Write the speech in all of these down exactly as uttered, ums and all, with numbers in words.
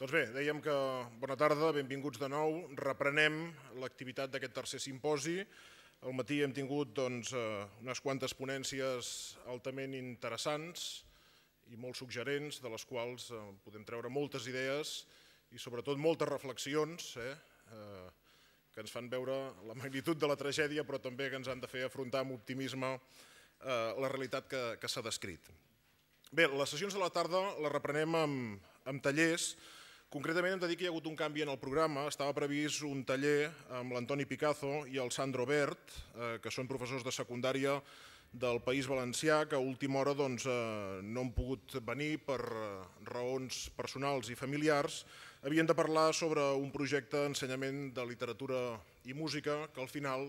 Doncs bé, dèiem que bona tarda, benvinguts de nou. Reprenem l'activitat d'aquest tercer simposi. Al matí hem tingut unes quantes ponències altament interessants i molt suggerents, de les quals podem treure moltes idees i sobretot moltes reflexions que ens fan veure la magnitud de la tragèdia, però també que ens han de fer afrontar amb optimisme la realitat que s'ha descrit. Bé, les sessions de la tarda les reprenem amb tallers. Concretament hem de dir que hi ha hagut un canvi en el programa. Estava previst un taller amb l'Antoni Picazo i el Sandro Bert, que són professors de secundària del País Valencià, que a última hora no han pogut venir per raons personals i familiars. Havien de parlar sobre un projecte d'ensenyament de literatura i música que al final,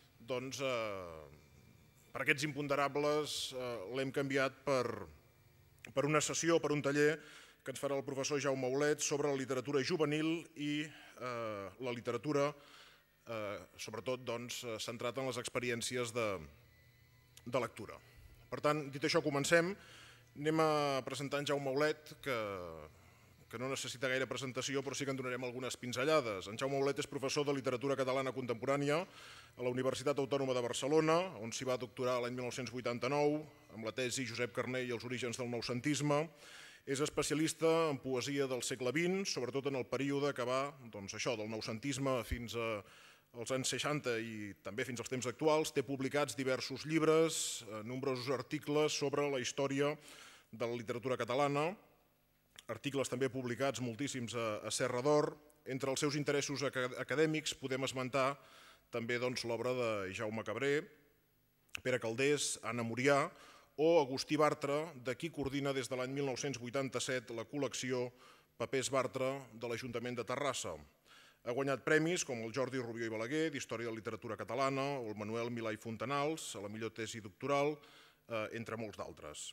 per aquests imponderables, l'hem canviat per una sessió, per un taller que ens farà el professor Jaume Aulet sobre la literatura juvenil i la literatura, sobretot centrat en les experiències de lectura. Per tant, dit això, comencem. Anem a presentar en Jaume Aulet, que no necessita gaire presentació, però sí que en donarem algunes pinzellades. En Jaume Aulet és professor de literatura catalana contemporània a la Universitat Autònoma de Barcelona, on s'hi va doctorar l'any mil nou-cents vuitanta-nou, amb la tesi Josep Carner i els orígens del noucentisme. És especialista en poesia del segle vint, sobretot en el període que va del noucentisme fins als anys seixanta i també fins als temps actuals. Té publicats diversos llibres, nombrosos articles sobre la història de la literatura catalana, articles també publicats moltíssims a Serra d'Or. Entre els seus interessos acadèmics podem esmentar també l'obra de Jaume Cabré, Pere Calders, Anna Murià o Agustí Bartra, de qui coordina des de l'any mil nou-cents vuitanta-set la col·lecció Papers Bartra de l'Ajuntament de Terrassa. Ha guanyat premis com el Jordi Rubió i Balaguer d'Història de la Literatura Catalana o el Manuel Milà i Fontanals a la millor tesi doctoral, entre molts d'altres.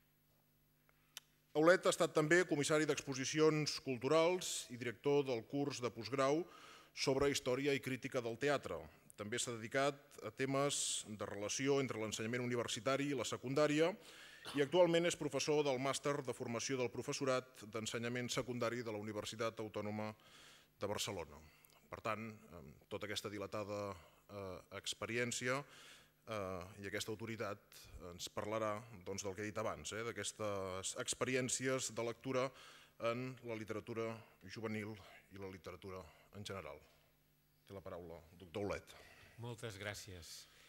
Aulet ha estat també comissari d'exposicions culturals i director del curs de postgrau sobre Història i Crítica del Teatre. També s'ha dedicat a temes de relació entre l'ensenyament universitari i la secundària i actualment és professor del màster de formació del professorat d'ensenyament secundari de la Universitat Autònoma de Barcelona. Per tant, amb tota aquesta dilatada experiència i aquesta autoritat ens parlarà del que he dit abans, d'aquestes experiències de lectura en la literatura juvenil i la literatura en general. Té la paraula el doctor Aulet. Moltes gràcies.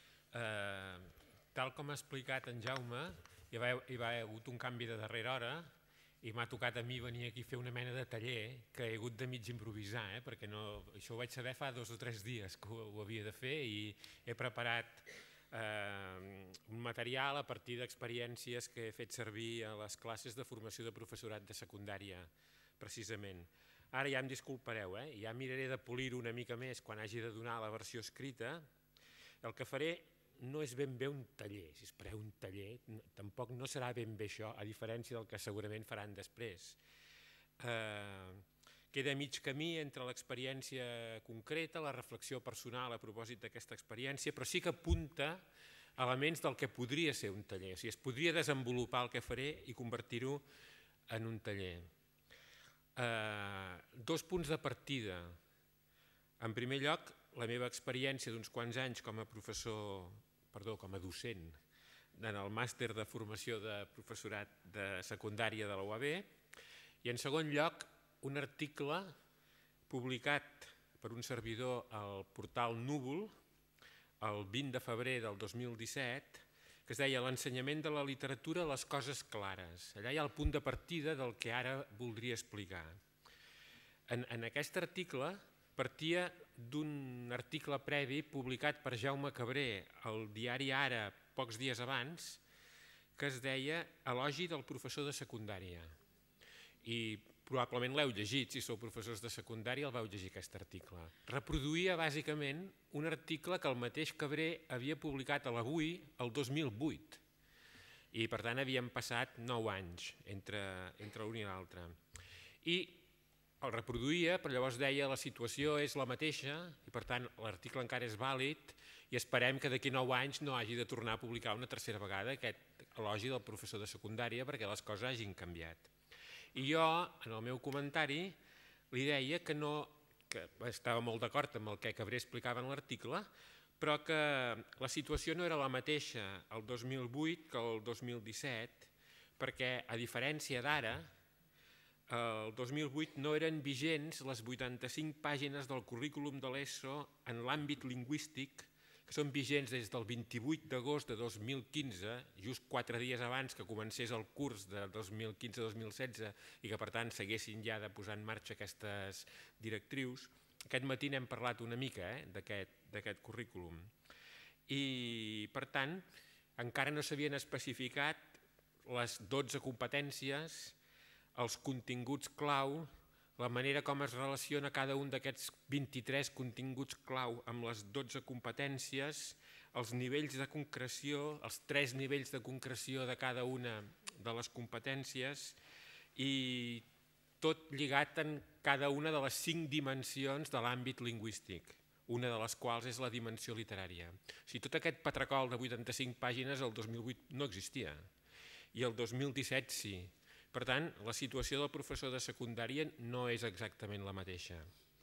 Tal com ha explicat en Jaume, hi va haver hagut un canvi de darrera hora i m'ha tocat a mi venir aquí a fer una mena de taller que he hagut de mig improvisar, perquè això ho vaig saber fa dos o tres dies que ho havia de fer i he preparat un material a partir d'experiències que he fet servir a les classes de formació de professorat de secundària, precisament. Ara ja em disculpareu, ja miraré de polir-ho una mica més quan hagi de donar la versió escrita. El que faré no és ben bé un taller, si espereu un taller, tampoc no serà ben bé això, a diferència del que segurament faran després. Queda mig camí entre l'experiència concreta, la reflexió personal a propòsit d'aquesta experiència, però sí que apunta elements del que podria ser un taller, o sigui, es podria desenvolupar el que faré i convertir-ho en un taller. Dos punts de partida. En primer lloc, la meva experiència d'uns quants anys com a professor, perdó, com a docent en el màster de formació de professorat de secundària de la U A B i en segon lloc, un article publicat per un servidor al portal Núvol el vint de febrer del dos mil disset que es deia l'ensenyament de la literatura a les coses clares. Allà hi ha el punt de partida del que ara voldria explicar. En aquest article partia d'un article previ publicat per Jaume Cabré al diari Ara pocs dies abans que es deia Elogi del professor de secundària. I probablement l'heu llegit, si sou professors de secundària el vau llegir aquest article. Reproduïa bàsicament un article que el mateix Cabré havia publicat a l'Avui el dos mil vuit i per tant havien passat nou anys entre l'un i l'altre. I el reproduïa, però llavors deia la situació és la mateixa i per tant l'article encara és vàlid i esperem que d'aquí nou anys no hagi de tornar a publicar una tercera vegada aquest elogi del professor de secundària perquè les coses hagin canviat. I jo, en el meu comentari, li deia que no, que estava molt d'acord amb el que Cabré explicava en l'article, però que la situació no era la mateixa el dos mil vuit que el dos mil disset, perquè, a diferència d'ara, el dos mil vuit no eren vigents les vuitanta-cinc pàgines del currículum de l'ESO en l'àmbit lingüístic, que són vigents des del vint-i-vuit d'agost de dos mil quinze, just quatre dies abans que comencés el curs de dos mil quinze dos mil setze i que per tant s'haguessin ja de posar en marxa aquestes directrius. Aquest matí n'hem parlat una mica eh, d'aquest currículum. I per tant encara no s'havien especificat les dotze competències, els continguts clau, la manera com es relaciona cada un d'aquests vint-i-tres continguts clau amb les dotze competències, els nivells de concreció, els tres nivells de concreció de cada una de les competències i tot lligat en cada una de les cinc dimensions de l'àmbit lingüístic, una de les quals és la dimensió literària. O sigui, tot aquest patracol de vuitanta-cinc pàgines el dos mil vuit no existia i el dos mil disset sí. Per tant, la situació del professor de secundària no és exactament la mateixa.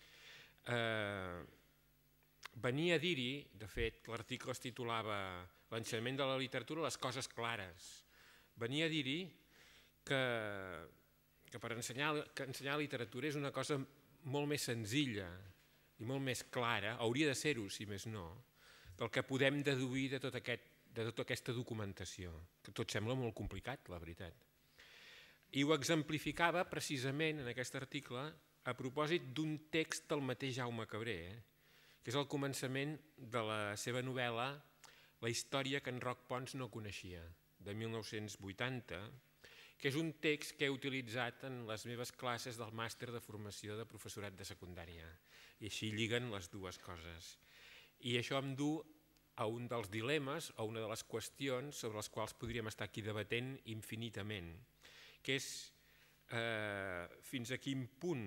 Eh, venia a dir-hi, de fet, l'article es titulava L'ensenyament de la literatura, les coses clares. Venia a dir-hi que, que per ensenyar, que ensenyar literatura és una cosa molt més senzilla i molt més clara, hauria de ser-ho, si més no, del que podem deduir de, tot aquest, de tota aquesta documentació, que tot sembla molt complicat, la veritat. I ho exemplificava precisament en aquest article a propòsit d'un text del mateix Jaume Cabré, eh? que és el començament de la seva novel·la La història que en Roc Pons no coneixia, de mil nou-cents vuitanta, que és un text que he utilitzat en les meves classes del màster de formació de professorat de secundària. I així lliguen les dues coses. I això em du a un dels dilemes, a una de les qüestions sobre les quals podríem estar aquí debatent infinitament, que és eh, fins a quin punt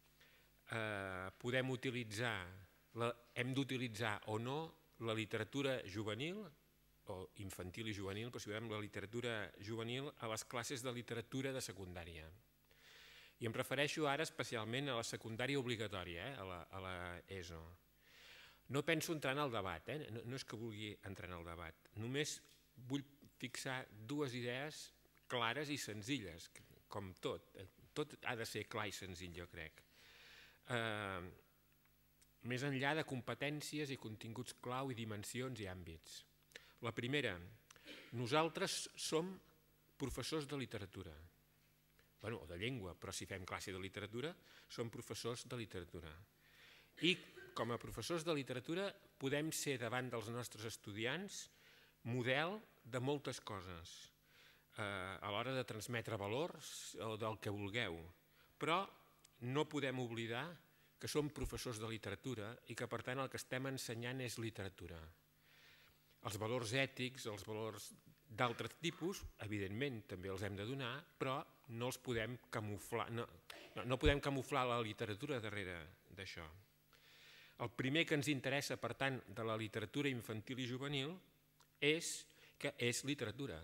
eh, podem utilitzar, la, hem d'utilitzar o no la literatura juvenil, o infantil i juvenil, però si veiem la literatura juvenil a les classes de literatura de secundària. I em refereixo ara especialment a la secundària obligatòria, eh, a, la, a la ESO. No penso entrar en el debat, eh? no, no és que vulgui entrar en el debat, només vull fixar dues idees clares i senzilles, com tot. Tot ha de ser clar i senzill, jo crec. Eh, més enllà de competències i continguts clau i dimensions i àmbits. La primera, nosaltres som professors de literatura, bueno, o de llengua, però si fem classe de literatura, som professors de literatura. I com a professors de literatura podem ser davant dels nostres estudiants model de moltes coses, a l'hora de transmetre valors o del que vulgueu, però no podem oblidar que som professors de literatura i que per tant el que estem ensenyant és literatura. Els valors ètics, els valors d'altres tipus, evidentment també els hem de donar, però no els podem camuflar, no, no, no podem camuflar la literatura darrere d'això. El primer que ens interessa, per tant, de la literatura infantil i juvenil és que és literatura.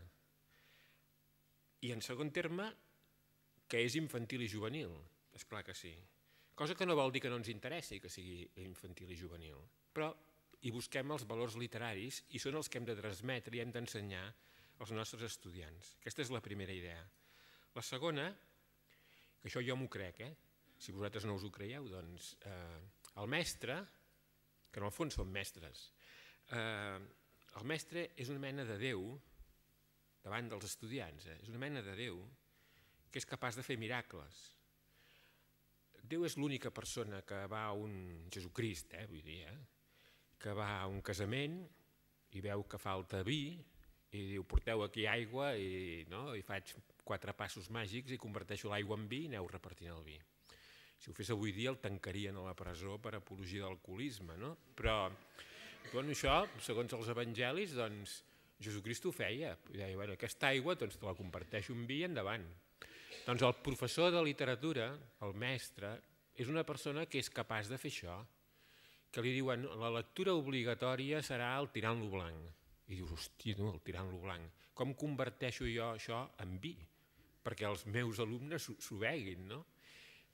I en segon terme, que és infantil i juvenil, és clar que sí. Cosa que no vol dir que no ens interessi que sigui infantil i juvenil, però hi busquem els valors literaris i són els que hem de transmetre i hem d'ensenyar als nostres estudiants. Aquesta és la primera idea. La segona, que això jo m'ho crec, eh? si vosaltres no us ho creieu, doncs eh, el mestre, que en el fons són mestres, eh, el mestre és una mena de Déu davant dels estudiants, eh? és una mena de Déu que és capaç de fer miracles. Déu és l'única persona que va a un Jesucrist, eh? vull dir, eh? que va a un casament i veu que falta vi i diu porteu aquí aigua i, no? i faig quatre passos màgics i converteixo l'aigua en vi i aneu repartint el vi. Si ho fes avui dia el tancarien a la presó per apologia d'alcoholisme, no? Però bueno, això, segons els evangelis, doncs, Jesucrist ho feia. I deia, bueno, aquesta aigua doncs, te la comparteixo en vi i endavant. Doncs el professor de literatura, el mestre, és una persona que és capaç de fer això, que li diuen la lectura obligatòria serà el tirant-lo blanc. I dius, hòstia, no, el tirant-lo blanc. Com converteixo jo això en vi? Perquè els meus alumnes s'ho beguin, no?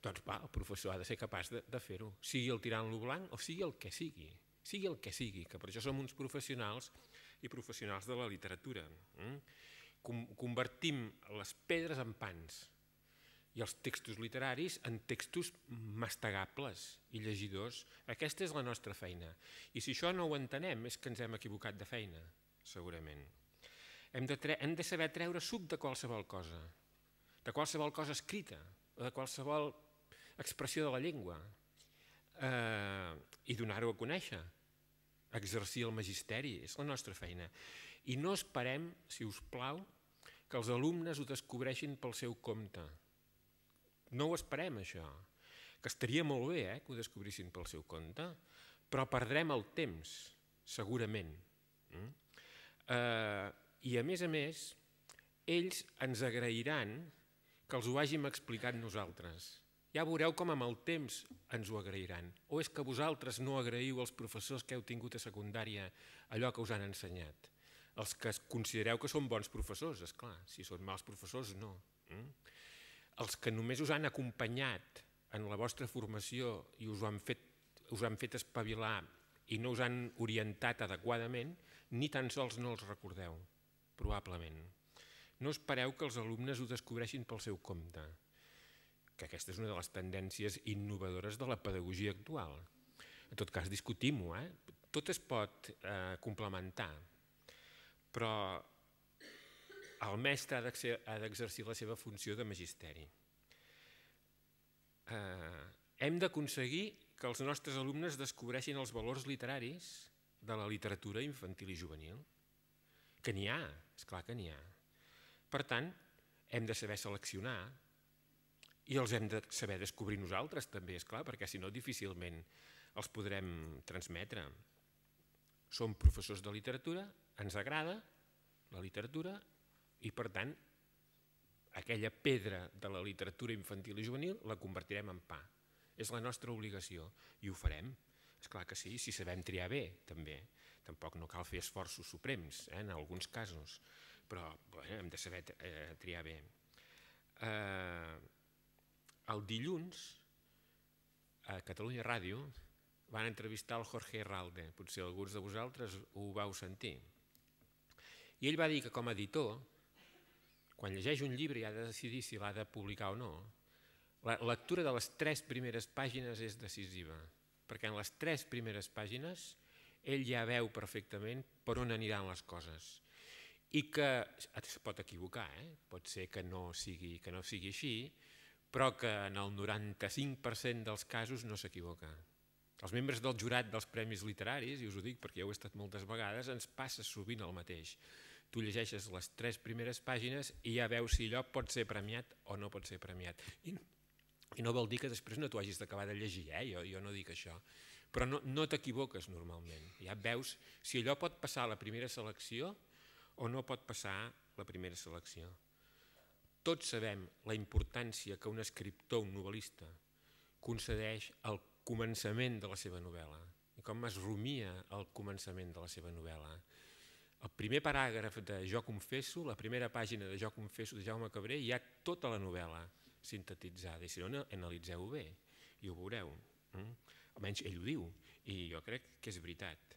Doncs va, el professor ha de ser capaç de, de fer-ho, sigui el tirant-lo blanc o sigui el que sigui, sigui el que sigui, que per això som uns professionals i professionals de la literatura. Com, convertim les pedres en pans i els textos literaris en textos mastegables i llegidors. Aquesta és la nostra feina. I si això no ho entenem és que ens hem equivocat de feina, segurament. Hem de, hem de saber treure suc de qualsevol cosa, de qualsevol cosa escrita, de qualsevol expressió de la llengua, eh, i donar-ho a conèixer, exercir el magisteri, és la nostra feina. I no esperem, si us plau, que els alumnes ho descobreixin pel seu compte. No ho esperem, això, que estaria molt bé eh, que ho descobrissin pel seu compte, però perdrem el temps, segurament. Mm? Eh, I a més a més, ells ens agrairan que els ho hàgim explicat nosaltres. Ja veureu com amb el temps ens ho agrairan. O és que vosaltres no agraïu als professors que heu tingut a secundària allò que us han ensenyat? Els que considereu que són bons professors, esclar, si són mals professors, no. Mm? Els que només us han acompanyat en la vostra formació i us ho han fet, us han fet espavilar i no us han orientat adequadament, ni tan sols no els recordeu, probablement. No espereu que els alumnes ho descobreixin pel seu compte, que aquesta és una de les tendències innovadores de la pedagogia actual. En tot cas, discutim-ho, eh? Tot es pot eh, complementar, però el mestre ha d'exercir la seva funció de magisteri. Eh, hem d'aconseguir que els nostres alumnes descobreixin els valors literaris de la literatura infantil i juvenil, que n'hi ha, esclar que n'hi ha. Per tant, hem de saber seleccionar i els hem de saber descobrir nosaltres també, esclar, perquè si no difícilment els podrem transmetre. Som professors de literatura, ens agrada la literatura i per tant aquella pedra de la literatura infantil i juvenil la convertirem en pa. És la nostra obligació i ho farem. Esclar que sí, si sabem triar bé també. Tampoc no cal fer esforços suprems eh, en alguns casos, però bueno, hem de saber eh, triar bé. Eh, el dilluns a Catalunya Ràdio van entrevistar el Jorge Herralde, potser alguns de vosaltres ho vau sentir. I ell va dir que com a editor, quan llegeix un llibre i ha de decidir si l'ha de publicar o no, la lectura de les tres primeres pàgines és decisiva, perquè en les tres primeres pàgines ell ja veu perfectament per on aniran les coses i que es pot equivocar, eh? Pot ser que no sigui, que no sigui així, però que en el noranta-cinc per cent dels casos no s'equivoca. Els membres del jurat dels premis literaris, i us ho dic perquè ja ho he estat moltes vegades, ens passa sovint el mateix. Tu llegeixes les tres primeres pàgines i ja veus si allò pot ser premiat o no pot ser premiat. I, i no vol dir que després no t'ho hagis d'acabar de llegir, eh? jo, jo no dic això. Però no, no t'equivoques normalment. Ja veus si allò pot passar a la primera selecció o no pot passar la primera selecció. Tots sabem la importància que un escriptor, un novel·lista, concedeix al començament de la seva novel·la i com es rumia al començament de la seva novel·la. El primer paràgraf de Jo confesso, la primera pàgina de Jo confesso de Jaume Cabré, hi ha tota la novel·la sintetitzada, i si no, analitzeu-ho bé i ho veureu. Almenys ell ho diu, i jo crec que és veritat.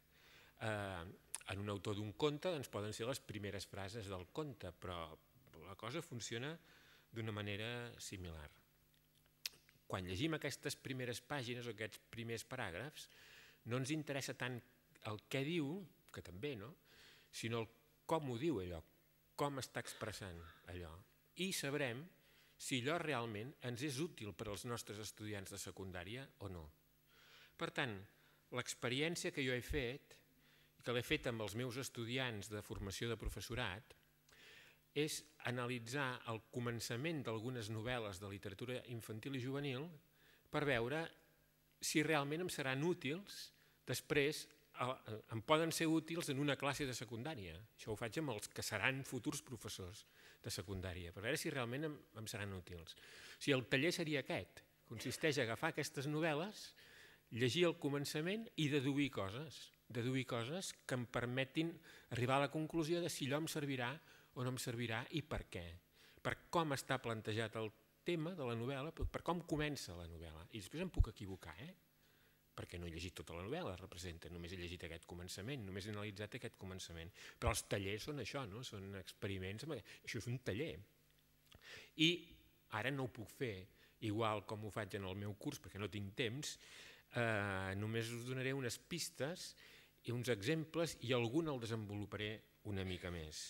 En un autor d'un conte doncs poden ser les primeres frases del conte, però la cosa funciona d'una manera similar. Quan llegim aquestes primeres pàgines o aquests primers paràgrafs, no ens interessa tant el què diu, que també, no?, sinó el com ho diu allò, com està expressant allò. I sabrem si allò realment ens és útil per als nostres estudiants de secundària o no. Per tant, l'experiència que jo he fet, i que l'he fet amb els meus estudiants de formació de professorat, és analitzar el començament d'algunes novel·les de literatura infantil i juvenil per veure si realment em seran útils després, em poden ser útils en una classe de secundària. Això ho faig amb els que seran futurs professors de secundària, per veure si realment em, em seran útils. O sigui, el taller seria aquest, consisteix a agafar aquestes novel·les, llegir el començament i deduir coses, deduir coses que em permetin arribar a la conclusió de si allò em servirà o no em servirà i per què, per com està plantejat el tema de la novel·la, per com comença la novel·la. I després em puc equivocar, eh? perquè no he llegit tota la novel·la, representa, només he llegit aquest començament, només he analitzat aquest començament. Però els tallers són això, no? Són experiments, això és un taller. I ara no ho puc fer igual com ho faig en el meu curs, perquè no tinc temps, eh, només us donaré unes pistes i uns exemples i algun el desenvoluparé una mica més.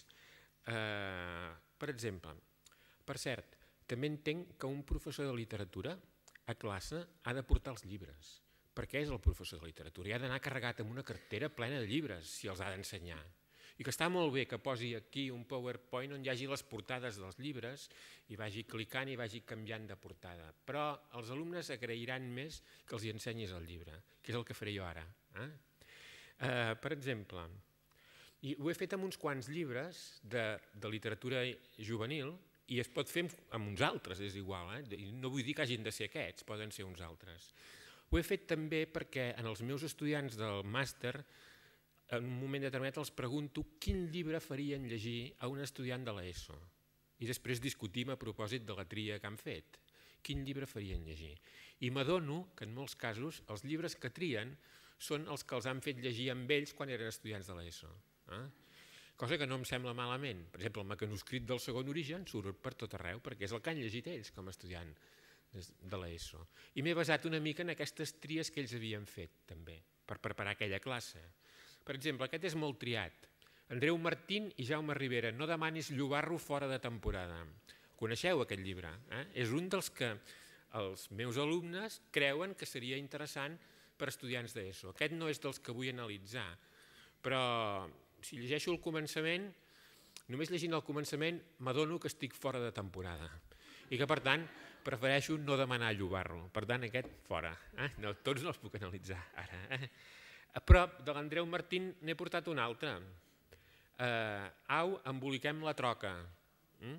Eh, per exemple, per cert, també entenc que un professor de literatura a classe ha de portar els llibres. Perquè és el professor de literatura i ha d'anar carregat amb una cartera plena de llibres si els ha d'ensenyar. I que està molt bé que posi aquí un PowerPoint on hi hagi les portades dels llibres i vagi clicant i vagi canviant de portada. Però els alumnes agrairan més que els hi ensenyis el llibre, que és el que faré jo ara. Eh? Eh, per exemple, i ho he fet amb uns quants llibres de, de literatura juvenil i es pot fer amb uns altres, és igual. Eh? No vull dir que hagin de ser aquests, poden ser uns altres. Ho he fet també perquè en els meus estudiants del màster, en un moment determinat els pregunto quin llibre farien llegir a un estudiant de l'ESO. I després discutim a propòsit de la tria que han fet. Quin llibre farien llegir? I m'adono que en molts casos els llibres que trien són els que els han fet llegir amb ells quan eren estudiants de l'ESO. Eh? Cosa que no em sembla malament. Per exemple, el mecanoscrit del segon origen surt per tot arreu perquè és el que han llegit ells com a estudiant de l'ESO. I m'he basat una mica en aquestes tries que ells havien fet, també, per preparar aquella classe. Per exemple, aquest és molt triat. Andreu Martín i Jaume Rivera, no demanis llobarro fora de temporada. Coneixeu aquest llibre? Eh? És un dels que els meus alumnes creuen que seria interessant per estudiants d'ESO. Aquest no és dels que vull analitzar, però si llegeixo el començament, només llegint el començament m'adono que estic fora de temporada i que, per tant, prefereixo no demanar llobarro. Per tant, aquest fora. Eh? No, tots no els puc analitzar ara. Eh? A prop de l'Andreu Martín n'he portat un altre. Eh, au, emboliquem la troca. Mm?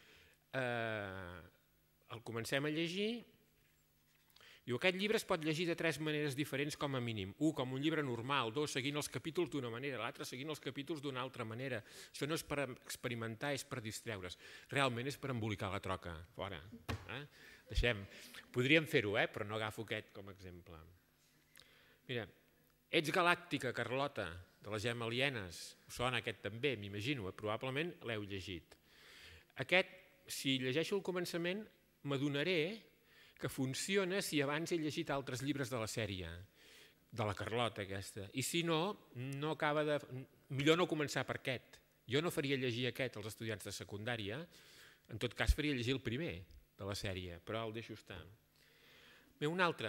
Eh, el comencem a llegir. Diu, aquest llibre es pot llegir de tres maneres diferents com a mínim. Un, com un llibre normal. Dos, seguint els capítols d'una manera. L'altre, seguint els capítols d'una altra manera. Això no és per experimentar, és per distreure's. Realment és per embolicar la troca. Fora. Eh? Deixem. Podríem fer-ho, eh? Però no agafo aquest com a exemple. Mira, Ets galàctica, Carlota, de les Gemma Alienes. Us sona aquest també, m'imagino. Eh? Probablement l'heu llegit. Aquest, si llegeixo el començament, m'adonaré que funciona si abans he llegit altres llibres de la sèrie, de la Carlota aquesta. I si no, no acaba de... millor no començar per aquest. Jo no faria llegir aquest als estudiants de secundària, en tot cas faria llegir el primer de la sèrie, però el deixo estar. Bé, un altre,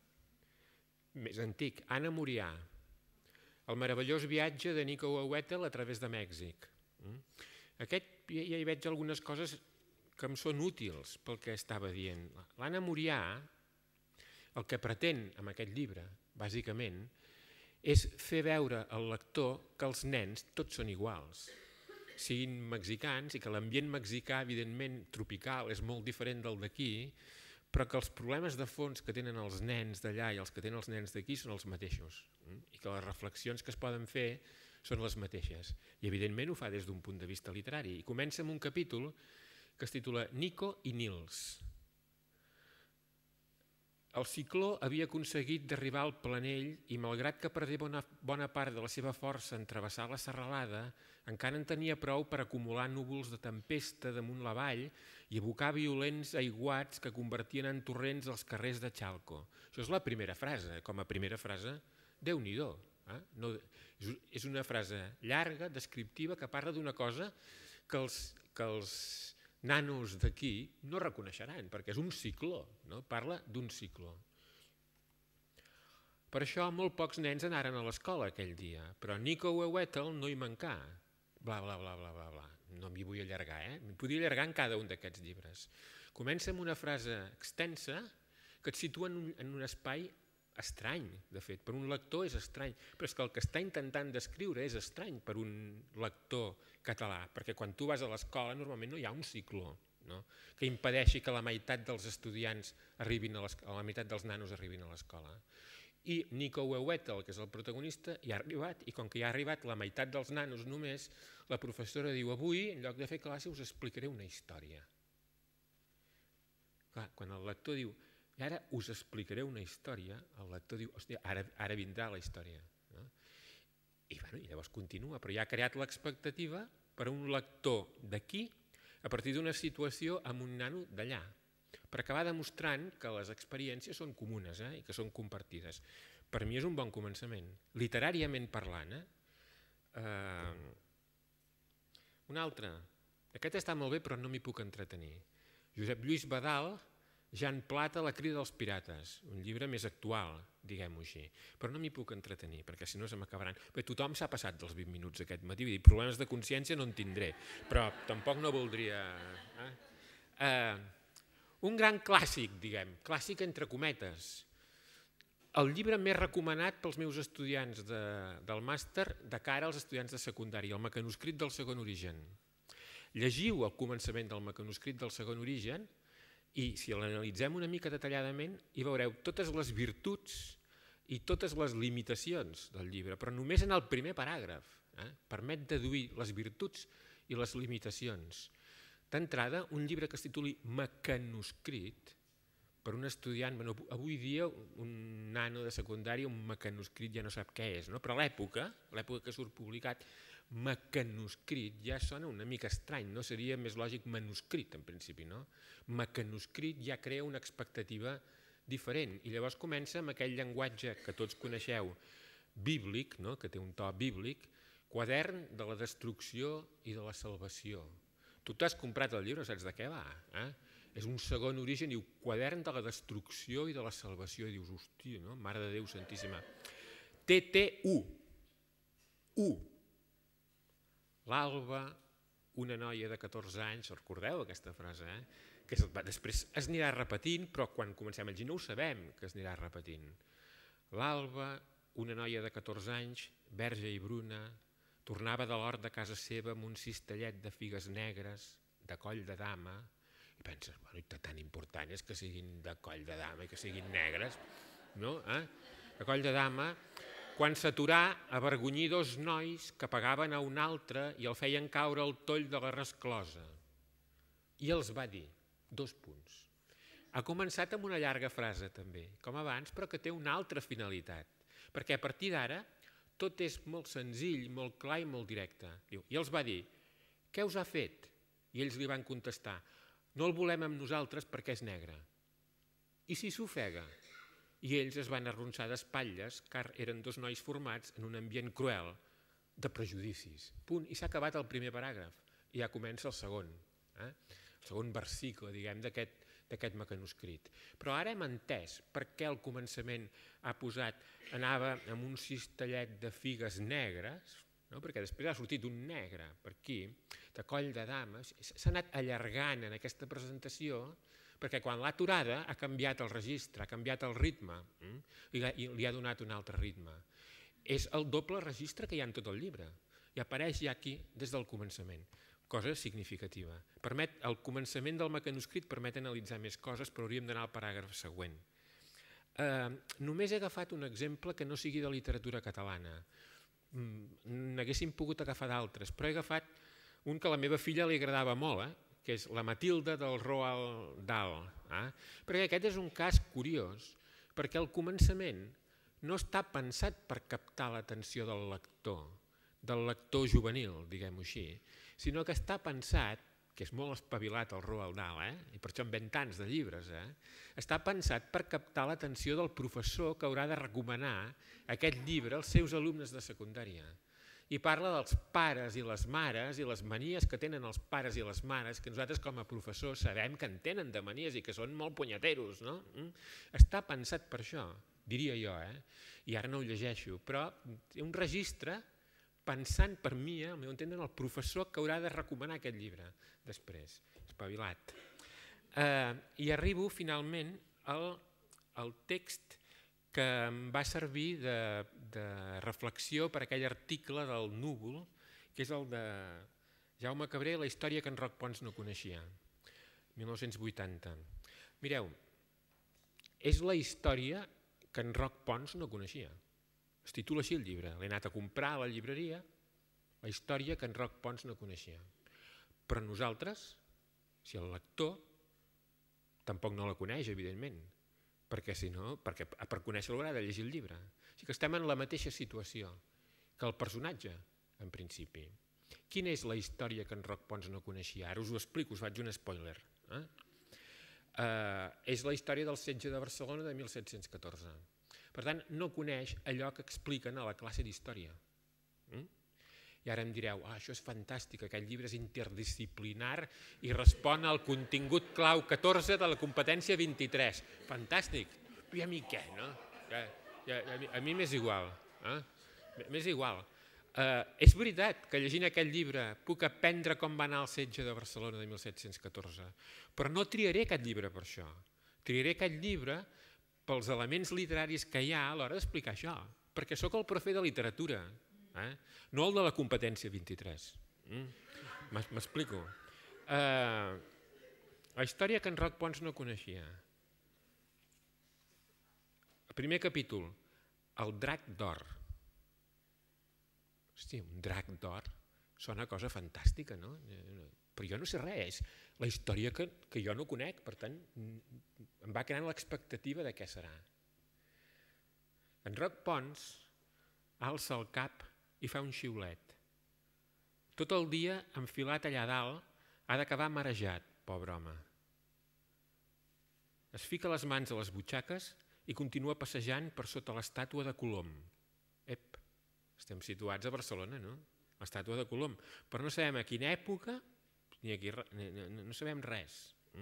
més antic, Anna Murià, el meravellós viatge de Nico Huehuetel a través de Mèxic. Aquest ja hi veig algunes coses que em són útils pel que estava dient. L'Anna Murià, el que pretén amb aquest llibre, bàsicament, és fer veure al lector que els nens tots són iguals, siguin mexicans i que l'ambient mexicà, evidentment, tropical, és molt diferent del d'aquí, però que els problemes de fons que tenen els nens d'allà i els que tenen els nens d'aquí són els mateixos i que les reflexions que es poden fer són les mateixes. I, evidentment, ho fa des d'un punt de vista literari. I comença amb un capítol que es titula Nico i Nils. El cicló havia aconseguit d'arribar al Planell i, malgrat que perdé bona, bona part de la seva força en travessar la serralada, encara en tenia prou per acumular núvols de tempesta damunt la vall i evocar violents aiguats que convertien en torrents els carrers de Chalco. Això és la primera frase. Com a primera frase, Déu-n'hi-do. Eh? No, és una frase llarga, descriptiva, que parla d'una cosa que els, que els nanos d'aquí no reconeixeran, perquè és un cicló, no? Parla d'un cicló. Per això molt pocs nens anaren a l'escola aquell dia, però Nico Huehuetel no hi mancà. Bla, bla, bla, bla, bla, bla. No m'hi vull allargar, eh? M'hi podria allargar en cada un d'aquests llibres. Comença amb una frase extensa que et situa en un, en un espai estrany, de fet. Per un lector és estrany, però és que el que està intentant descriure és estrany per un lector català, perquè quan tu vas a l'escola normalment no hi ha un cicló, no? Que impedeixi que la meitat dels estudiants arribin a l'escola, la meitat dels nanos arribin a l'escola. I Nico Huehuetel, que és el protagonista, hi ha arribat, i com que hi ha arribat la meitat dels nanos només, la professora diu: avui, en lloc de fer classe, us explicaré una història. Clar, quan el lector diu, i ara us explicaré una història, el lector diu, hòstia, ara, ara vindrà la història. No? I, bueno, I llavors continua, però ja ha creat l'expectativa per a un lector d'aquí a partir d'una situació amb un nano d'allà, per acabar demostrant que les experiències són comunes eh, i que són compartides. Per mi és un bon començament. Literàriament parlant, eh? eh un altre, aquest està molt bé però no m'hi puc entretenir. Josep Lluís Badal, Jan Plata, La crida dels pirates, un llibre més actual, diguem-ho així, però no m'hi puc entretenir, perquè si no se m'acabaran. Bé, tothom s'ha passat dels vint minuts aquest matí, vull dir, problemes de consciència no en tindré, però tampoc no voldria... Eh? Eh, un gran clàssic, diguem, clàssic entre cometes, el llibre més recomanat pels meus estudiants de, del màster de cara als estudiants de secundària, el mecanoscrit del segon origen. Llegiu el començament del mecanoscrit del segon origen i si l'analitzem una mica detalladament hi veureu totes les virtuts i totes les limitacions del llibre, però només en el primer paràgraf. Eh? Permet deduir les virtuts i les limitacions. D'entrada, un llibre que es tituli Mecanoscrit, per un estudiant, bueno, avui dia un nano de secundària, un mecanoscrit ja no sap què és, no? Però a l'època, l'època que surt publicat, mecanoscrit ja sona una mica estrany, no? Seria més lògic manuscrit en principi, no? Mecanoscrit ja crea una expectativa diferent i llavors comença amb aquell llenguatge que tots coneixeu, bíblic, no? Que té un to bíblic, quadern de la destrucció i de la salvació. Tu t'has comprat el llibre, saps de què va? Eh? És un segon origen, diu, quadern de la destrucció i de la salvació. I dius, hòstia, no? Mare de Déu Santíssima. T T U. U. L'Alba, una noia de catorze anys, recordeu aquesta frase, eh? Que després es anirà repetint, però quan comencem a llegir no ho sabem que es anirà repetint. L'Alba, una noia de catorze anys, verge i bruna, tornava de l'hort de casa seva amb un cistellet de figues negres, de coll de dama, i penses, bueno, tan important és que siguin de coll de dama i que siguin negres, no? Eh? De coll de dama, quan s'aturà a avergonyir dos nois que pagaven a un altre i el feien caure al toll de la resclosa. I els va dir, dos punts. Ha començat amb una llarga frase també, com abans, però que té una altra finalitat, perquè a partir d'ara tot és molt senzill, molt clar i molt directe. Diu, i els va dir, què us ha fet? I ells li van contestar, no el volem amb nosaltres perquè és negre. I si s'ofega? I ells es van arronsar d'espatlles, car eren dos nois formats en un ambient cruel de prejudicis. Punt. I s'ha acabat el primer paràgraf. I ja comença el segon. Eh? El segon versicle, diguem, d'aquest mecanoscrit. Però ara hem entès per què al començament ha posat, anava amb un cistellet de figues negres, no? Perquè després ha sortit un negre per aquí, de coll de dama, s'ha anat allargant en aquesta presentació perquè quan l'ha aturada ha canviat el registre, ha canviat el ritme eh? i li ha donat un altre ritme. És el doble registre que hi ha en tot el llibre i apareix ja aquí des del començament, cosa significativa. Permet, el començament del mecanoscrit permet analitzar més coses, però hauríem d'anar al paràgraf següent. Eh, només he agafat un exemple que no sigui de literatura catalana. N'haguéssim pogut agafar d'altres, però he agafat un que a la meva filla li agradava molt, eh? Que és la Matilda del Roald Dahl. Eh? Perquè aquest és un cas curiós, perquè al començament no està pensat per captar l'atenció del lector, del lector juvenil, diguem-ho així, sinó que està pensat, que és molt espavilat el Roald Dahl, eh? I per això en ven tants de llibres, eh? Està pensat per captar l'atenció del professor que haurà de recomanar aquest llibre als seus alumnes de secundària. I parla dels pares i les mares i les manies que tenen els pares i les mares, que nosaltres com a professors sabem que en tenen de manies i que són molt punyeteros, no? Està pensat per això, diria jo, eh? I ara no ho llegeixo, però té un registre pensant per mi, al meu entendre, el professor que haurà de recomanar aquest llibre després, espavilat. Eh, I arribo finalment al, al text que em va servir de, de reflexió per aquell article del Núvol, que és el de Jaume Cabré, La història que en Roc Pons no coneixia, mil nou-cents vuitanta. Mireu, és la història que en Roc Pons no coneixia. Es titula així el llibre, l'he anat a comprar a la llibreria, la història que en Roc Pons no coneixia. Però nosaltres, si el lector tampoc no la coneix, evidentment, perquè si no, perquè per conèixer-lo haurà de llegir el llibre. O sigui que estem en la mateixa situació que el personatge, en principi. Quina és la història que en Roc Pons no coneixia? Ara us ho explico, us faig un spoiler. Eh? Uh, és la història del setge de Barcelona de mil set-cents catorze. Per tant, no coneix allò que expliquen a la classe d'història. Mm? I ara em direu, ah, això és fantàstic, aquest llibre és interdisciplinar i respon al contingut clau catorze de la competència vint-i-tres. Fantàstic. I a mi què, no? Ja, ja, a mi, a mi m'és igual. Eh? M'és igual. Uh, és veritat que llegint aquest llibre puc aprendre com va anar el setge de Barcelona de mil set-cents catorze, però no triaré aquest llibre per això. Triaré aquest llibre pels elements literaris que hi ha a l'hora d'explicar això, perquè sóc el profe de literatura, eh? No el de la competència vint-i-tres. Mm? M'explico. Uh, la història que en Roc Pons no coneixia. El primer capítol, el drac d'or. Hosti, un drac d'or sona cosa fantàstica, no? Però jo no sé res, és la història que, que jo no conec, per tant, em va creant l'expectativa de què serà. En Roc Pons alça el cap i fa un xiulet. Tot el dia, enfilat allà dalt, ha d'acabar marejat, pobre home. Es fica les mans a les butxaques i continua passejant per sota l'estàtua de Colom. Ep, estem situats a Barcelona, no? L'estàtua de Colom. Però no sabem a quina època, ni aquí, no sabem res.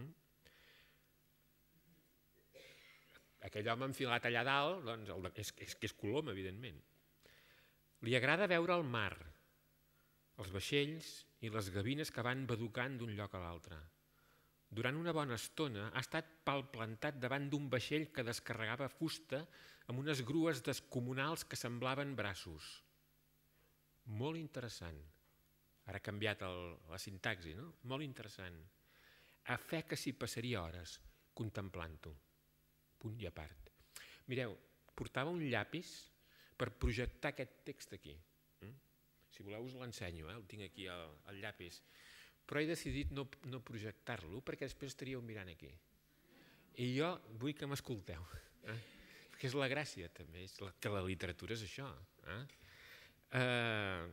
Aquell home enfilat allà dalt, doncs, és, és, és Colom, evidentment. Li agrada veure el mar, els vaixells i les gavines que van baducant d'un lloc a l'altre. Durant una bona estona ha estat palplantat davant d'un vaixell que descarregava fusta amb unes grues descomunals que semblaven braços. Molt interessant. Ara ha canviat el, la sintaxi, no? Molt interessant. A fe que s'hi passaria hores contemplant-ho. Punt i a part. Mireu, portava un llapis per projectar aquest text aquí. Si voleu us l'ensenyo, eh? El tinc aquí al, al llapis. Però he decidit no, no projectar-lo perquè després estaríeu mirant aquí. I jo vull que m'escolteu. Eh? Perquè és la gràcia també, és la, que la literatura és això. Eh? Eh,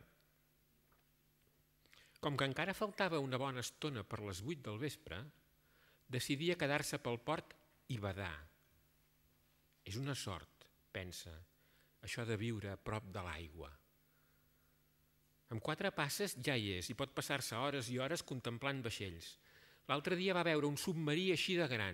com que encara faltava una bona estona per les vuit del vespre, decidia quedar-se pel port i badar. És una sort, pensa, això de viure a prop de l'aigua. Amb quatre passes ja hi és i pot passar-se hores i hores contemplant vaixells. L'altre dia va veure un submarí així de gran.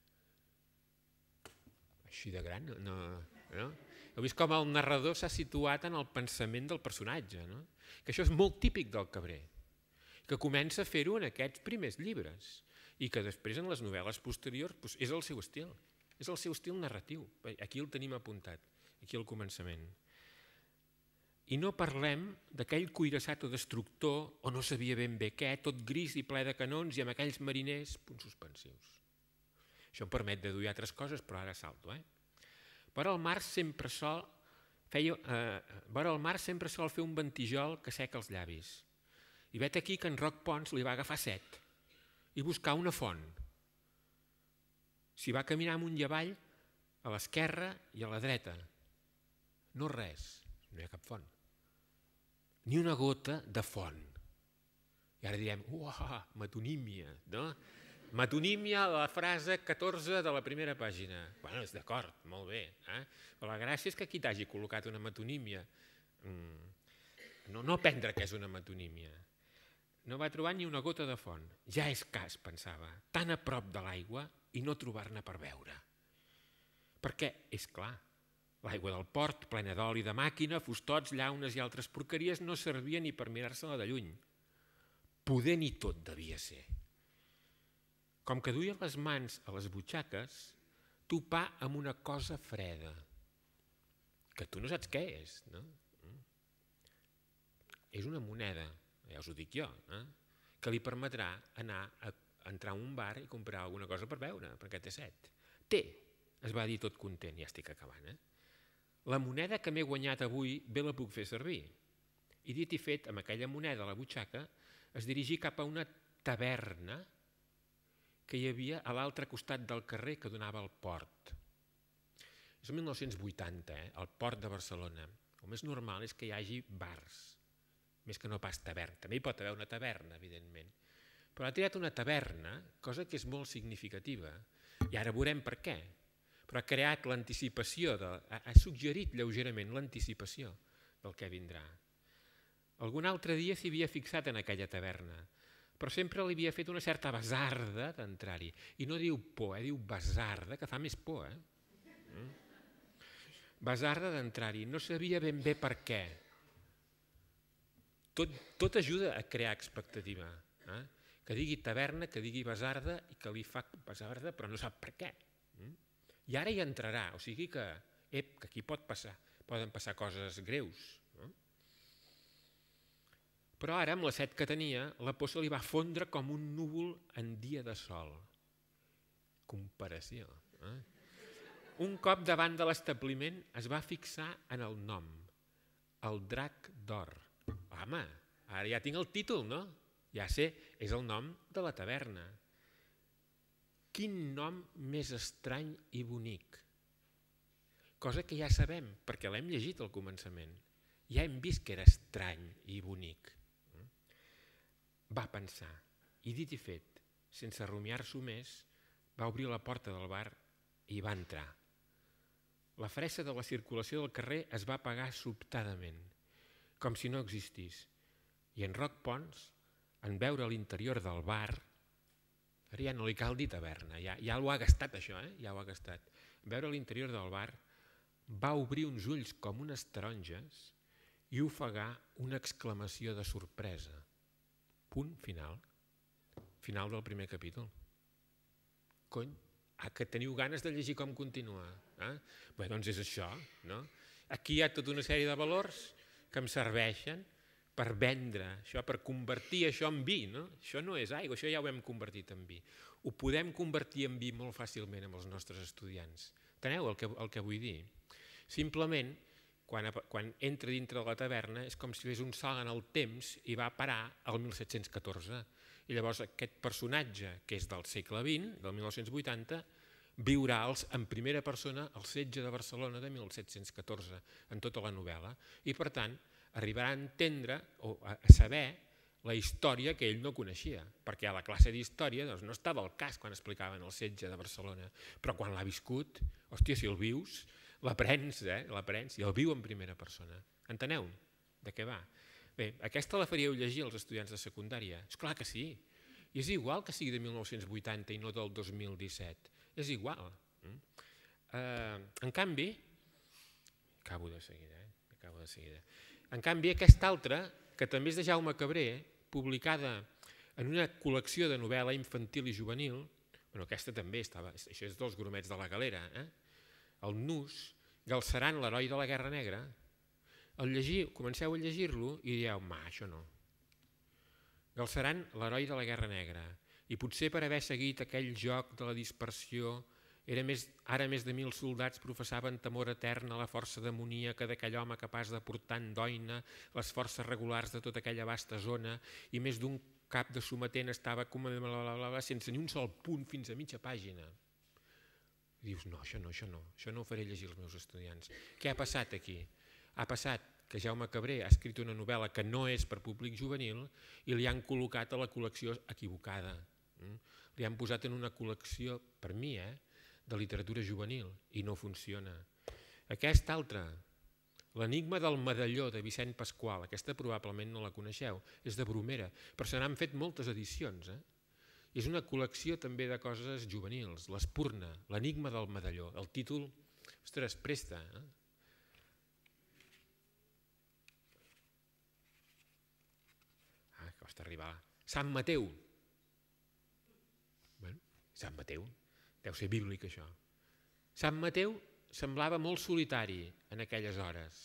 Així de gran? No, no? Heu vist com el narrador s'ha situat en el pensament del personatge, no? Que això és molt típic del Cabré, que comença a fer-ho en aquests primers llibres i que després en les novel·les posteriors doncs és el seu estil, és el seu estil narratiu. Aquí el tenim apuntat, aquí al començament. I no parlem d'aquell cuirassat o destructor o no sabia ben bé què, tot gris i ple de canons i amb aquells mariners, punts suspensius. Això em permet deduir altres coses, però ara salto. Eh? Vora el mar sempre sol feia, eh, vora el mar sempre sol fer un ventijol que seca els llavis. I vet aquí que en Roc Pons li va agafar set i buscar una font. S'hi va caminar amunt i avall, a l'esquerra i a la dreta. No res, no hi ha cap font. Ni una gota de font. I ara direm, uah, metonímia, no? Metonímia, la frase catorze de la primera pàgina. Bueno, és d'acord, molt bé. Eh? Però la gràcia és que aquí t'hagi col·locat una metonímia. Mm. No, no aprendre què és una metonímia. No va trobar ni una gota de font. Ja és cas, pensava, tan a prop de l'aigua i no trobar-ne per veure. Perquè, és clar, l'aigua del port, plena d'oli de màquina, fustots, llaunes i altres porqueries, no servia ni per mirar-se-la de lluny. Poder ni tot devia ser. Com que duia les mans a les butxaques, topar amb una cosa freda, que tu no saps què és, no? És una moneda, ja us ho dic jo, eh? Que li permetrà anar a entrar a un bar i comprar alguna cosa per beure, perquè té set. Té, es va dir tot content, ja estic acabant, eh? La moneda que m'he guanyat avui bé la puc fer servir. I dit i fet, amb aquella moneda a la butxaca, es dirigí cap a una taverna que hi havia a l'altre costat del carrer que donava al port. És el mil nou-cents vuitanta, eh? Al port de Barcelona. El més normal és que hi hagi bars, més que no pas taverna. També hi pot haver una taverna, evidentment. Però ha triat una taverna, cosa que és molt significativa, i ara veurem per què. Però ha creat l'anticipació, ha suggerit lleugerament l'anticipació del que vindrà. Algun altre dia s'hi havia fixat en aquella taverna, però sempre li havia fet una certa basarda d'entrar-hi. I no diu por, eh? Diu basarda, que fa més por. Eh? Mm? Basarda d'entrar-hi. No sabia ben bé per què. Tot, tot ajuda a crear expectativa. Eh? Que digui taverna, que digui basarda i que li fa basarda, però no sap per què. Mm? I ara hi entrarà, o sigui que, ep, que aquí pot passar, poden passar coses greus. No? Però ara, amb la set que tenia, la por se li va fondre com un núvol en dia de sol. Comparació. Eh? Un cop davant de l'establiment es va fixar en el nom, el Drac d'Or. Home, ara ja tinc el títol, no? Ja sé, és el nom de la taverna. Quin nom més estrany i bonic. Cosa que ja sabem, perquè l'hem llegit al començament. Ja hem vist que era estrany i bonic. Va pensar, i dit i fet, sense rumiar-s'ho més, va obrir la porta del bar i va entrar. La fressa de la circulació del carrer es va apagar sobtadament, com si no existís, i en Roc Pons, en veure l'interior del bar, ara ja no li cal dir taverna, ja, ja ho ha gastat això, eh? ja ho ha gastat, en veure l'interior del bar, va obrir uns ulls com unes taronges i ofegar una exclamació de sorpresa. Punt final. Final del primer capítol. Cony, ah, que teniu ganes de llegir com continua. Eh? Bé, doncs és això. No? Aquí hi ha tota una sèrie de valors que em serveixen per vendre això, per convertir això en vi. No? Això no és aigua, això ja ho hem convertit en vi. Ho podem convertir en vi molt fàcilment amb els nostres estudiants. Enteneu el que, el que vull dir? Simplement, quan, quan entra dintre de la taverna, és com si fes un salt en el temps i va parar al mil set-cents catorze. I llavors aquest personatge, que és del segle vint, del mil nou-cents vuitanta, viurà els, en primera persona el setge de Barcelona de mil set-cents catorze, en tota la novel·la, i per tant arribarà a entendre o a saber la història que ell no coneixia, perquè a la classe d'història doncs, no estava al cas quan explicaven el setge de Barcelona, però quan l'ha viscut, hòstia, si el vius, l'aprens, eh? l'aprens i el viu en primera persona. Enteneu de què va? Bé, aquesta la faríeu llegir als estudiants de secundària? És clar que sí. I és igual que sigui de mil nou-cents vuitanta i no del dos mil disset. És igual. Eh, en canvi, acabo de seguida, eh? acabo de seguida. En canvi, aquesta altra, que també és de Jaume Cabré, publicada en una col·lecció de novel·la infantil i juvenil, bueno, aquesta també estava, això és dels gromets de la Galera, eh? El Nus, Galceran, l'heroi de la Guerra Negra, el llegir, comenceu a llegir-lo i dieu, ma, això no. Galceran, l'heroi de la Guerra Negra, i potser per haver seguit aquell joc de la dispersió, era més, ara més de mil soldats professaven temor etern a la força demoníaca d'aquell home capaç de portar en doina les forces regulars de tota aquella vasta zona, i més d'un cap de sometent estava com sense ni un sol punt fins a mitja pàgina. I dius, no, això no, això no, això no ho faré llegir als meus estudiants. Què ha passat aquí? Ha passat que Jaume Cabré ha escrit una novel·la que no és per públic juvenil i li han col·locat a la col·lecció equivocada. Li han posat en una col·lecció, per mi, eh, de literatura juvenil i no funciona. Aquesta altra, L'enigma del medalló de Vicent Pasqual, aquesta probablement no la coneixeu, és de Bromera, però se n'han fet moltes edicions, eh? És una col·lecció també de coses juvenils, l'Espurna, l'enigma del medalló. El títol, ostres, presta. Eh? Ah, costa arribar. Sant Mateu. Bueno, Sant Mateu, deu ser bíblic això. Sant Mateu semblava molt solitari en aquelles hores.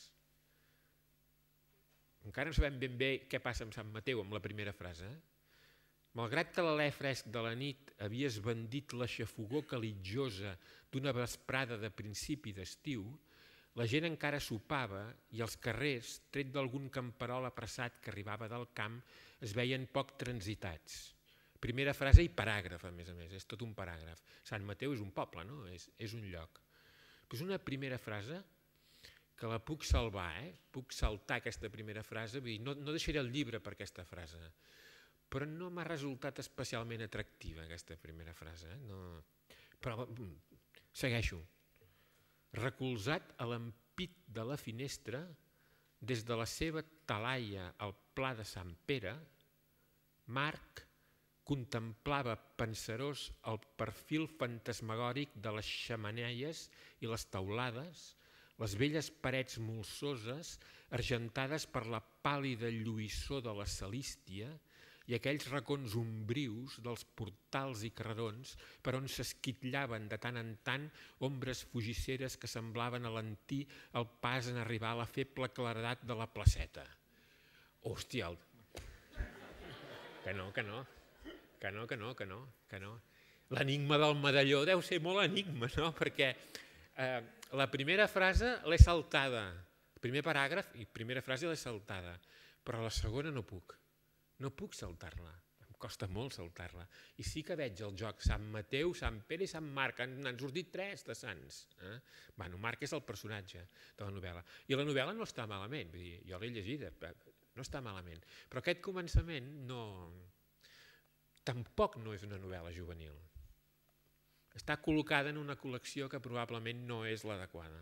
Encara no sabem ben bé què passa amb Sant Mateu, amb la primera frase, eh? Malgrat que l'alè fresc de la nit havia esbandit la xafogor calitjosa d'una vesprada de principi d'estiu, la gent encara sopava i els carrers, tret d'algun camperol apressat que arribava del camp, es veien poc transitats. primera frase i paràgraf, a més a més, és tot un paràgraf. Sant Mateu és un poble, no? És, és un lloc. Però és una primera frase que la puc salvar, eh? Puc saltar aquesta primera frase, vull dir, no, no deixaré el llibre per aquesta frase, però no m'ha resultat especialment atractiva aquesta primera frase. Eh? No... Però segueixo. Recolzat a l'ampit de la finestra, des de la seva talaia al pla de Sant Pere, Marc contemplava penserós el perfil fantasmagòric de les xemeneies i les teulades, les velles parets molsoses argentades per la pàl·lida lluïssor de la salístia i aquells racons ombrius dels portals i carrerons per on s'esquitllaven de tant en tant ombres fugisseres que semblaven alentir el pas en arribar a la feble claredat de la placeta. Hòstia, el... que no, que no, que no, que no, que no, que no. L'enigma del medalló deu ser molt enigma, no? Perquè eh, la primera frase l'he saltada, el primer paràgraf i primera frase l'he saltada, però la segona no puc, no puc saltar-la, em costa molt saltar-la. I sí que veig el joc Sant Mateu, Sant Pere i Sant Marc, n'han sortit tres de sants. Eh? Bueno, Marc és el personatge de la novel·la, i la novel·la no està malament, vull dir, jo l'he llegida, no està malament, però aquest començament no... tampoc no és una novel·la juvenil. Està col·locada en una col·lecció que probablement no és l'adequada.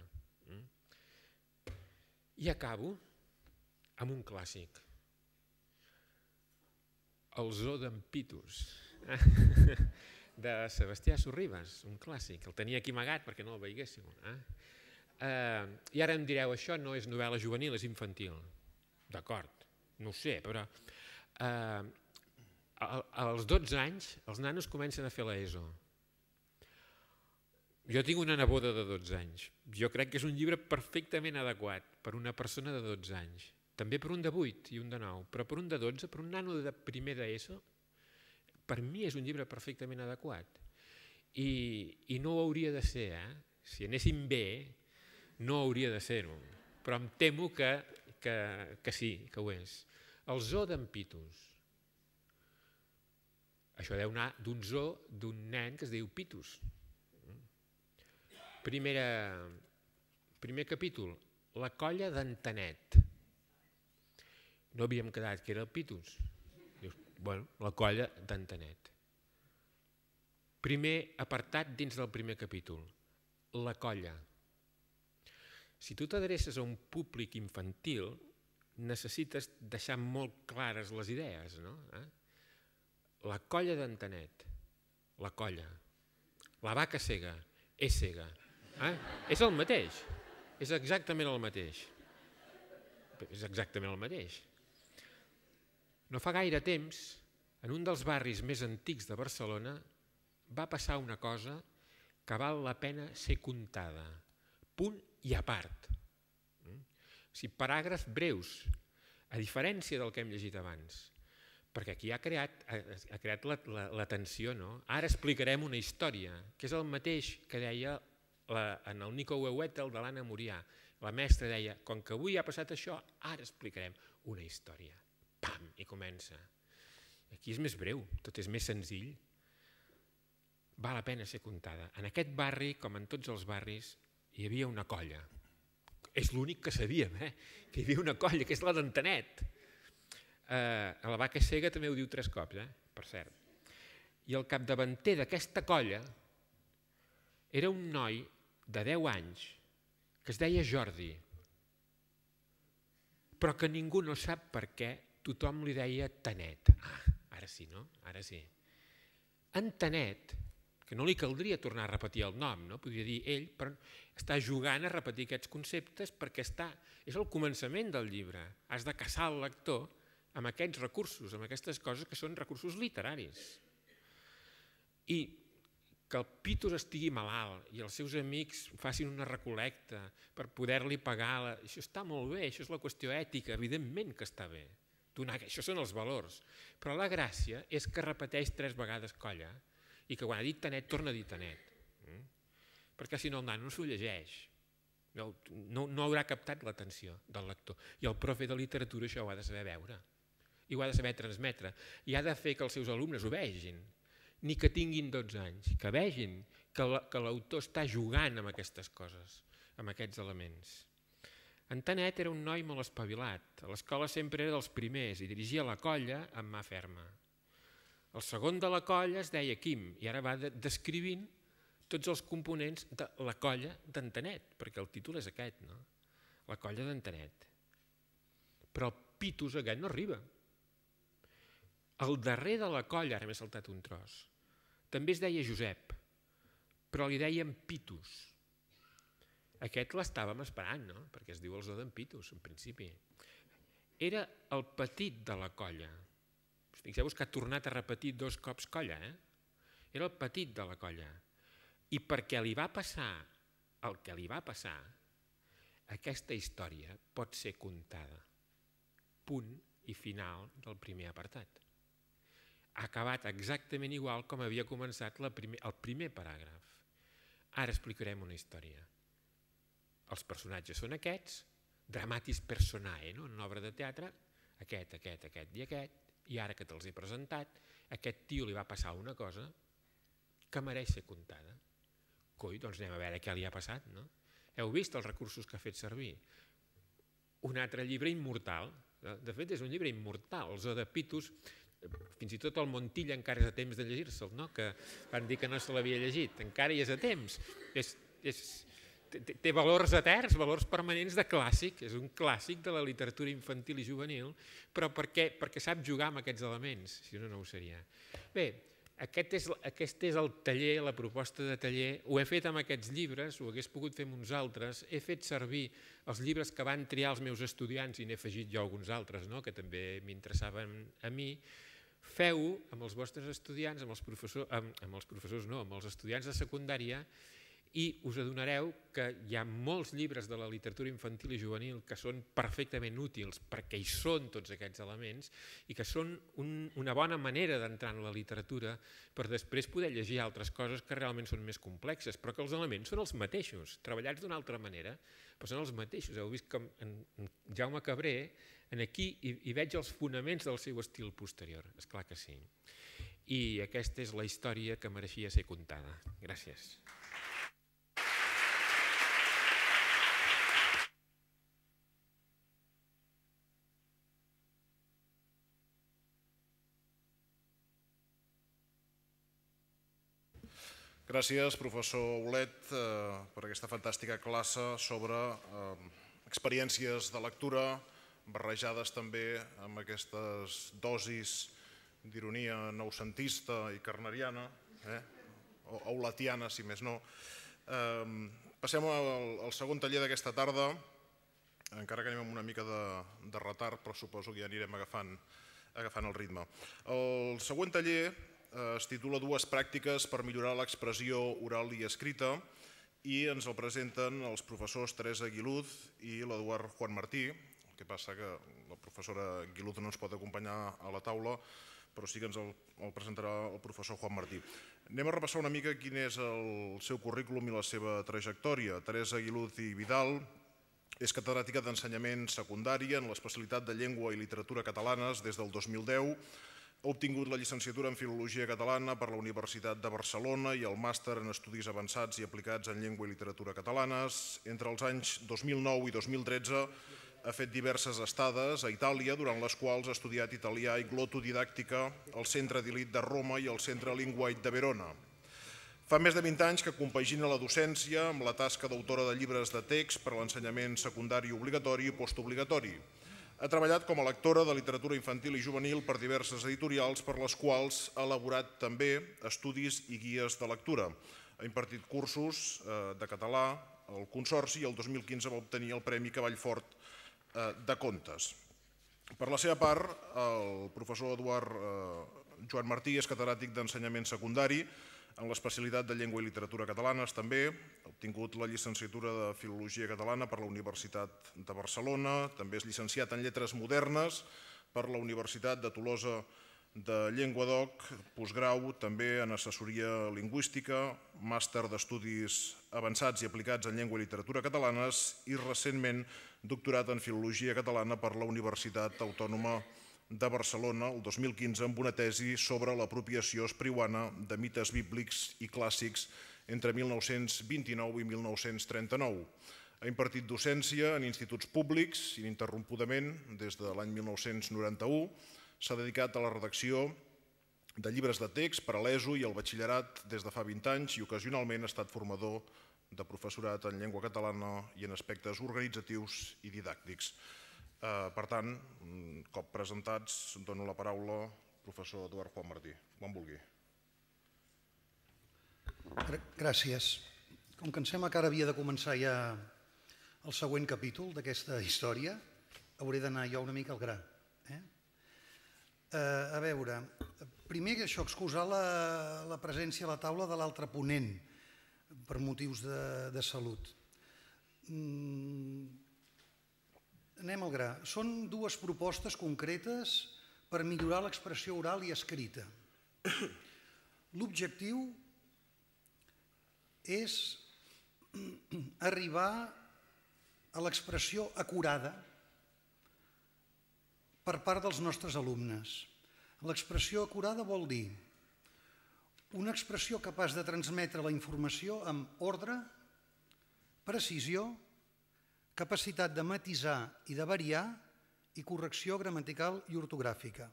I acabo amb un clàssic. El zoo d'en Pitus, de Sebastià Sorribes, un clàssic. El tenia aquí amagat perquè no el veiéssiu. Eh? Eh, I ara em direu, això no és novel·la juvenil, és infantil. D'acord, no ho sé, però... Eh, als dotze anys els nanos comencen a fer l'ESO. Jo tinc una neboda de dotze anys. Jo crec que és un llibre perfectament adequat per una persona de dotze anys. També per un de vuit i un de nou, però per un de dotze, per un nano de primer d'ESO, per mi és un llibre perfectament adequat. I, i no ho hauria de ser, eh? Si anéssim bé, no hauria de ser-ho. Però em temo que, que, que sí, que ho és. El zoo d'en Pitus. Això deu anar d'un zoo d'un nen que es diu Pitus. Primera, primer capítol, la colla d'en Tanet. No havíem quedat que era el Pitus. Dius, bueno, la colla d'en Tanet. Primer apartat dins del primer capítol, la colla. Si tu t'adreces a un públic infantil, necessites deixar molt clares les idees, no? Eh? La colla d'en Tanet, la colla. La vaca cega, és cega. Eh? És el mateix, és exactament el mateix. És exactament el mateix. No fa gaire temps, en un dels barris més antics de Barcelona, va passar una cosa que val la pena ser contada. Punt i a part. O sigui, paràgrafs breus, a diferència del que hem llegit abans. Perquè aquí ha creat, ha creat la, la, la tensió, no? Ara explicarem una història, que és el mateix que deia la, en el Nico Huehuetel de l'Anna Murià. La mestra deia, com que avui ha passat això, ara explicarem una història. Pam! I comença. Aquí és més breu, tot és més senzill. Val la pena ser contada. En aquest barri, com en tots els barris, hi havia una colla. És l'únic que sabíem, eh? Que hi havia una colla, que és la d'en Tanet. Uh, a la vaca cega també ho diu tres cops, eh? Per cert. I el capdavanter d'aquesta colla era un noi de deu anys que es deia Jordi, però que ningú no sap per què tothom li deia Tanet. Ah, ara sí, no? Ara sí. En Tanet, que no li caldria tornar a repetir el nom, no? Podria dir ell, però està jugant a repetir aquests conceptes perquè està... és el començament del llibre. Has de caçar el lector amb aquests recursos, amb aquestes coses que són recursos literaris. I que el Pitus estigui malalt i els seus amics facin una recol·lecta per poder-li pagar, la... això està molt bé, això és la qüestió ètica, evidentment que està bé. Donar... això són els valors. Però la gràcia és que repeteix tres vegades colla i que quan ha dit Tanet torna a dir Tanet. Mm? Perquè si no el nano no s'ho llegeix. No, no, no haurà captat l'atenció del lector. I el profe de literatura això ho ha de saber veure. i ho ha de saber transmetre, i ha de fer que els seus alumnes ho vegin, ni que tinguin dotze anys, que vegin que l'autor està jugant amb aquestes coses, amb aquests elements. En Tanet era un noi molt espavilat, a l'escola sempre era dels primers i dirigia la colla amb mà ferma. El segon de la colla es deia Quim i ara va descrivint tots els components de la colla d'en Tanet, perquè el títol és aquest, no? La colla d'en Tanet. Però el Pitus aquest no arriba. El darrer de la colla, ara m'he saltat un tros, també es deia Josep, però li deien Pitus. Aquest l'estàvem esperant, no? Perquè es diu el zoo d'en Pitus, en principi. Era el petit de la colla. Fixeu-vos que ha tornat a repetir dos cops colla, eh? Era el petit de la colla. I perquè li va passar el que li va passar, aquesta història pot ser contada. Punt i final del primer apartat. Ha acabat exactament igual com havia començat el primer paràgraf. Ara explicarem una història. Els personatges són aquests, dramatis personae, en una obra de teatre, aquest, aquest, aquest i aquest, i ara que te'ls he presentat, a aquest tio li va passar una cosa que mereix ser contada. Coi, doncs anem a veure què li ha passat, no? Heu vist els recursos que ha fet servir? Un altre llibre immortal, de fet és un llibre immortal, el zoo de Pitus, fins i tot el Montilla encara és a temps de llegir-se'l, no? Que van dir que no se l'havia llegit, encara hi és a temps. És, és, té, té valors eterns, valors permanents de clàssic, és un clàssic de la literatura infantil i juvenil, però perquè, perquè sap jugar amb aquests elements, si no, no ho seria. Bé, aquest és, aquest és el taller, la proposta de taller, ho he fet amb aquests llibres, ho hagués pogut fer amb uns altres, he fet servir els llibres que van triar els meus estudiants i n'he afegit jo alguns altres, no? Que també m'interessaven a mi. Feu-ho amb els vostres estudiants, amb els professors, amb, amb els professors no, amb els estudiants de secundària, i us adonareu que hi ha molts llibres de la literatura infantil i juvenil que són perfectament útils perquè hi són tots aquests elements i que són un, una bona manera d'entrar en la literatura per després poder llegir altres coses que realment són més complexes, però que els elements són els mateixos, treballats d'una altra manera, però són els mateixos. Heu vist com en Jaume Cabré, en aquí hi, hi veig els fonaments del seu estil posterior, és clar que sí. I aquesta és la història que mereixia ser contada. Gràcies. Gràcies, professor Olet, per aquesta fantàstica classe sobre experiències de lectura barrejades també amb aquestes dosis d'ironia noucentista i carneriana, o auletiana, si més no. Passem al segon taller d'aquesta tarda, encara que anem amb una mica de retard, però suposo que ja anirem agafant el ritme. El següent taller es titula Dues pràctiques per millorar l'expressió oral i escrita i ens el presenten els professors Teresa Aguiluz i l'Eduard Juan Martí. El que passa que la professora Aguiluz no ens pot acompanyar a la taula, però sí que ens el presentarà el professor Juan Martí. Anem a repassar una mica quin és el seu currículum i la seva trajectòria. Teresa Aguiluz i Vidal és catedràtica d'ensenyament secundari en l'especialitat de llengua i literatura catalanes des del dos mil deu. Ha obtingut la llicenciatura en Filologia Catalana per la Universitat de Barcelona i el màster en Estudis Avançats i Aplicats en Llengua i Literatura Catalanes. Entre els anys dos mil nou i dos mil tretze ha fet diverses estades a Itàlia, durant les quals ha estudiat italià i glotodidàctica al Centre d'Elit de Roma i al Centre Linguae de Verona. Fa més de vint anys que compagina la docència amb la tasca d'autora de llibres de text per a l'ensenyament secundari obligatori i postobligatori. Ha treballat com a lectora de literatura infantil i juvenil per diverses editorials per les quals ha elaborat també estudis i guies de lectura. Ha impartit cursos de català al Consorci i el dos mil quinze va obtenir el Premi Cavall Fort de Contes. Per la seva part, el professor Eduard Joan Martí és catedràtic d'ensenyament secundari en l'especialitat de Llengua i Literatura Catalanes també. Ha obtingut la llicenciatura de Filologia Catalana per la Universitat de Barcelona. També és llicenciat en Lletres Modernes per la Universitat de Tolosa de Llenguadoc, postgrau també en assessoria lingüística, màster d'estudis avançats i aplicats en llengua i literatura catalanes i recentment doctorat en Filologia Catalana per la Universitat Autònoma de Barcelona el dos mil quinze amb una tesi sobre l'apropiació espriuana de mites bíblics i clàssics entre mil nou-cents vint-i-nou i mil nou-cents trenta-nou. Ha impartit docència en instituts públics ininterrompudament des de l'any mil nou-cents noranta-u. S'ha dedicat a la redacció de llibres de text per a l'ESO i el batxillerat des de fa vint anys i ocasionalment ha estat formador de professorat en llengua catalana i en aspectes organitzatius i didàctics. Per tant, un cop presentats, dono la paraula al professor Eduard Juan Martí, quan vulgui. Gràcies. Com que em sembla que ara havia de començar ja el següent capítol d'aquesta història, hauré d'anar jo una mica al gra. A veure, primer que això, excusar la presència a la taula de l'altre ponent per motius de salut. Anem al gra. Són dues propostes concretes per millorar l'expressió oral i escrita. L'objectiu és arribar a l'expressió acurada per part dels nostres alumnes. L'expressió acurada vol dir una expressió capaç de transmetre la informació amb ordre, precisió, capacitat de matisar i de variar i correcció gramatical i ortogràfica.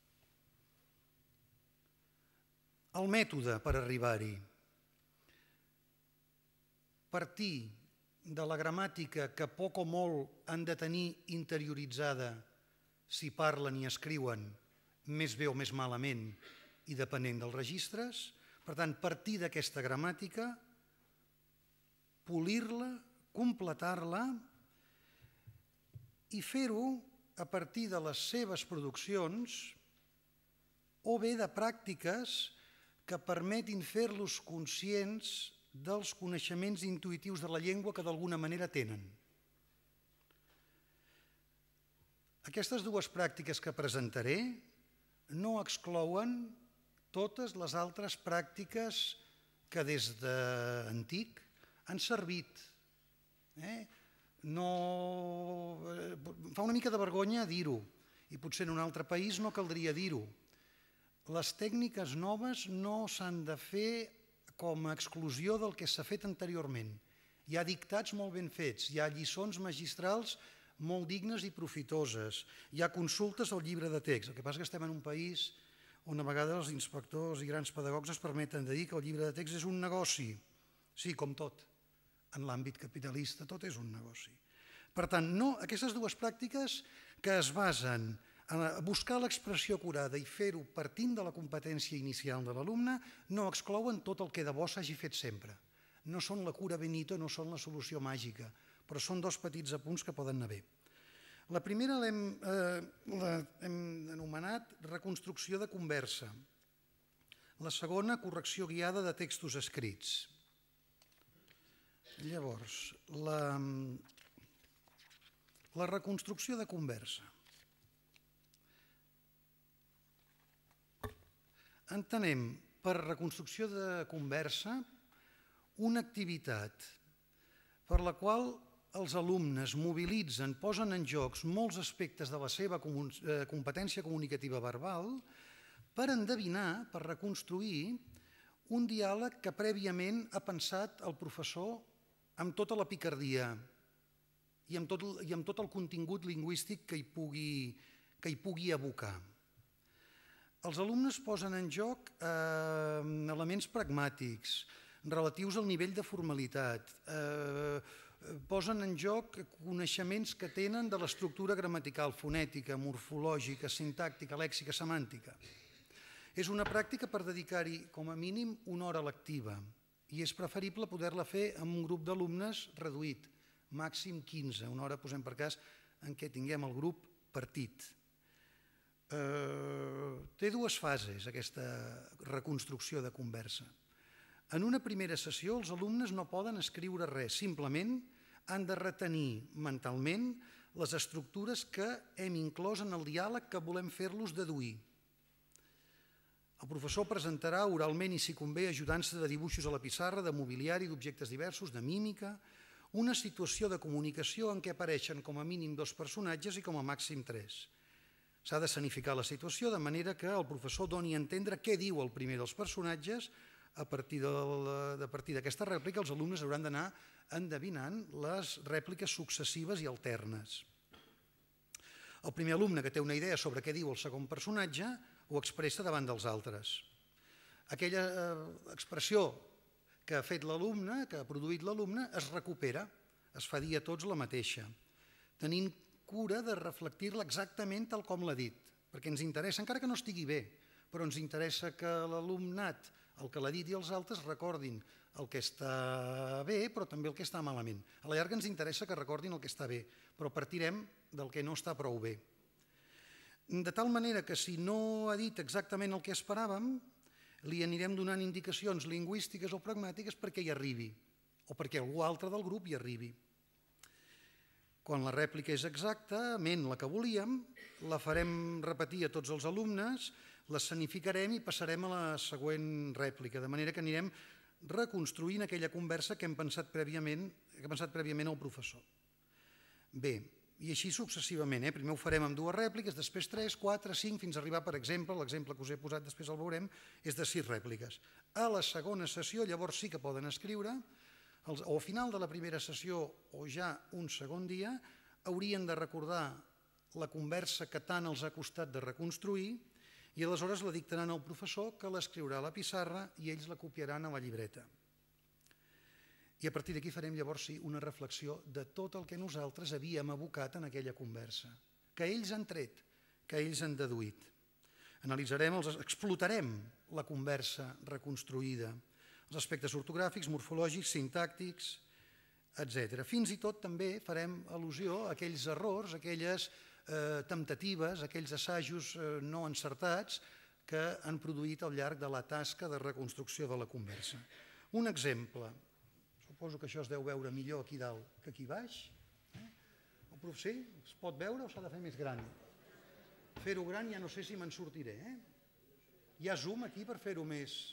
El mètode per arribar-hi. Partir de la gramàtica que poc o molt han de tenir interioritzada si parlen i escriuen més bé o més malament i depenent dels registres. Per tant, partir d'aquesta gramàtica, polir-la, completar-la i fer-ho a partir de les seves produccions o bé de pràctiques que permetin fer-los conscients dels coneixements intuïtius de la llengua que d'alguna manera tenen. Aquestes dues pràctiques que presentaré no exclouen totes les altres pràctiques que des d'antic han servit. No... Fa una mica de vergonya dir-ho, i potser en un altre país no caldria dir-ho. Les tècniques noves no s'han de fer com a exclusió del que s'ha fet anteriorment. Hi ha dictats molt ben fets, hi ha lliçons magistrals molt dignes i profitoses, hi ha consultes al llibre de text. El que passa és que estem en un país on a vegades els inspectors i grans pedagogs es permeten de dir que el llibre de text és un negoci. Sí, com tot. En l'àmbit capitalista tot és un negoci. Per tant, no, aquestes dues pràctiques que es basen en buscar l'expressió acurada i fer-ho partint de la competència inicial de l'alumne no exclouen tot el que de bo s'hagi fet sempre. No són la cura benito, no són la solució màgica, però són dos petits apunts que poden anar bé. La primera l'hem anomenat reconstrucció de conversa. La segona, correcció guiada de textos escrits. Llavors, la, la reconstrucció de conversa. Entenem per reconstrucció de conversa una activitat per la qual els alumnes mobilitzen, posen en joc molts aspectes de la seva competència comunicativa verbal per endevinar, per reconstruir un diàleg que prèviament ha pensat el professor amb tota la picardia i amb tot, i amb tot el contingut lingüístic que hi pugui, que hi pugui abocar. Els alumnes posen en joc eh, elements pragmàtics, relatius al nivell de formalitat, eh, posen en joc coneixements que tenen de l'estructura gramatical, fonètica, morfològica, sintàctica, lèxica, semàntica. És una pràctica per dedicar-hi com a mínim una hora lectiva i és preferible poder-la fer amb un grup d'alumnes reduït, màxim quinze, una hora posem per cas en què tinguem el grup partit. Eh, té dues fases aquesta reconstrucció de conversa. En una primera sessió els alumnes no poden escriure res, simplement han de retenir mentalment les estructures que hem inclòs en el diàleg que volem fer-los deduir. El professor presentarà oralment i, si convé, ajudant-se de dibuixos a la pissarra, de mobiliari, d'objectes diversos, de mímica, una situació de comunicació en què apareixen com a mínim dos personatges i com a màxim tres. S'ha d'escenificar la situació de manera que el professor doni a entendre què diu el primer dels personatges. A partir d'aquesta rèplica els alumnes hauran d'anar endevinant les rèpliques successives i alternes. El primer alumne que té una idea sobre què diu el segon personatge ho expressa davant dels altres. Aquella expressió que ha fet l'alumne, que ha produït l'alumne, es recupera, es fa dir a tots la mateixa, tenint cura de reflectir-la exactament tal com l'ha dit, perquè ens interessa, encara que no estigui bé, però ens interessa que l'alumnat, el que l'ha dit i els altres, recordin el que està bé, però també el que està malament. A la llarga ens interessa que recordin el que està bé, però partirem del que no està prou bé. De tal manera que si no ha dit exactament el que esperàvem, li anirem donant indicacions lingüístiques o pragmàtiques perquè hi arribi, o perquè algú altre del grup hi arribi. Quan la rèplica és exactament la que volíem, la farem repetir a tots els alumnes, l'escenificarem i passarem a la següent rèplica, de manera que anirem reconstruint aquella conversa que hem pensat prèviament, que ha pensat prèviament el professor. Bé, i així successivament. Eh? Primer ho farem amb dues rèpliques, després tres, quatre, cinc, fins a arribar, per exemple, l'exemple que us he posat, després el veurem, és de sis rèpliques. A la segona sessió, llavors sí que poden escriure, o al final de la primera sessió o ja un segon dia, haurien de recordar la conversa que tant els ha costat de reconstruir i aleshores la dictaran al professor, que l'escriurà a la pissarra i ells la copiaran a la llibreta. I a partir d'aquí farem llavors sí una reflexió de tot el que nosaltres havíem abocat en aquella conversa, que ells han tret, que ells han deduït. Analitzarem, explotarem la conversa reconstruïda, els aspectes ortogràfics, morfològics, sintàctics, etcètera. Fins i tot també farem al·lusió a aquells errors, a aquelles temptatives, aquells assajos no encertats que han produït al llarg de la tasca de reconstrucció de la conversa. Un exemple, suposo que això es deu veure millor aquí dalt que aquí baix. El professor, es pot veure o s'ha de fer més gran? Fer-ho gran ja no sé si me'n sortiré. Hi ha zoom aquí per fer-ho més...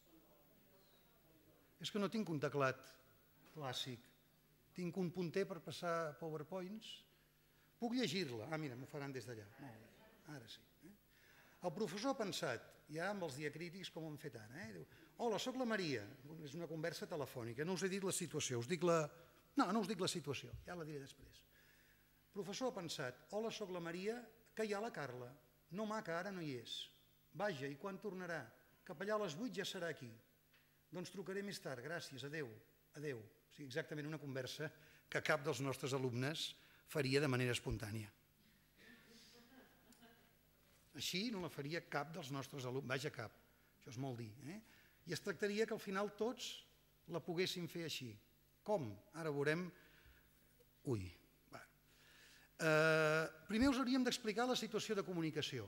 És que no tinc un teclat clàssic, tinc un punter per passar PowerPoints. Puc llegir-la? Ah, mira, m'ho faran des d'allà. Ara sí. El professor ha pensat, ja amb els diacrítics com ho hem fet ara, diu, hola, soc la Maria, és una conversa telefònica, no us he dit la situació, us dic la... No, no us dic la situació, ja la diré després. El professor ha pensat, hola, soc la Maria, que hi ha la Carla, no maca, ara no hi és. Vaja, i quan tornarà? Cap allà a les vuit ja serà aquí. Doncs trucaré més tard, gràcies, adeu, adeu. O sigui, exactament una conversa que cap dels nostres alumnes faria de manera espontània. Així no la faria cap dels nostres alumnes, vaja cap, això és molt dir. I es tractaria que al final tots la poguessin fer així. Com? Ara veurem... Ui, va. Primer us hauríem d'explicar la situació de comunicació.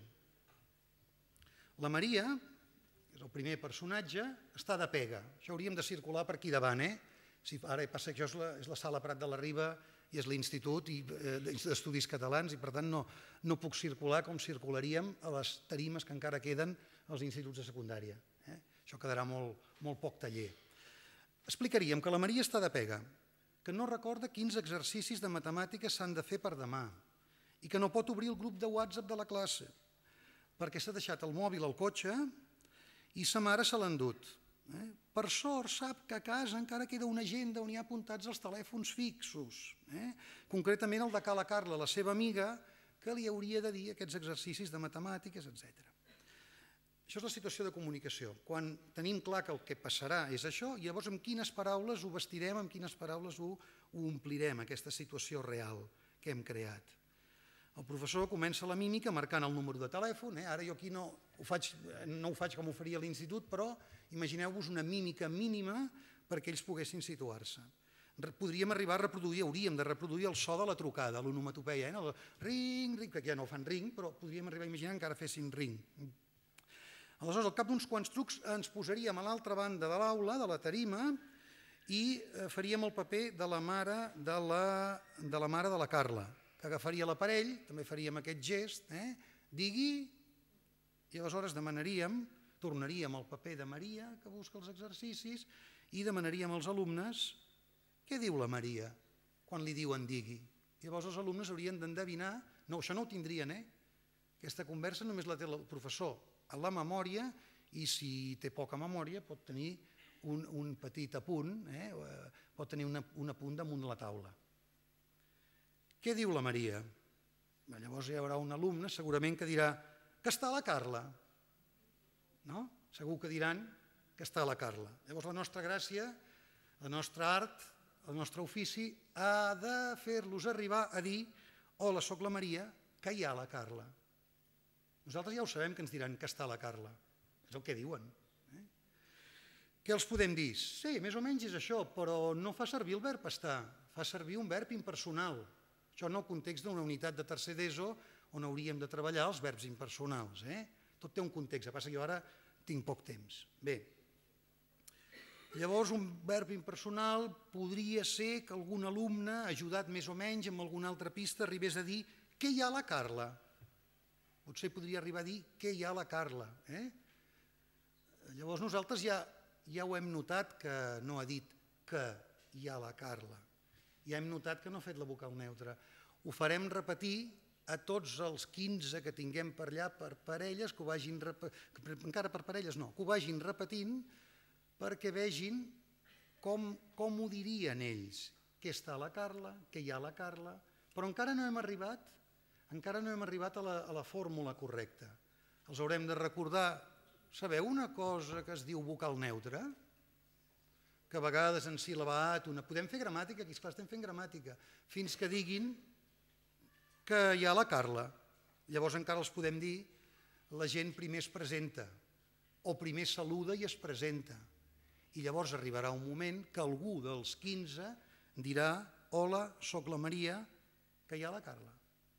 La Maria... és el primer personatge, està de pega. Això hauríem de circular per aquí davant. Ara passa que això és la sala Prat de la Riba i és l'Institut d'Estudis Catalans i per tant no puc circular com circularíem a les tarimes que encara queden als instituts de secundària. Això quedarà molt poc taller. Explicaríem que la Maria està de pega, que no recorda quins exercicis de matemàtiques s'han de fer per demà i que no pot obrir el grup de WhatsApp de la classe perquè s'ha deixat el mòbil al cotxe i sa mare se l'ha endut. Per sort sap que a casa encara queda una agenda on hi ha apuntats els telèfons fixos, concretament el de ca la Carla, la seva amiga, que li hauria de dir aquests exercicis de matemàtiques, etcètera. Això és la situació de comunicació. Quan tenim clar que el que passarà és això, llavors amb quines paraules ho vestirem, amb quines paraules ho omplirem, aquesta situació real que hem creat. El professor comença la mímica marcant el número de telèfon. Ara jo aquí no ho faig com ho faria a l'institut, però imagineu-vos una mímica mínima perquè ells poguessin situar-se. Podríem arribar a reproduir, hauríem de reproduir el so de la trucada, l'onomatopeia. Ring, ring, perquè ja no fan ring, però podríem arribar a imaginar que encara fessin ring. Aleshores, al cap d'uns quants trucs ens posaríem a l'altra banda de l'aula, de la tarima, i faríem el paper de la mare de la Carla, que agafaria l'aparell, també faríem aquest gest, digui, i aleshores demanaríem, tornaríem al paper de Maria, que busca els exercicis, i demanaríem als alumnes què diu la Maria quan li diuen digui. I llavors els alumnes haurien d'endevinar, no, això no ho tindrien, eh? Aquesta conversa només la té el professor a la memòria i si té poca memòria pot tenir un, un petit apunt, eh? pot tenir una, un apunt damunt de la taula. Què diu la Maria? Llavors hi haurà un alumne segurament que dirà que està la Carla. No? Segur que diran que està la Carla. Llavors la nostra gràcia, el nostre art, el nostre ofici ha de fer-los arribar a dir hola, soc la Maria, que hi ha la Carla. Nosaltres ja ho sabem que ens diran que està la Carla. És el que diuen. Eh? Què els podem dir? Sí, més o menys és això, però no fa servir el verb estar, fa servir un verb impersonal. Això en el context d'una unitat de tercer d'ESO on hauríem de treballar els verbs impersonals. Eh? Tot té un context, el que passa que jo ara tinc poc temps. Bé, llavors un verb impersonal podria ser que algun alumne, ajudat més o menys amb alguna altra pista, arribés a dir què hi ha a la Carla. Potser podria arribar a dir què hi ha a la Carla. Eh? Llavors nosaltres ja, ja ho hem notat que no ha dit que hi ha la Carla. Ja hem notat que no ha fet la vocal neutra. Ho farem repetir a tots els quinze que tinguem per allà per parelles, que ho vagin encara per parelles no, que ho vagin repetint perquè vegin com, com ho dirien ells. Què està la Carla, què hi ha la Carla, però encara no hem arribat encara no hem arribat a la, a la fórmula correcta. Els haurem de recordar, sabeu una cosa que es diu vocal neutra? Que a vegades en síl·laba una... Podem fer gramàtica, aquí esclar estem fent gramàtica, fins que diguin que hi ha la Carla. Llavors encara els podem dir la gent primer es presenta o primer saluda i es presenta. I llavors arribarà un moment que algú dels quinze dirà hola, soc la Maria, que hi ha la Carla.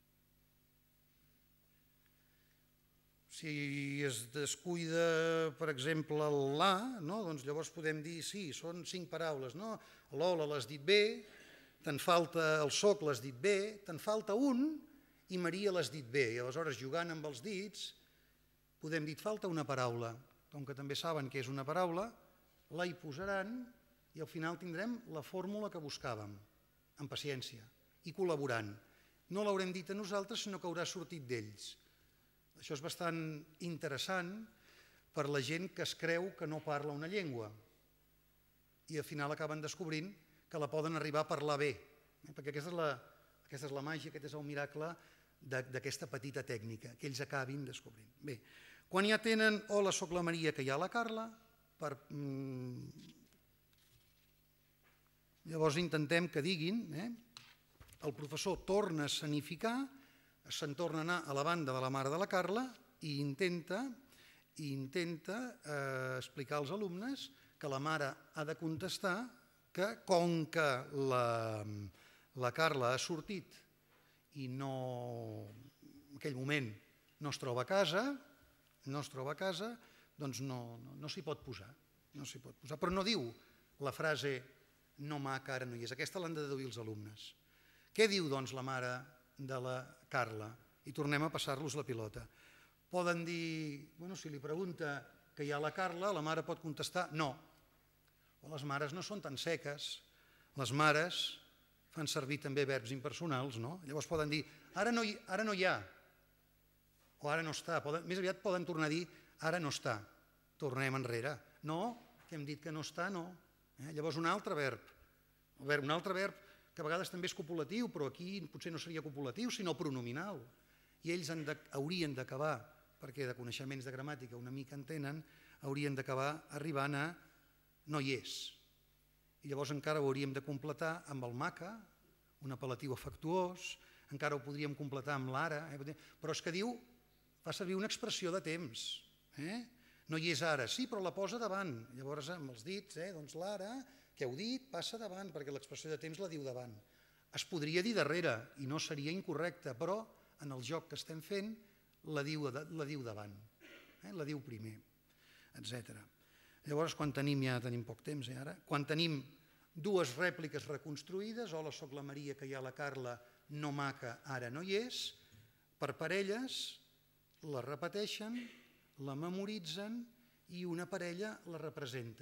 Si es descuida, per exemple, el la, no? Doncs llavors podem dir, sí, són cinc paraules. No? L'hola l'has dit bé, te'n falta el soc l'has dit bé, te'n falta un i Maria l'has dit bé. I aleshores, jugant amb els dits, podem dir, falta una paraula. Com que també saben què és una paraula, la hi posaran i al final tindrem la fórmula que buscàvem, amb paciència i col·laborant. No l'haurem dit a nosaltres, sinó que haurà sortit d'ells. Això és bastant interessant per la gent que es creu que no parla una llengua i al final acaben descobrint que la poden arribar a parlar bé, perquè aquesta és la, aquesta és la màgia, aquest és el miracle d'aquesta petita tècnica, que ells acabin descobrint. Bé, quan ja tenen hola, soc la Maria, que hi ha la Carla, per... llavors intentem que diguin, eh? El professor torna a escenificar, se'n torna a anar a la banda de la mare de la Carla i intenta, i intenta eh, explicar als alumnes que la mare ha de contestar que com que la, la Carla ha sortit i no, en aquell moment no es troba a casa, no es troba a casa, doncs no, no, no s'hi pot posar, no s'hi pot posar. Però no diu la frase no maca, ara no hi és. Aquesta l'han de deduir els alumnes. Què diu, doncs, la mare de la Carla? I tornem a passar-los la pilota. Poden dir, bueno, si li pregunta que hi ha la Carla, la mare pot contestar no. O les mares no són tan seques. Les mares fan servir també verbs impersonals, no? Llavors poden dir, ara no hi, ara no hi ha, o ara no està. Poden, més aviat poden tornar a dir, ara no està. Tornem enrere. No, que hem dit que no està, no. Eh? Llavors un altre verb, un altre verb que a vegades també és copulatiu, però aquí potser no seria copulatiu, sinó pronominal. I ells han de, haurien d'acabar, perquè de coneixements de gramàtica una mica en tenen, haurien d'acabar arribant a no hi és. I llavors encara ho hauríem de completar amb el maca, un apel·latiu afectuós, encara ho podríem completar amb l'ara, eh? Però és que diu, fa servir una expressió de temps. Eh? No hi és ara, sí, però la posa davant. Llavors amb els dits, eh? Doncs l'ara... que heu dit passa davant, perquè l'expressió de temps la diu davant. Es podria dir darrere i no seria incorrecte, però en el joc que estem fent la diu, la diu davant, eh? La diu primer, etcètera. Llavors, quan tenim, ja tenim poc temps, eh, ara, quan tenim dues rèpliques reconstruïdes, hola, soc la Maria, que hi ha la Carla, no maca, ara no hi és, per parelles la repeteixen, la memoritzen i una parella la representa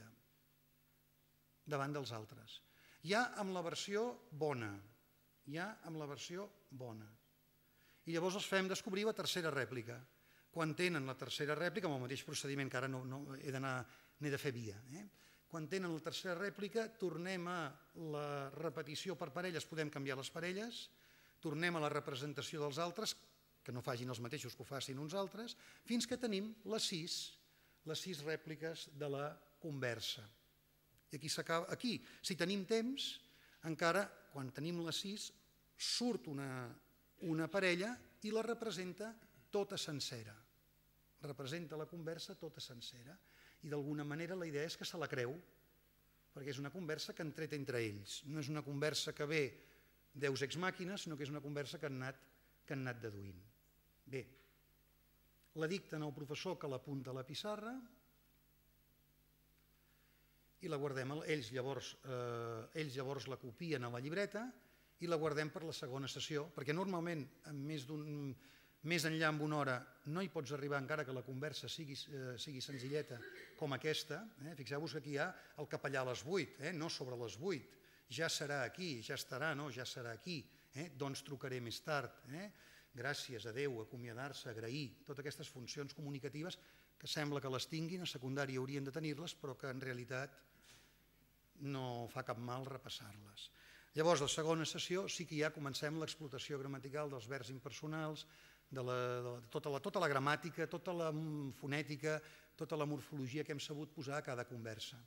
davant dels altres. Ja amb la versió bona, ja amb la versió bona. i llavors els fem descobrir la tercera rèplica. Quan tenen la tercera rèplica, amb el mateix procediment que ara no, no, he d'anar, n'he de fer via, eh? Quan tenen la tercera rèplica, tornem a la repetició per parelles, podem canviar les parelles, tornem a la representació dels altres, que no facin els mateixos que ho facin uns altres, fins que tenim les sis, les sis rèpliques de la conversa. I aquí s'acaba. Aquí, si tenim temps, encara, quan tenim les sis, surt una, una parella i la representa tota sencera. Representa la conversa tota sencera. I d'alguna manera la idea és que se la creu, perquè és una conversa que han tret entre ells. No és una conversa que ve deus ex màquina, sinó que és una conversa que han anat, que han anat deduint. Bé, la dicten el professor, que l'apunta a la pissarra, i la guardem. Ells llavors, eh, ells llavors la copien a la llibreta i la guardem per la segona sessió, perquè normalment en més d'un... més enllà amb una hora no hi pots arribar encara que la conversa sigui, eh, sigui senzilleta com aquesta. Eh? Fixeu-vos que aquí hi ha el capellà a les vuit, eh? No sobre les vuit. Ja serà aquí, ja estarà, no, ja serà aquí. Eh? Doncs trucaré més tard. Eh? Gràcies, adeu, acomiadar-se, agrair. Totes aquestes funcions comunicatives que sembla que les tinguin, a secundària haurien de tenir-les, però que en realitat no fa cap mal repassar-les. Llavors, la segona sessió sí que ja comencem l'explotació gramatical dels verbs impersonals, de, la, de tota, la, tota la gramàtica, tota la fonètica, tota la morfologia que hem sabut posar a cada conversa.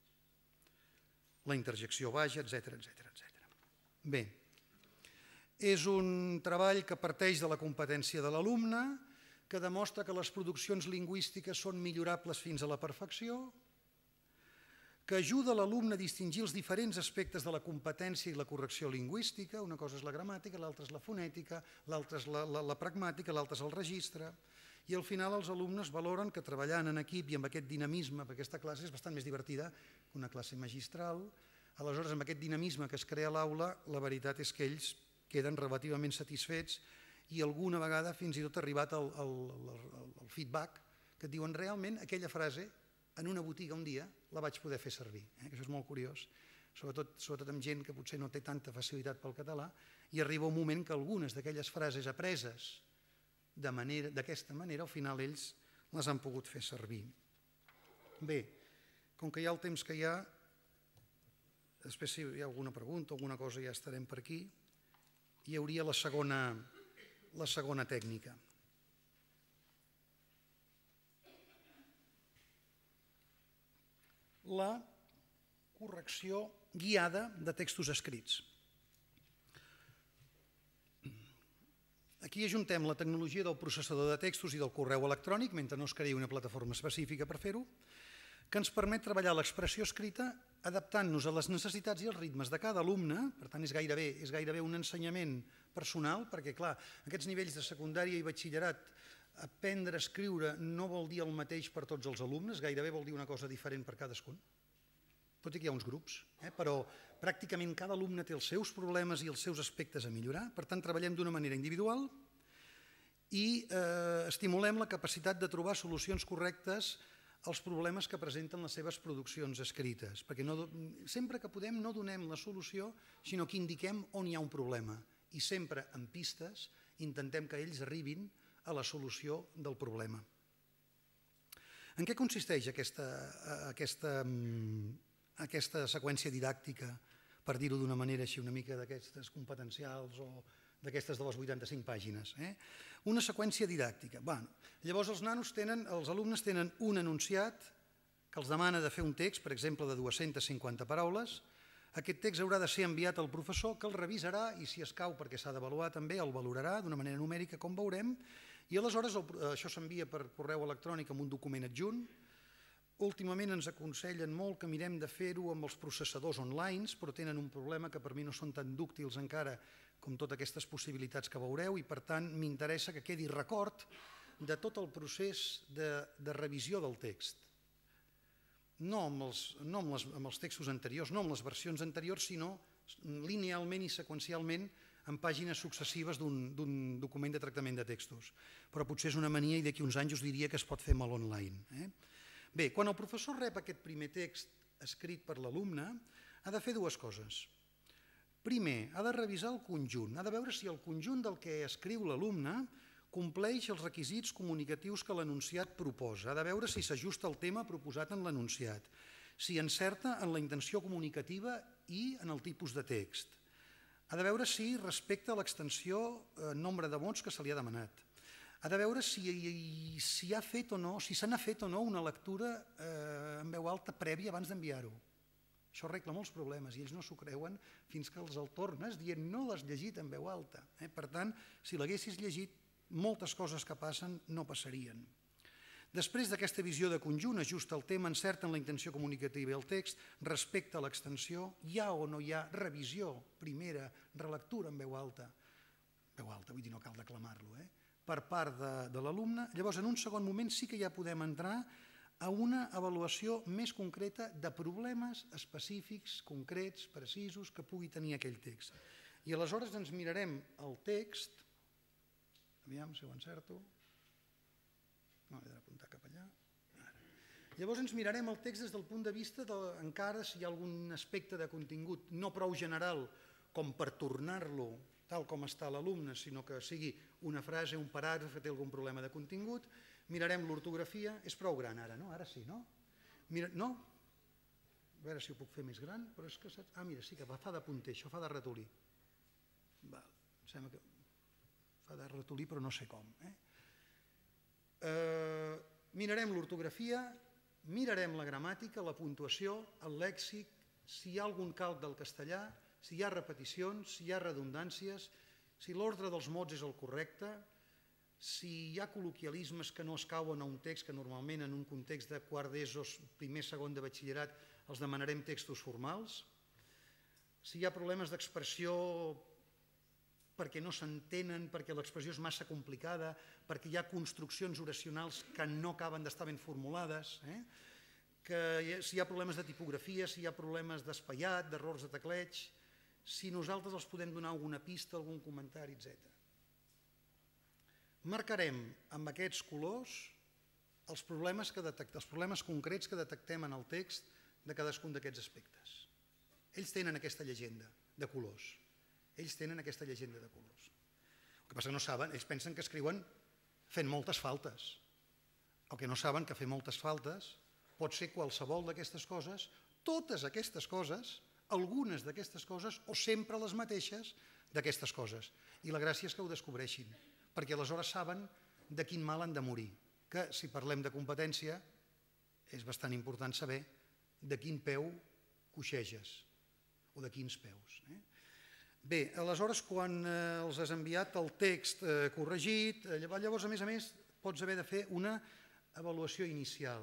La interjecció baixa, etcètera, etcètera, etcètera. Bé, és un treball que parteix de la competència de l'alumne, que demostra que les produccions lingüístiques són millorables fins a la perfecció, que ajuda l'alumne a distingir els diferents aspectes de la competència i la correcció lingüística. Una cosa és la gramàtica, l'altra és la fonètica, l'altra és la, la, la pragmàtica, l'altra és el registre. I al final els alumnes valoren que treballant en equip i amb aquest dinamisme, perquè aquesta classe és bastant més divertida que una classe magistral, aleshores amb aquest dinamisme que es crea a l'aula, la veritat és que ells queden relativament satisfets i alguna vegada fins i tot ha arribat el, el, el, el feedback que et diuen realment aquella frase en una botiga un dia la vaig poder fer servir, eh? Que això és molt curiós, sobretot, sobretot amb gent que potser no té tanta facilitat pel català, i arriba un moment que algunes d'aquelles frases apreses d'aquesta manera, al final ells les han pogut fer servir. Bé, com que hi ha el temps que hi ha, després si hi ha alguna pregunta, alguna cosa ja estarem per aquí, hi hauria la segona, la segona tècnica. La correcció guiada de textos escrits. Aquí ajuntem la tecnologia del processador de textos i del correu electrònic, mentre no es creï una plataforma específica per fer-ho, que ens permet treballar l'expressió escrita adaptant-nos a les necessitats i els ritmes de cada alumne. Per tant, és gairebé, és gairebé un ensenyament personal, perquè, clar, aquests nivells de secundària i batxillerat, aprendre a escriure no vol dir el mateix per tots els alumnes, gairebé vol dir una cosa diferent per cadascun, tot i que hi ha uns grups, eh? Però pràcticament cada alumne té els seus problemes i els seus aspectes a millorar, per tant treballem d'una manera individual i eh, estimulem la capacitat de trobar solucions correctes als problemes que presenten les seves produccions escrites, perquè no, sempre que podem no donem la solució, sinó que indiquem on hi ha un problema i sempre amb pistes intentem que ells arribin a la solució del problema. En què consisteix aquesta, aquesta, aquesta seqüència didàctica, per dir-ho d'una manera així una mica d'aquestes competencials o d'aquestes de les vuitanta-cinc pàgines? Eh? Una seqüència didàctica. Bueno, llavors els nanos tenen, els alumnes tenen un enunciat que els demana de fer un text, per exemple, de dues-centes cinquanta paraules. Aquest text haurà de ser enviat al professor, que el revisarà i, si escau, perquè s'ha d'avaluar també, el valorarà d'una manera numèrica, com veurem, i aleshores el, això s'envia per correu electrònic amb un document adjunt. Últimament ens aconsellen molt que mirem de fer-ho amb els processadors online, però tenen un problema que per mi no són tan dúctils encara com totes aquestes possibilitats que veureu, i per tant m'interessa que quedi record de tot el procés de, de revisió del text. No, amb els, no amb, les, amb els textos anteriors, no amb les versions anteriors, sinó linealment i seqüencialment en pàgines successives d'un document de tractament de textos. Però potser és una mania i d'aquí uns anys us diria que es pot fer molt online. Eh? Bé, quan el professor rep aquest primer text escrit per l'alumne, ha de fer dues coses. Primer, ha de revisar el conjunt, ha de veure si el conjunt del que escriu l'alumne compleix els requisits comunicatius que l'enunciat proposa, ha de veure si s'ajusta al tema proposat en l'enunciat, si encerta en la intenció comunicativa i en el tipus de text. Ha de veure si respecta l'extensió en nombre de mots que se li ha demanat. Ha de veure si si ha fet o no, si se n'ha fet o no una lectura en veu alta prèvia abans d'enviar-ho. Això arregla molts problemes i ells no s'ho creuen fins que els el tornes dient no l'has llegit en veu alta. Per tant, si l'haguessis llegit, moltes coses que passen no passarien. Després d'aquesta visió de conjunt, ajusta el tema, encerta en la intenció comunicativa i el text, respecta l'extensió, hi ha o no hi ha revisió, primera, relectura en veu alta, veu alta, vull dir, no cal declamar-lo, eh? per part de, de l'alumne. Llavors, en un segon moment sí que ja podem entrar a una avaluació més concreta de problemes específics, concrets, precisos, que pugui tenir aquell text. I aleshores ens mirarem el text, aviam si ho encerto, no, he d'apuntar cap allà. Llavors ens mirarem el text des del punt de vista de, encara si hi ha algun aspecte de contingut no prou general com per tornar-lo tal com està l'alumne, sinó que sigui una frase, un paràgraf que té algun problema de contingut. Mirarem l'ortografia, és prou gran ara, no? Ara sí, no? Mira, no? A veure si ho puc fer més gran, però és que... Ah, mira, sí que fa de punter, això fa de ratolí. Val, em sembla que fa de ratolí, però no sé com. Eh? Eh, mirarem l'ortografia, mirarem la gramàtica, la puntuació, el lèxic, si hi ha algun calc del castellà, si hi ha repeticions, si hi ha redundàncies, si l'ordre dels mots és el correcte, si hi ha col·loquialismes que no es cauen a un text, que normalment en un context de quart d'ESO, primer, segon de batxillerat, els demanarem textos formals, si hi ha problemes d'expressió perquè no s'entenen, perquè l'expressió és massa complicada, perquè hi ha construccions oracionals que no acaben d'estar ben formulades, eh? que si hi ha problemes de tipografia, si hi ha problemes d'espaiat, d'errors de tecleig, si nosaltres els podem donar alguna pista, algun comentari, etcètera. Marcarem amb aquests colors els problemes, que detectem, els problemes concrets que detectem en el text de cadascun d'aquests aspectes. Ells tenen aquesta llegenda de colors. Ells tenen aquesta llegenda de colors. El que passa que no saben, ells pensen que escriuen fent moltes faltes. El que no saben que fer moltes faltes pot ser qualsevol d'aquestes coses, totes aquestes coses, algunes d'aquestes coses o sempre les mateixes d'aquestes coses. I la gràcia és que ho descobreixin, perquè aleshores saben de quin mal han de morir, que si parlem de competència és bastant important saber de quin peu coixeges o de quins peus. Bé, aleshores quan els has enviat el text corregit, llavors a més a més pots haver de fer una avaluació inicial.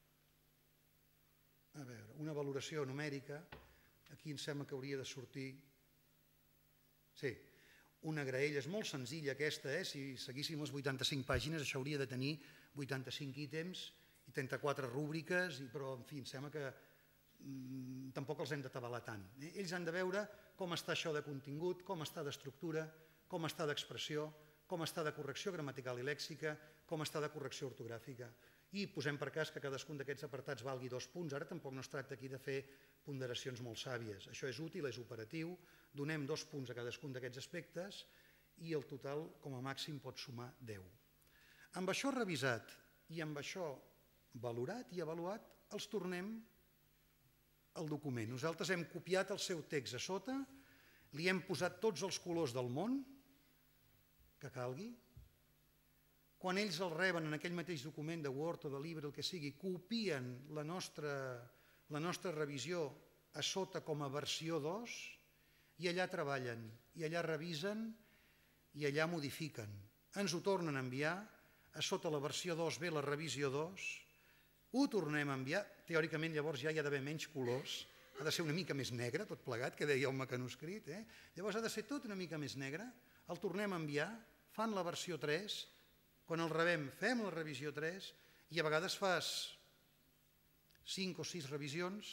A veure, una valoració numèrica. Aquí em sembla que hauria de sortir... Sí, una graella. És molt senzilla aquesta, eh? Si seguíssim les vuitanta-cinc pàgines, això hauria de tenir vuitanta-cinc ítems i trenta-quatre rúbriques, però, en fi, em sembla que mmm, tampoc els hem d'atabalar tant. Eh? Ells han de veure com està això de contingut, com està d'estructura, com està d'expressió, com està de correcció gramatical i lèxica, com està de correcció ortogràfica. I posem per cas que cadascun d'aquests apartats valgui dos punts. Ara tampoc no es tracta aquí de fer ponderacions molt sàvies. Això és útil, és operatiu, donem dos punts a cadascun d'aquests aspectes i el total, com a màxim, pot sumar deu. Amb això revisat i amb això valorat i avaluat, els tornem al document. Nosaltres hem copiat el seu text a sota, li hem posat tots els colors del món que calgui. Quan ells el reben en aquell mateix document de Word o de llibre, el que sigui, copien la nostra, la nostra revisió a sota com a versió dos i allà treballen, i allà revisen i allà modifiquen. Ens ho tornen a enviar, a sota la versió dos ve la revisió dos, ho tornem a enviar, teòricament llavors ja hi ha d'haver menys colors, ha de ser una mica més negre tot plegat, que deia el mecanoscrit, eh? Llavors ha de ser tot una mica més negre, el tornem a enviar, fan la versió tres, quan el rebem fem la revisió tres i a vegades fas cinc o sis revisions,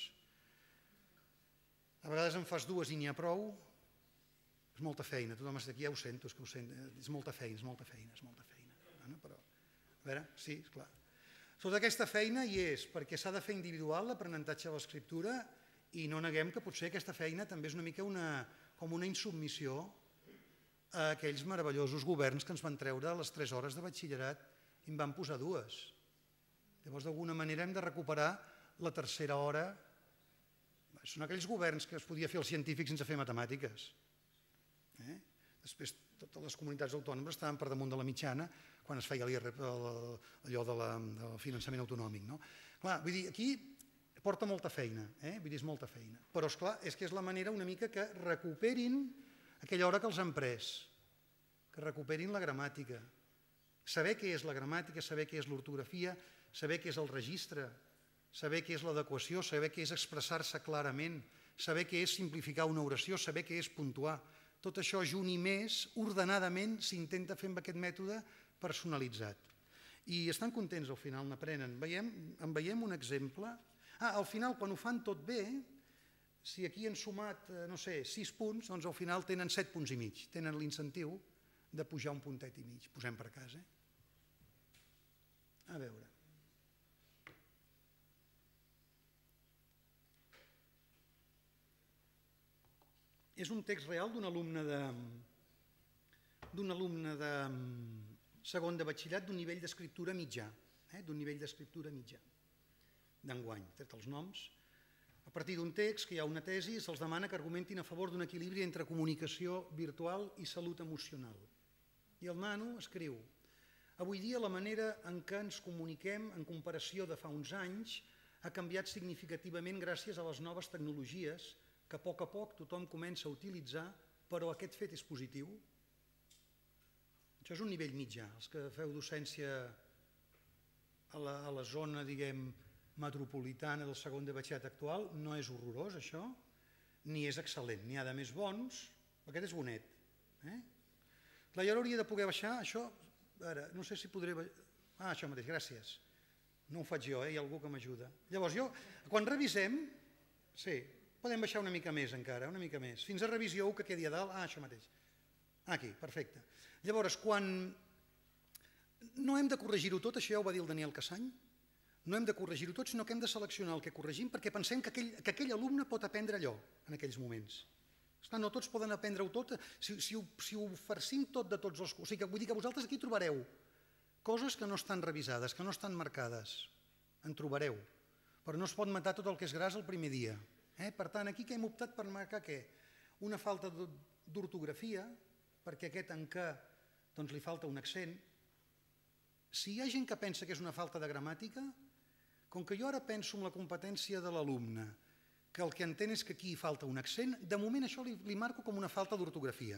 a vegades en fas dues i n'hi ha prou, és molta feina, tothom està aquí, ja ho sento, és que ho sento, és molta feina, és molta feina, és molta feina. Bueno, però, a veure, sí, esclar. Tota aquesta feina hi és perquè s'ha de fer individual l'aprenentatge de l'escriptura i no neguem que potser aquesta feina també és una mica una, com una insubmissió a aquells meravellosos governs que ens van treure les tres hores de batxillerat i en van posar dues. Llavors, d'alguna manera, hem de recuperar la tercera hora. Són aquells governs que es podia fer els científics sense fer matemàtiques. Eh? Després, totes les comunitats autònomes estaven per damunt de la mitjana quan es feia allò del finançament autonòmic. No? Clar, vull dir, aquí porta molta feina, eh? Vull dir, és molta feina. Però, esclar, és que és la manera una mica que recuperin aquella hora que els han pres, que recuperin la gramàtica. Saber què és la gramàtica, saber què és l'ortografia, saber què és el registre, saber què és l'adequació, saber què és expressar-se clarament, saber què és simplificar una oració, saber què és puntuar. Tot això junt i més, ordenadament, s'intenta fer amb aquest mètode personalitzat. I estan contents al final, n'aprenen. En veiem un exemple. Ah, al final, quan ho fan tot bé, si aquí han sumat, no sé, sis punts, doncs al final tenen set punts i mig. Tenen l'incentiu de pujar un puntet i mig. Posem per casa. A veure. És un text real d'un alumne de d'un alumne de segon de batxillerat d'un nivell d'escriptura mitjà, eh? d'un nivell d'escriptura mitjà d'enguany, tret els noms. A partir d'un text que hi ha una tesi, se'ls demana que argumentin a favor d'un equilibri entre comunicació virtual i salut emocional. I el nano escriu: avui dia la manera en què ens comuniquem en comparació de fa uns anys ha canviat significativament gràcies a les noves tecnologies que a poc a poc tothom comença a utilitzar, però aquest fet és positiu? Això és un nivell mitjà. Els que feu docència a la, a la zona, diguem, metropolitana del segon de batxillerat actual, no és horrorós, això, ni és excel·lent. N'hi ha de més bons, aquest és bonet. Eh? La Iara hauria de poder baixar, això, ara, no sé si podré... Ah, això mateix, gràcies. No ho faig jo, eh? Hi ha algú que m'ajuda. Llavors, jo, quan revisem, sí, podem baixar una mica més encara, una mica més. Fins a revisió u que quedi a dalt, ah, això mateix. Aquí, perfecte. Llavors, quan no hem de corregir-ho tot, això ja ho va dir el Daniel Cassany, no hem de corregir-ho tot, sinó que hem de seleccionar el que corregim perquè pensem que aquell, que aquell alumne pot aprendre allò en aquells moments. Esclar, no tots poden aprendre-ho tot, si, si, ho, si ho farcim tot de tots els... O sigui, que vull dir que vosaltres aquí trobareu coses que no estan revisades, que no estan marcades. En trobareu. Però no es pot matar tot el que és gras el primer dia. Eh? Per tant, aquí que hem optat per marcar què? Una falta d'ortografia, perquè aquest en què doncs, li falta un accent. Si hi ha gent que pensa que és una falta de gramàtica, com que jo ara penso en la competència de l'alumne, que el que entén és que aquí hi falta un accent, de moment això li, li marco com una falta d'ortografia.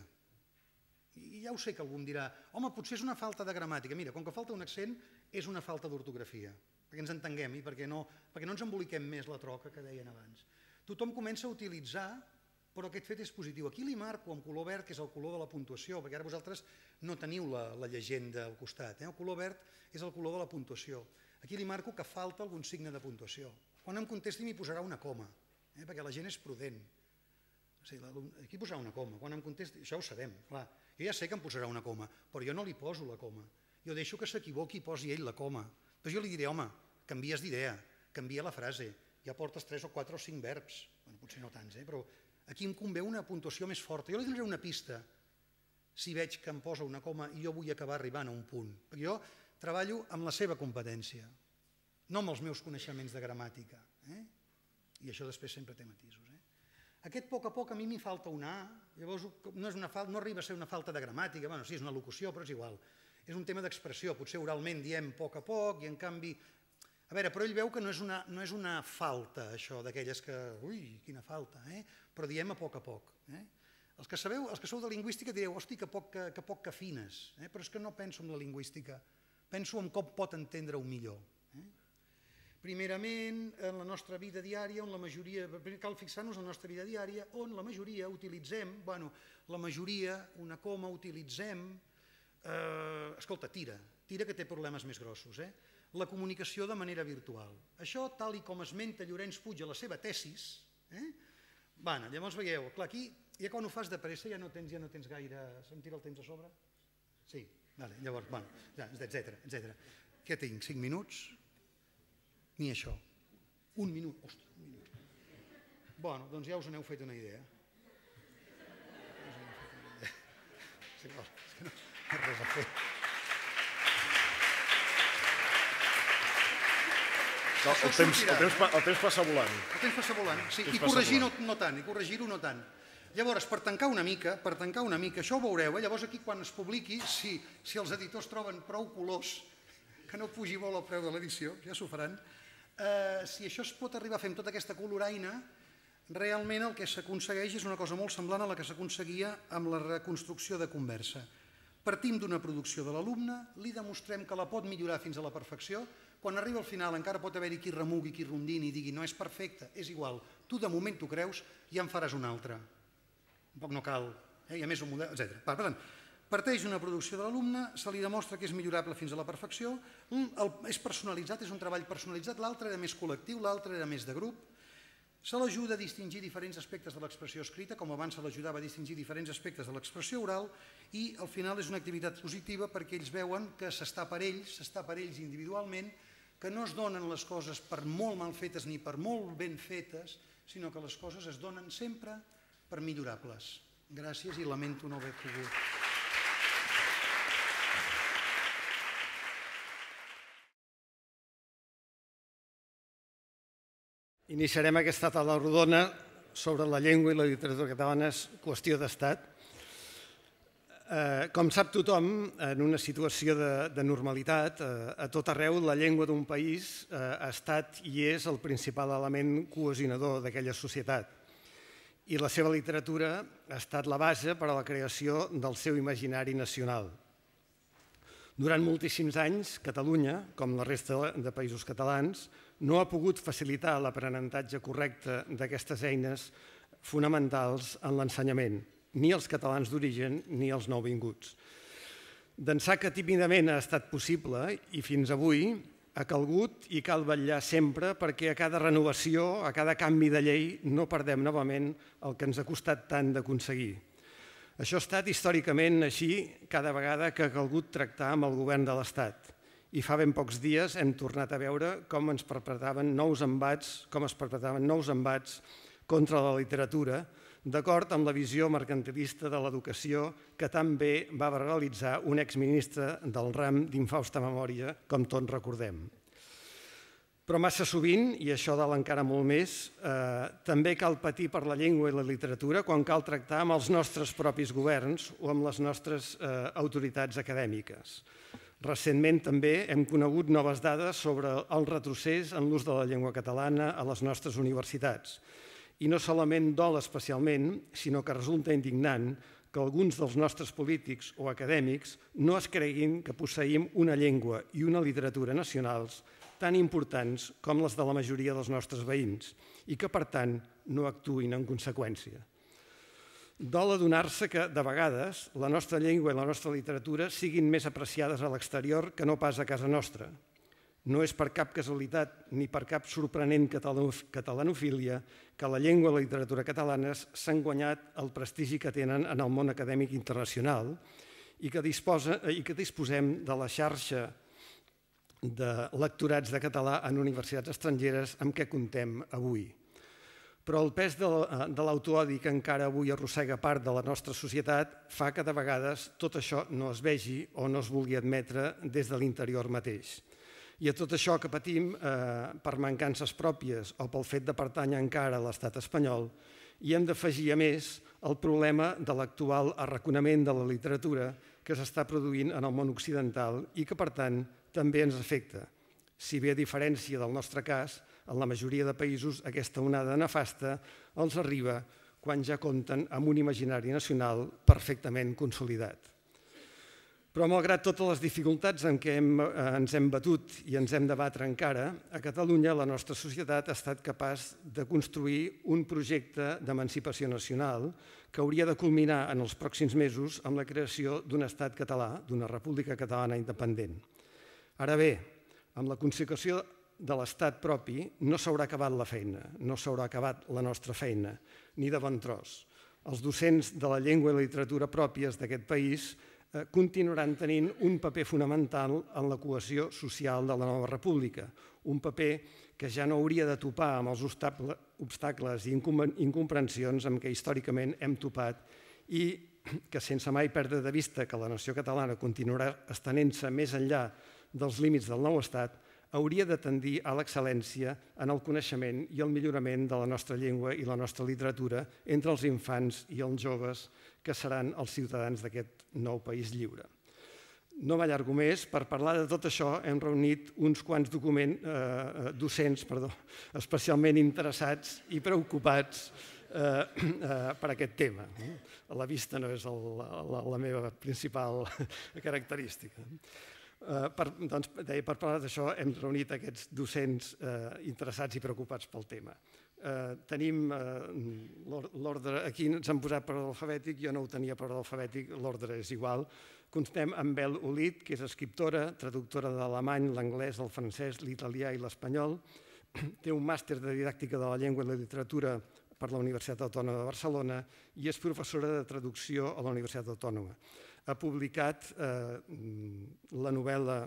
I ja ho sé que algú em dirà, home, potser és una falta de gramàtica. Mira, com que falta un accent, és una falta d'ortografia, perquè ens entenguem i perquè no, perquè no ens emboliquem més la troca que deien abans. Tothom comença a utilitzar, però aquest fet és positiu. Aquí li marco amb color verd, que és el color de la puntuació, perquè ara vosaltres no teniu la, la llegenda al costat. Eh? El color verd és el color de la puntuació. Aquí li marco que falta algun signe de puntuació. Quan em contesti m'hi posarà una coma, eh? perquè la gent és prudent. O sigui, aquí posarà una coma. Quan em contesti, això ho sabem, clar. Jo ja sé que em posarà una coma, però jo no li poso la coma. Jo deixo que s'equivoqui i posi ell la coma. Doncs jo li diré, home, canvies d'idea, canvia la frase, ja portes tres o quatre o cinc verbs, bueno, potser no tants, eh? Però aquí em convé una puntuació més forta. Jo li donaré una pista si veig que em posa una coma i jo vull acabar arribant a un punt. Perquè jo treballo amb la seva competència, no amb els meus coneixements de gramàtica. Eh? I això després sempre té matisos. Eh? Aquest poc a poc a mi m'hi falta una A, llavors no, és una falta, no arriba a ser una falta de gramàtica, bueno, sí, és una locució, però és igual. És un tema d'expressió, potser oralment diem poc a poc i en canvi... A veure, però ell veu que no és una, no és una falta, això, d'aquelles que... Ui, quina falta, eh? Però diem a poc a poc. Eh? Els que sabeu, els que sou de lingüística direu, hosti, que poc que, que, poc que fines, eh? Però és que no penso en la lingüística, penso en com pot entendre-ho millor. Eh? Primerament, en la nostra vida diària, on la majoria... Cal fixar-nos en la nostra vida diària, on la majoria utilitzem, bueno, la majoria, una coma, utilitzem... Eh, escolta, tira, tira que té problemes més grossos, eh? La comunicació de manera virtual. Això, tal i com esmenta Llorenç Puig a la seva tesis, eh? Bueno, llavors veieu, clar, aquí, ja quan ho fas de pressa ja no tens, ja no tens gaire... Se'm tira el temps a sobre? Sí, vale, llavors, bueno, ja, etcètera, etcètera. Què tinc, cinc minuts? Ni això. Un minut, ostres, un minut. Bueno, doncs ja us n'heu fet una idea. Sí, no, és que no té res a fer. No, el, temps, el, temps, el temps passa volant. El temps passa volant, sí. I corregir no, no tant, i corregir-ho no tant. Llavors, per tancar una mica, per tancar una mica, això ho veureu, eh? Llavors aquí quan es publiqui, si, si els editors troben prou colors, que no pugi molt el preu de l'edició, ja s'ho faran, eh, si això es pot arribar a fer amb tota aquesta coloraina, realment el que s'aconsegueix és una cosa molt semblant a la que s'aconseguia amb la reconstrucció de Conversa. Partim d'una producció de l'alumne, li demostrem que la pot millorar fins a la perfecció, quan arriba al final encara pot haver-hi qui remugui, qui rondini i digui no és perfecte, és igual, tu de moment t'ho creus i ja en faràs una altra. Un poc no cal, eh? I a més un model, etcètera. Per tant, parteix d'una producció de l'alumne, se li demostra que és millorable fins a la perfecció, és personalitzat, és un treball personalitzat, l'altre era més col·lectiu, l'altre era més de grup, se l'ajuda a distingir diferents aspectes de l'expressió escrita, com abans se l'ajudava a distingir diferents aspectes de l'expressió oral, i al final és una activitat positiva perquè ells veuen que s'està per ells, s'està per ells individualment, que no es donen les coses per molt mal fetes ni per molt ben fetes, sinó que les coses es donen sempre per millorables. Gràcies i lamento no haver pogut. Iniciarem aquesta taula rodona sobre la llengua i la literatura catalanes, qüestió d'estat. Com sap tothom, en una situació de normalitat, a tot arreu la llengua d'un país ha estat i és el principal element cohesionador d'aquella societat. I la seva literatura ha estat la base per a la creació del seu imaginari nacional. Durant moltíssims anys, Catalunya, com la resta de països catalans, no ha pogut facilitar l'aprenentatge correcte d'aquestes eines fonamentals en l'ensenyament, ni els catalans d'origen ni els nouvinguts. D'ençà que tímidament ha estat possible i fins avui ha calgut i cal vetllar sempre perquè a cada renovació, a cada canvi de llei, no perdem novament el que ens ha costat tant d'aconseguir. Això ha estat històricament així cada vegada que ha calgut tractar amb el govern de l'Estat. I fa ben pocs dies hem tornat a veure com ens perpetraven nous embats, com es perpetraven nous embats contra la literatura, d'acord amb la visió mercantilista de l'educació que tan bé va realitzar un exministre del ram d'infausta memòria, com tots recordem. Però massa sovint, i això dalt encara molt més, també cal patir per la llengua i la literatura quan cal tractar amb els nostres propis governs o amb les nostres autoritats acadèmiques. Recentment també hem conegut noves dades sobre el retrocés en l'ús de la llengua catalana a les nostres universitats. I no solament dol especialment, sinó que resulta indignant que alguns dels nostres polítics o acadèmics no es creguin que posseïm una llengua i una literatura nacionals tan importants com les de la majoria dels nostres veïns i que, per tant, no actuïn en conseqüència. Dol adonar-se que, de vegades, la nostra llengua i la nostra literatura siguin més apreciades a l'exterior que no pas a casa nostra. No és per cap casualitat ni per cap sorprenent catalanofília que la llengua i la literatura catalanes s'han guanyat el prestigi que tenen en el món acadèmic internacional i que disposem de la xarxa de lectorats de català en universitats estrangeres amb què comptem avui. Però el pes de l'autoodi que encara avui arrossega part de la nostra societat fa que de vegades tot això no es vegi o no es vulgui admetre des de l'interior mateix. I a tot això que patim per mancances pròpies o pel fet de pertànyer encara a l'estat espanyol, hi hem d'afegir a més el problema de l'actual arraconament de la literatura que s'està produint en el món occidental i que, per tant, també ens afecta. Si bé, a diferència del nostre cas, en la majoria de països aquesta onada nefasta els arriba quan ja compten amb un imaginari nacional perfectament consolidat. Però, malgrat totes les dificultats en què ens hem batut i ens hem de batre encara, a Catalunya la nostra societat ha estat capaç de construir un projecte d'emancipació nacional que hauria de culminar en els pròxims mesos amb la creació d'un estat català, d'una república catalana independent. Ara bé, amb la consecució de l'estat propi no s'haurà acabat la feina, no s'haurà acabat la nostra feina, ni de bon tros. Els docents de la llengua i la literatura pròpies d'aquest país continuaran tenint un paper fonamental en la cohesió social de la nova república, un paper que ja no hauria de topar amb els obstacles i incomprensions amb què històricament hem topat i que sense mai perdre de vista que la nació catalana continuarà estenent-se més enllà dels límits del nou estat, hauria de tendir a l'excel·lència en el coneixement i el millorament de la nostra llengua i la nostra literatura entre els infants i els joves que seran els ciutadans d'aquest nou país lliure. No m'allargo més. Per parlar de tot això hem reunit uns quants documents, eh, docents perdó, especialment interessats i preocupats eh, eh, per aquest tema. La vista no és el, la, la meva principal característica. Eh, per, doncs, deia, per parlar d'això hem reunit aquests docents eh, interessats i preocupats pel tema. Eh, tenim eh, l'ordre, aquí ens han posat per l'alfabètic, jo no ho tenia per l'alfabètic, l'ordre és igual. Comptem amb Bel Olit, que és escriptora, traductora de l'alemany, l'anglès, el francès, l'italià i l'espanyol. Té un màster de didàctica de la llengua i la literatura per la Universitat Autònoma de Barcelona i és professora de traducció a la Universitat Autònoma. Ha publicat eh, la novel·la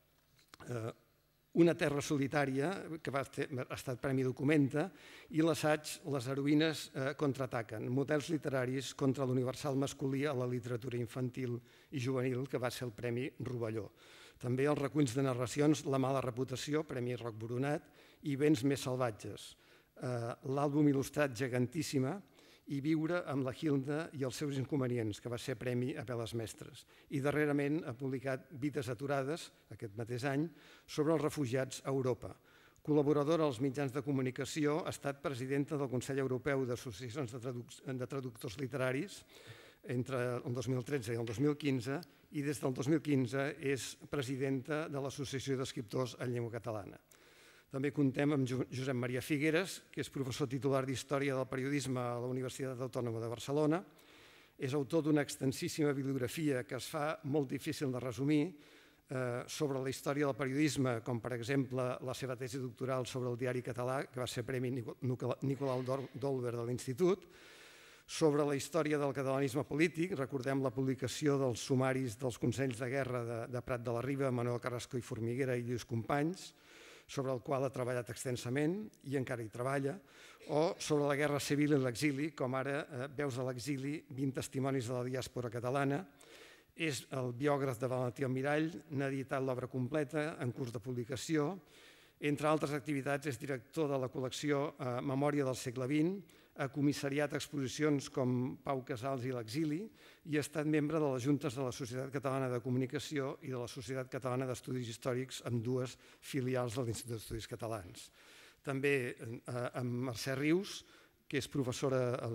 eh, Una terra solitària, que va ter, ha estat Premi Documenta, i l'assaig Les heroïnes eh, contraataquen, models literaris contra l'universal masculí a la literatura infantil i juvenil, que va ser el Premi Rovelló. També els reculls de narracions La mala reputació, Premi Roc Boronat, i Vents més salvatges, eh, l'àlbum il·lustrat Gegantíssima, i Viure amb la Hilda i els seus inconvenients, que va ser Premi Apel·les Mestres. I darrerament ha publicat Vides aturades, aquest mateix any, sobre els refugiats a Europa. Col·laboradora als mitjans de comunicació, ha estat presidenta del Consell Europeu d'Associacions de, traduc de Traductors Literaris entre el dos mil tretze i el dos mil quinze i des del dos mil quinze és presidenta de l'Associació d'Escriptors en Llengua Catalana. També comptem amb Josep Maria Figueres, que és professor titular d'Història del Periodisme a la Universitat Autònoma de Barcelona. És autor d'una extensíssima bibliografia que es fa molt difícil de resumir eh, sobre la història del periodisme, com per exemple la seva tesi doctoral sobre el diari català, que va ser Premi Nicolau d'Olwer de l'Institut, sobre la història del catalanisme polític, recordem la publicació dels sumaris dels Consells de Guerra de, de Prat de la Riba, Manuel Carrasco i Formiguera i Lluís Companys, sobre el qual ha treballat extensament i encara hi treballa, o sobre la Guerra Civil i l'exili, com ara eh, Veus a l'exili, vint testimonis de la diàspora catalana. És el biògraf de Valentí Almirall, n'ha editat l'obra completa en curs de publicació. Entre altres activitats és director de la col·lecció eh, Memòria del segle vint, ha comissariat exposicions com Pau Casals i l'exili i ha estat membre de les juntes de la Societat Catalana de Comunicació i de la Societat Catalana d'Estudis Històrics, amb dues filials de l'Institut d'Estudis Catalans. També eh, amb Mercè Rius, que és professora a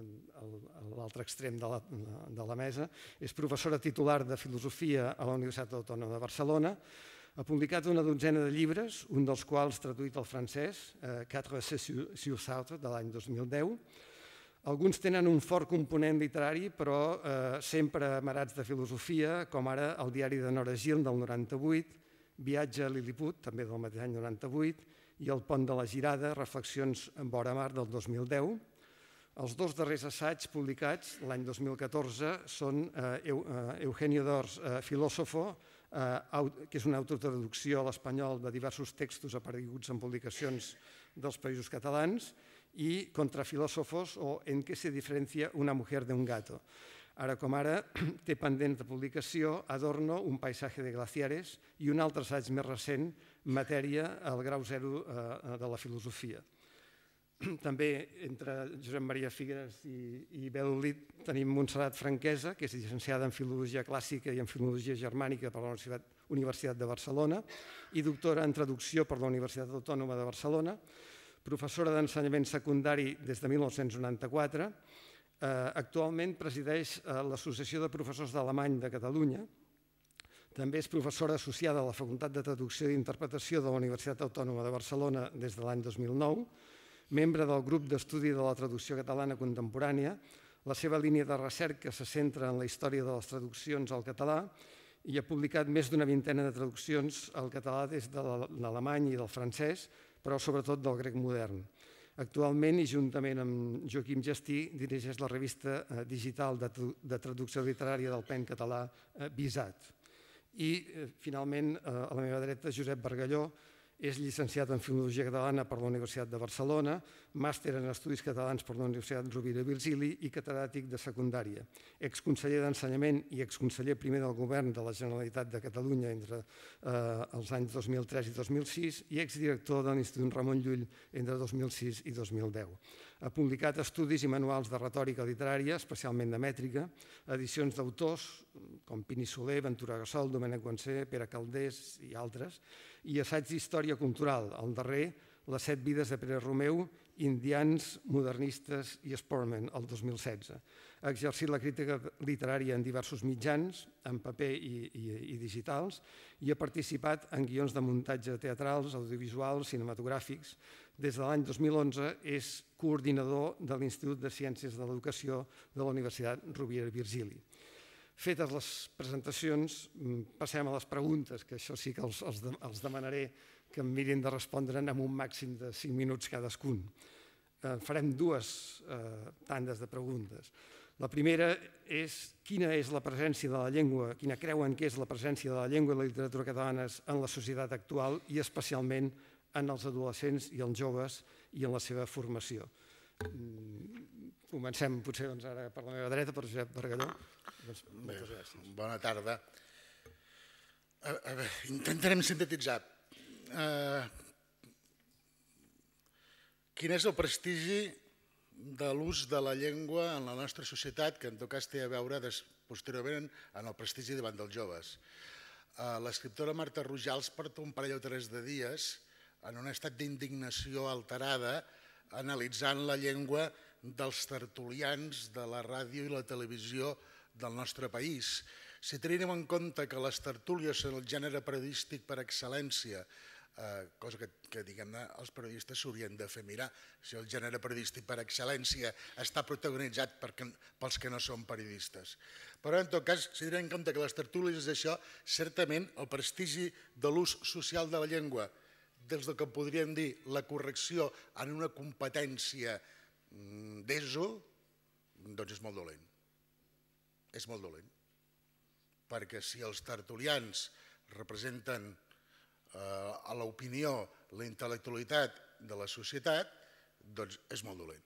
l'altre extrem de la, de la mesa, és professora titular de Filosofia a la Universitat Autònoma de Barcelona. Ha publicat una dotzena de llibres, un dels quals traduït al francès, eh, Quatre essais sur Sartre, de l'any dos mil deu. Alguns tenen un fort component literari, però eh, sempre amarats de filosofia, com ara el diari de Nora Gil del noranta-vuit, Viatge a Lilliput, també del mateix any noranta-vuit, i El pont de la Girada, Reflexions en vora mar del dos mil deu. Els dos darrers assaigs publicats l'any dos mil catorze són eh, Eugenio d'Ors, eh, Filósofo, que és una autotraducció a l'espanyol de diversos textos apareguts en publicacions dels Països Catalans, i Contra filósofos o En què se diferencia una mujer de un gato. Ara com ara té pendent de publicació Adorno, un paisatge de glaciares, i un altre assaig més recent, Matèria, el grau zero de la filosofia. També entre Josep Maria Figueres i Bel Olit tenim Montserrat Franquesa, que és llicenciada en Filologia Clàssica i en Filologia Germànica per la Universitat de Barcelona i doctora en Traducció per la Universitat Autònoma de Barcelona, professora d'ensenyament secundari des de mil nou-cents noranta-quatre. Actualment presideix l'Associació de Professors d'Alemany de Catalunya. També és professora associada a la Facultat de Traducció i Interpretació de la Universitat Autònoma de Barcelona des de l'any dos mil nou, membre del grup d'estudi de la traducció catalana contemporània. La seva línia de recerca se centra en la història de les traduccions al català i ha publicat més d'una vintena de traduccions al català des de l'alemany i del francès, però sobretot del grec modern. Actualment, i juntament amb Joaquim Gestí, dirigeix la revista digital de traducció literària del pen català Visat. I, finalment, a la meva dreta, Josep Bargalló, És llicenciat en Filologia Catalana per la Universitat de Barcelona, màster en Estudis Catalans per la Universitat Rovira i Virgili i catedràtic de secundària. Exconseller d'Ensenyament i exconseller primer del Govern de la Generalitat de Catalunya entre els anys dos mil tres i dos mil sis i exdirector de l'Institut Ramon Llull entre dos mil sis i dos mil deu. Ha publicat estudis i manuals de retòrica literària, especialment de mètrica, edicions d'autors com Pini Soler, Ventura Gassol, Domènec Guansé, Pere Calders i altres, i assaig d'història cultural, el darrer, Les set vides de Pere Romeu, Indians, Modernistes i Sportmen, el dos mil setze. Ha exercit la crítica literària en diversos mitjans, en paper i, i, i digitals, i ha participat en guions de muntatge teatrals, audiovisuals, cinematogràfics. Des de l'any dos mil onze és coordinador de l'Institut de Ciències de l'Educació de la Universitat Rovira i Virgili. Fetes les presentacions, passem a les preguntes, que això sí que els, els, els demanaré que em mirin de respondre en un màxim de cinc minuts cadascun. Eh, farem dues eh, tandes de preguntes. La primera és quina és la presència de la llengua, quina creuen que és la presència de la llengua i la literatura catalanes en la societat actual i especialment en els adolescents i els joves i en la seva formació. Comencem potser doncs, ara per la meva dreta, per Josep Bargalló. Doncs, moltes gràcies. Bona tarda. A, a veure, intentarem sintetitzar. Uh, quin és el prestigi de l'ús de la llengua en la nostra societat, que en tot cas té a veure des, posteriorment en el prestigi davant dels joves. Uh, L'escriptora Marta Rojals porta un parell o tres de dies en un estat d'indignació alterada analitzant la llengua dels tertulians de la ràdio i la televisió del nostre país. Si tenim en compte que les tertúlies són el gènere periodístic per excel·lència, eh, cosa que, que diguem-ne, els periodistes s'haurien de fer mirar, si el gènere periodístic per excel·lència està protagonitzat per, pels que no són periodistes. Però en tot cas, si tenim en compte que les tertúlies és això, certament el prestigi de l'ús social de la llengua, des del que podríem dir la correcció en una competència d'ESO, doncs és molt dolent. És molt dolent. Perquè si els tertulians representen a l'opinió la intel·lectualitat de la societat, doncs és molt dolent.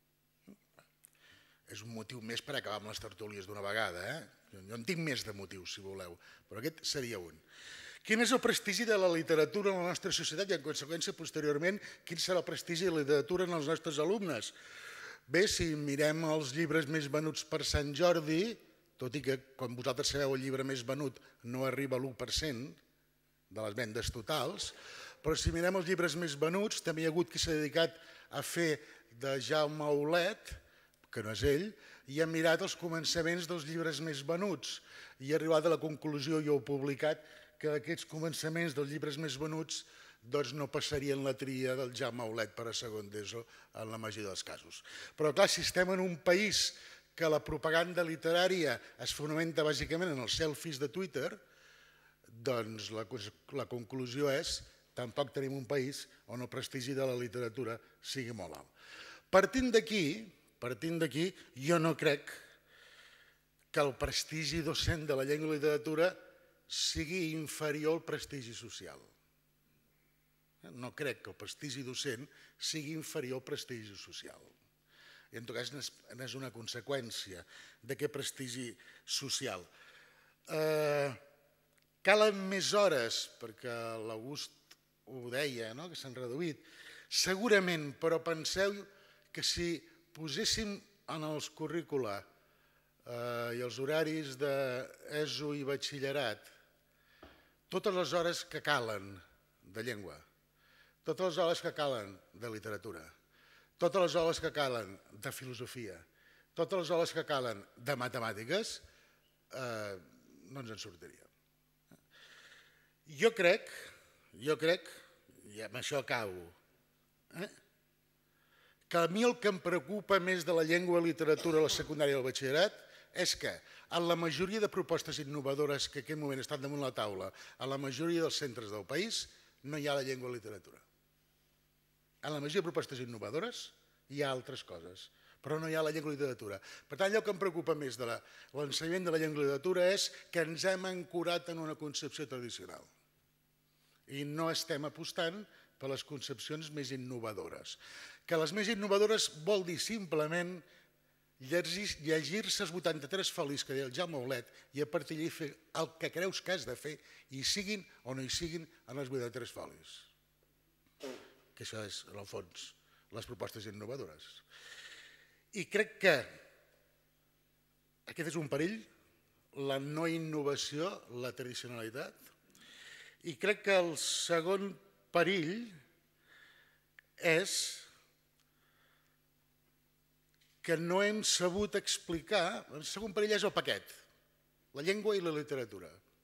És un motiu més per acabar amb les tertúlies d'una vegada. Jo en tinc més de motius, si voleu, però aquest seria un. Quin és el prestigi de la literatura en la nostra societat i, en conseqüència, posteriorment, quin serà el prestigi de la literatura en els nostres alumnes? Bé, si mirem els llibres més venuts per Sant Jordi, tot i que, com vosaltres sabeu, el llibre més venut no arriba a l'u per cent de les vendes totals, però si mirem els llibres més venuts, també hi ha hagut qui s'ha dedicat a fer de Jaume Aulet, que no és ell, i ha mirat els començaments dels llibres més venuts i ha arribat a la conclusió, i ho he publicat, que aquests començaments dels llibres més venuts doncs no passarien la tria del Jaume Aulet per a segon d'ESO en la majoria dels casos. Però clar, si estem en un país que la propaganda literària es fonamenta bàsicament en els selfies de Twitter, doncs la, la conclusió és tampoc tenim un país on el prestigi de la literatura sigui molt alt. Partint d'aquí, partint d'aquí, jo no crec que el prestigi docent de la llengua i la literatura sigui inferior al prestigi social. No crec que el prestigi docent sigui inferior al prestigi social. I en tot cas és una conseqüència d'aquest prestigi social. Calen més hores, perquè l'August ho deia, que s'han reduït. Segurament, però penseu que si poséssim en els currícula i els horaris d'ESO i batxillerat totes les hores que calen de llengua, totes les hores que calen de literatura, totes les hores que calen de filosofia, totes les hores que calen de matemàtiques, no ens en sortiríem. Jo crec, jo crec, i amb això acabo, que a mi el que em preocupa més de la llengua i literatura a la secundària i al batxillerat és que en la majoria de propostes innovadores que en aquest moment estan damunt la taula, a la majoria dels centres del país, no hi ha la llengua i literatura. En la majoria de propostes innovadores hi ha altres coses, però no hi ha la llengua i literatura. Per tant, allò que em preocupa més de l'ensenyament de la llengua i literatura és que ens hem ancorat en una concepció tradicional. i no estem apostant per les concepcions més innovadores. Que les més innovadores vol dir simplement llegir-se els vuitanta-tres folis que deia el Jaume Aulet i a partir d'allí fer el que creus que has de fer, hi siguin o no hi siguin en els vuitanta-tres folis. Que això és, en el fons, les propostes innovadores. I crec que aquest és un perill, la no innovació, la tradicionalitat. I crec que el segon perill és que no hem sabut explicar, el segon perill és el paquet, la llengua i la literatura.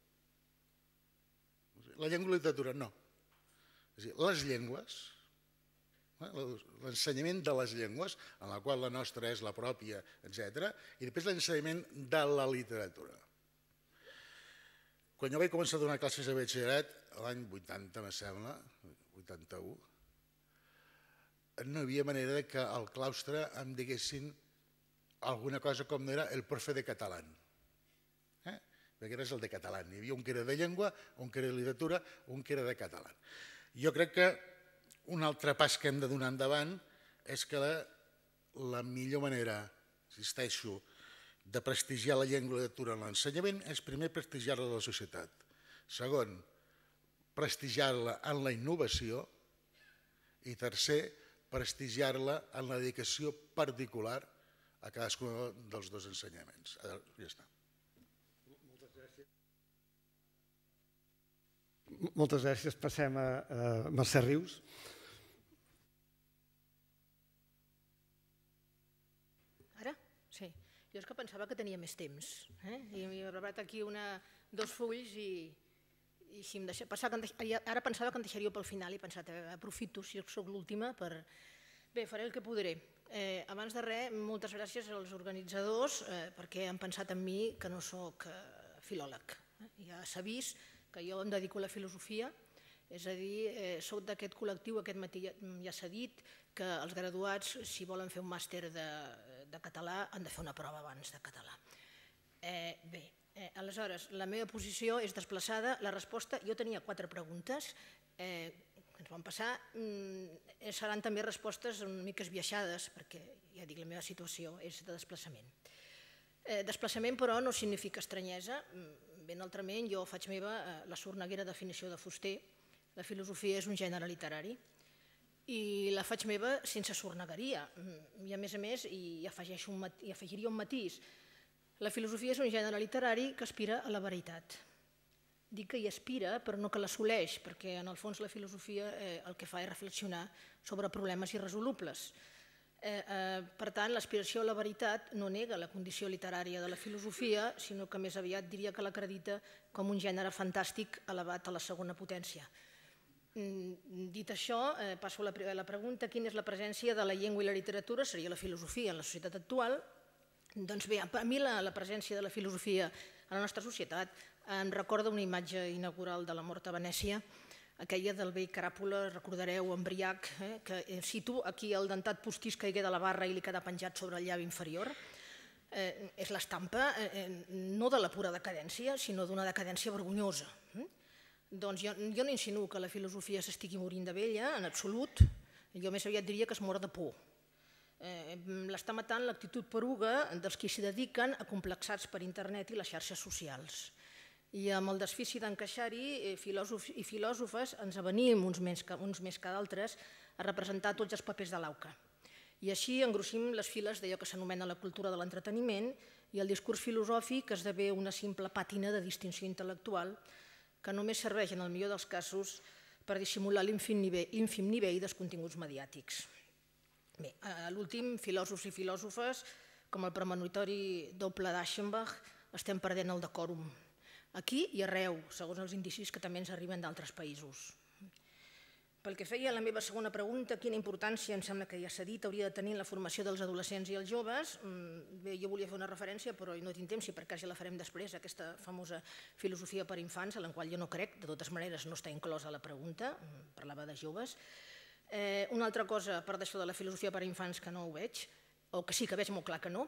La llengua i la literatura, no. És a dir, les llengües, l'ensenyament de les llengües, en la qual la nostra és la pròpia, etcètera, i després l'ensenyament de la literatura. Quan jo vaig començar a donar classes a batxillerat, l'any vuitanta, me sembla, vuitanta-u, no hi havia manera que al claustre em diguessin alguna cosa com no era el profe de català. Perquè eres el de català. Hi havia un que era de llengua, un que era de literatura, un que era de català. Jo crec que un altre pas que hem de donar endavant és que la millor manera, insisteixo, de prestigiar la llengua i la literatura en l'ensenyament és primer prestigiar-la a la societat. Segon, prestigiar-la en la innovació i tercer, prestigiar-la en la dedicació particular a cadascun dels dos ensenyaments. Ja està. Moltes gràcies. Passem a Mercè Rius. Ara? Sí. Jo és que pensava que tenia més temps. I m'he preparat aquí dos fulls i ara pensava que em deixaríeu pel final i he pensat, aprofito si soc l'última per... Bé, faré el que podré. Abans de res, moltes gràcies als organitzadors perquè han pensat en mi que no soc filòleg. Ja s'ha vist que jo em dedico a la filosofia, és a dir, soc d'aquest col·lectiu, aquest matí ja s'ha dit, que els graduats, si volen fer un màster de català, han de fer una prova abans de català. Bé, aleshores, la meva posició és desplaçada. La resposta, jo tenia quatre preguntes que ens van passar, seran també respostes una mica esbiaixades, perquè, ja dic, la meva situació és de desplaçament. Desplaçament, però, no significa estranyesa. Ben altrament, jo faig meva la sorneguera definició de Fuster. La filosofia és un gènere literari i la faig meva sense sornegueria. I, a més a més, hi afegiria un matís. La filosofia és un gènere literari que aspira a la veritat. Dic que hi aspira, però no que l'assoleix, perquè en el fons la filosofia el que fa és reflexionar sobre problemes irresolubles. Per tant, l'aspiració a la veritat no nega la condició literària de la filosofia, sinó que més aviat diria que l'acredita com un gènere fantàstic elevat a la segona potència. Dit això, passo a la pregunta: quina és la presència de la llengua i la literatura, seria la filosofia, en la societat actual? Doncs bé, a mi la presència de la filosofia a la nostra societat em recorda una imatge inaugural de la mort a Venècia, aquella del vell Caràpula, recordareu, embriac, que cito aquí el dentat postís caigué de la barra i li quedà penjat sobre el llavi inferior. És l'estampa no de la pura decadència, sinó d'una decadència vergonyosa. Doncs jo no insinuo que la filosofia s'estigui morint de vella, en absolut. Jo més aviat diria que es mor de por. L'està matant l'actitud poruga dels qui s'hi dediquen, acomplexats per internet i les xarxes socials. I amb el desfici d'encaixar-hi, filòsofs i filòsofes ens avenim, uns més que d'altres, a representar tots els papers de l'auca. I així engrossim les files d'allò que s'anomena la cultura de l'entreteniment i el discurs filosòfic esdevé una simple pàtina de distinció intel·lectual que només serveix, en el millor dels casos, per dissimular l'ínfim nivell dels continguts mediàtics. Bé, a l'últim, filòsofs i filòsofes, com el premonitori doble d'Aschenbach, estem perdent el decòrum. Aquí i arreu, segons els indicis que també ens arriben d'altres països. Pel que feia a la meva segona pregunta, quina importància, em sembla que ja s'ha dit, hauria de tenir la formació dels adolescents i els joves, bé, jo volia fer una referència, però no tinc temps, si per cas ja la farem després, aquesta famosa filosofia per infants, a la qual jo no crec, de totes maneres no està inclosa la pregunta, parlava de joves. Una altra cosa, a part d'això de la filosofia per infants, que no ho veig, o que sí que veig molt clar que no,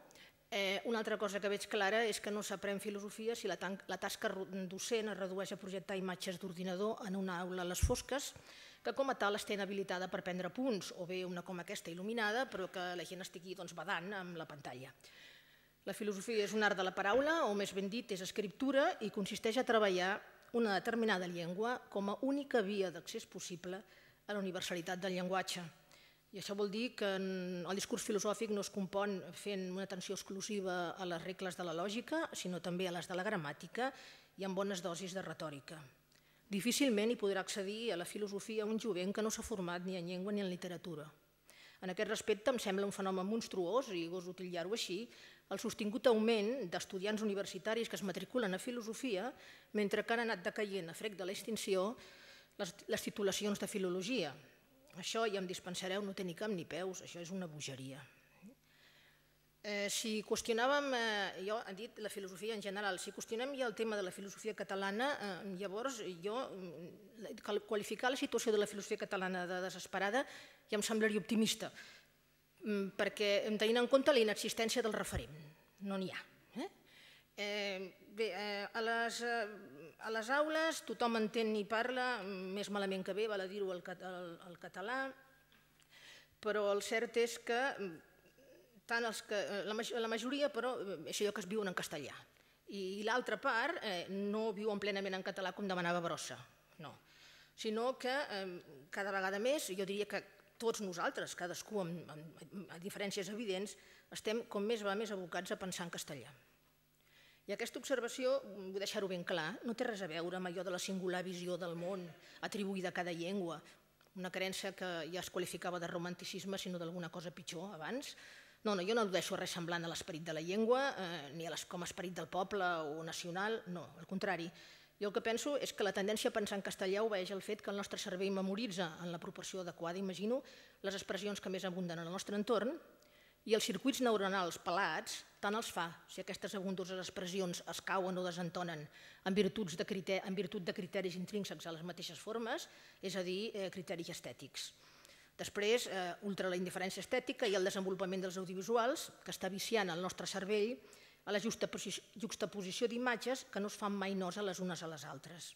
Una altra cosa que veig clara és que no s'aprèn filosofia si la tasca docent es redueix a projectar imatges d'ordinador en una aula a les fosques, que com a tal estigui habilitada per prendre punts, o bé una com aquesta il·luminada, però que la gent estigui badant amb la pantalla. La filosofia és un art de la paraula, o més ben dit, és escriptura, i consisteix a treballar una determinada llengua com a única via d'accés possible a la universalitat del llenguatge. I això vol dir que el discurs filosòfic no es compon fent una atenció exclusiva a les regles de la lògica, sinó també a les de la gramàtica i amb bones dosis de retòrica. Difícilment hi podrà accedir a la filosofia un jovent que no s'ha format ni en llengua ni en literatura. En aquest respecte em sembla un fenomen monstruós, i goso titllar-ho així, el sostingut augment d'estudiants universitaris que es matriculen a filosofia, mentre que han anat decaient a frec de l'extinció les titulacions de filologia. Això, ja em dispensareu, no té ni cap ni peus, això és una bogeria. Si qüestionàvem, jo he dit la filosofia en general, si qüestionem ja el tema de la filosofia catalana, llavors jo qualificar la situació de la filosofia catalana de desesperada ja em semblaria optimista, perquè tenint en compte la inexistència del referent, no n'hi ha. Bé, a les aules tothom entén i parla, més malament que bé, val a dir-ho el català, però el cert és que la majoria, però, és allò que es viuen en castellà. I l'altra part no viuen plenament en català com demanava Brossa, no. Sinó que cada vegada més, jo diria que tots nosaltres, cadascú amb diferències evidents, estem com més va més abocats a pensar en castellà. I aquesta observació, vull deixar-ho ben clar, no té res a veure amb allò de la singular visió del món atribuïda a cada llengua, una creença que ja es qualificava de romanticisme, sinó d'alguna cosa pitjor abans. No, no, jo no al·ludeixo res semblant a l'esperit de la llengua, ni com a esperit del poble o nacional, no, al contrari. Jo el que penso és que la tendència a pensar en castellà obeeix al fet que el nostre cervell memoritza en la proporció adequada, imagino, les expressions que més abunden en el nostre entorn, i els circuits neuronals pelats tant els fa si aquestes abundoses expressions es cauen o desentonen en virtut de criteris intrínsecs a les mateixes formes, és a dir, criteris estètics. Després, ultra la indiferència estètica i el desenvolupament dels audiovisuals, que està viciant el nostre cervell a la juxtaposició d'imatges que no es fan mai nosa les unes a les altres.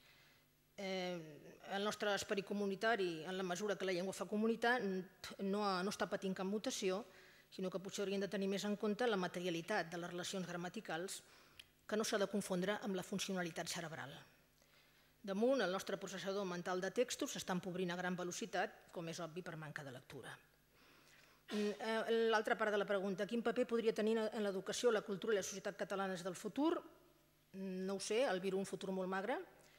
El nostre esperit comunitari, en la mesura que la llengua fa comunitat, no està patint cap mutació, sinó que potser hauríem de tenir més en compte la materialitat de les relacions gramaticals, que no s'ha de confondre amb la funcionalitat cerebral. Damunt, el nostre processador mental de textos s'està empobrint a gran velocitat, com és obvi per manca de lectura. L'altra part de la pregunta, quin paper podria tenir en l'educació, la cultura i la societat catalanes del futur? No ho sé, albiro un futur molt magre.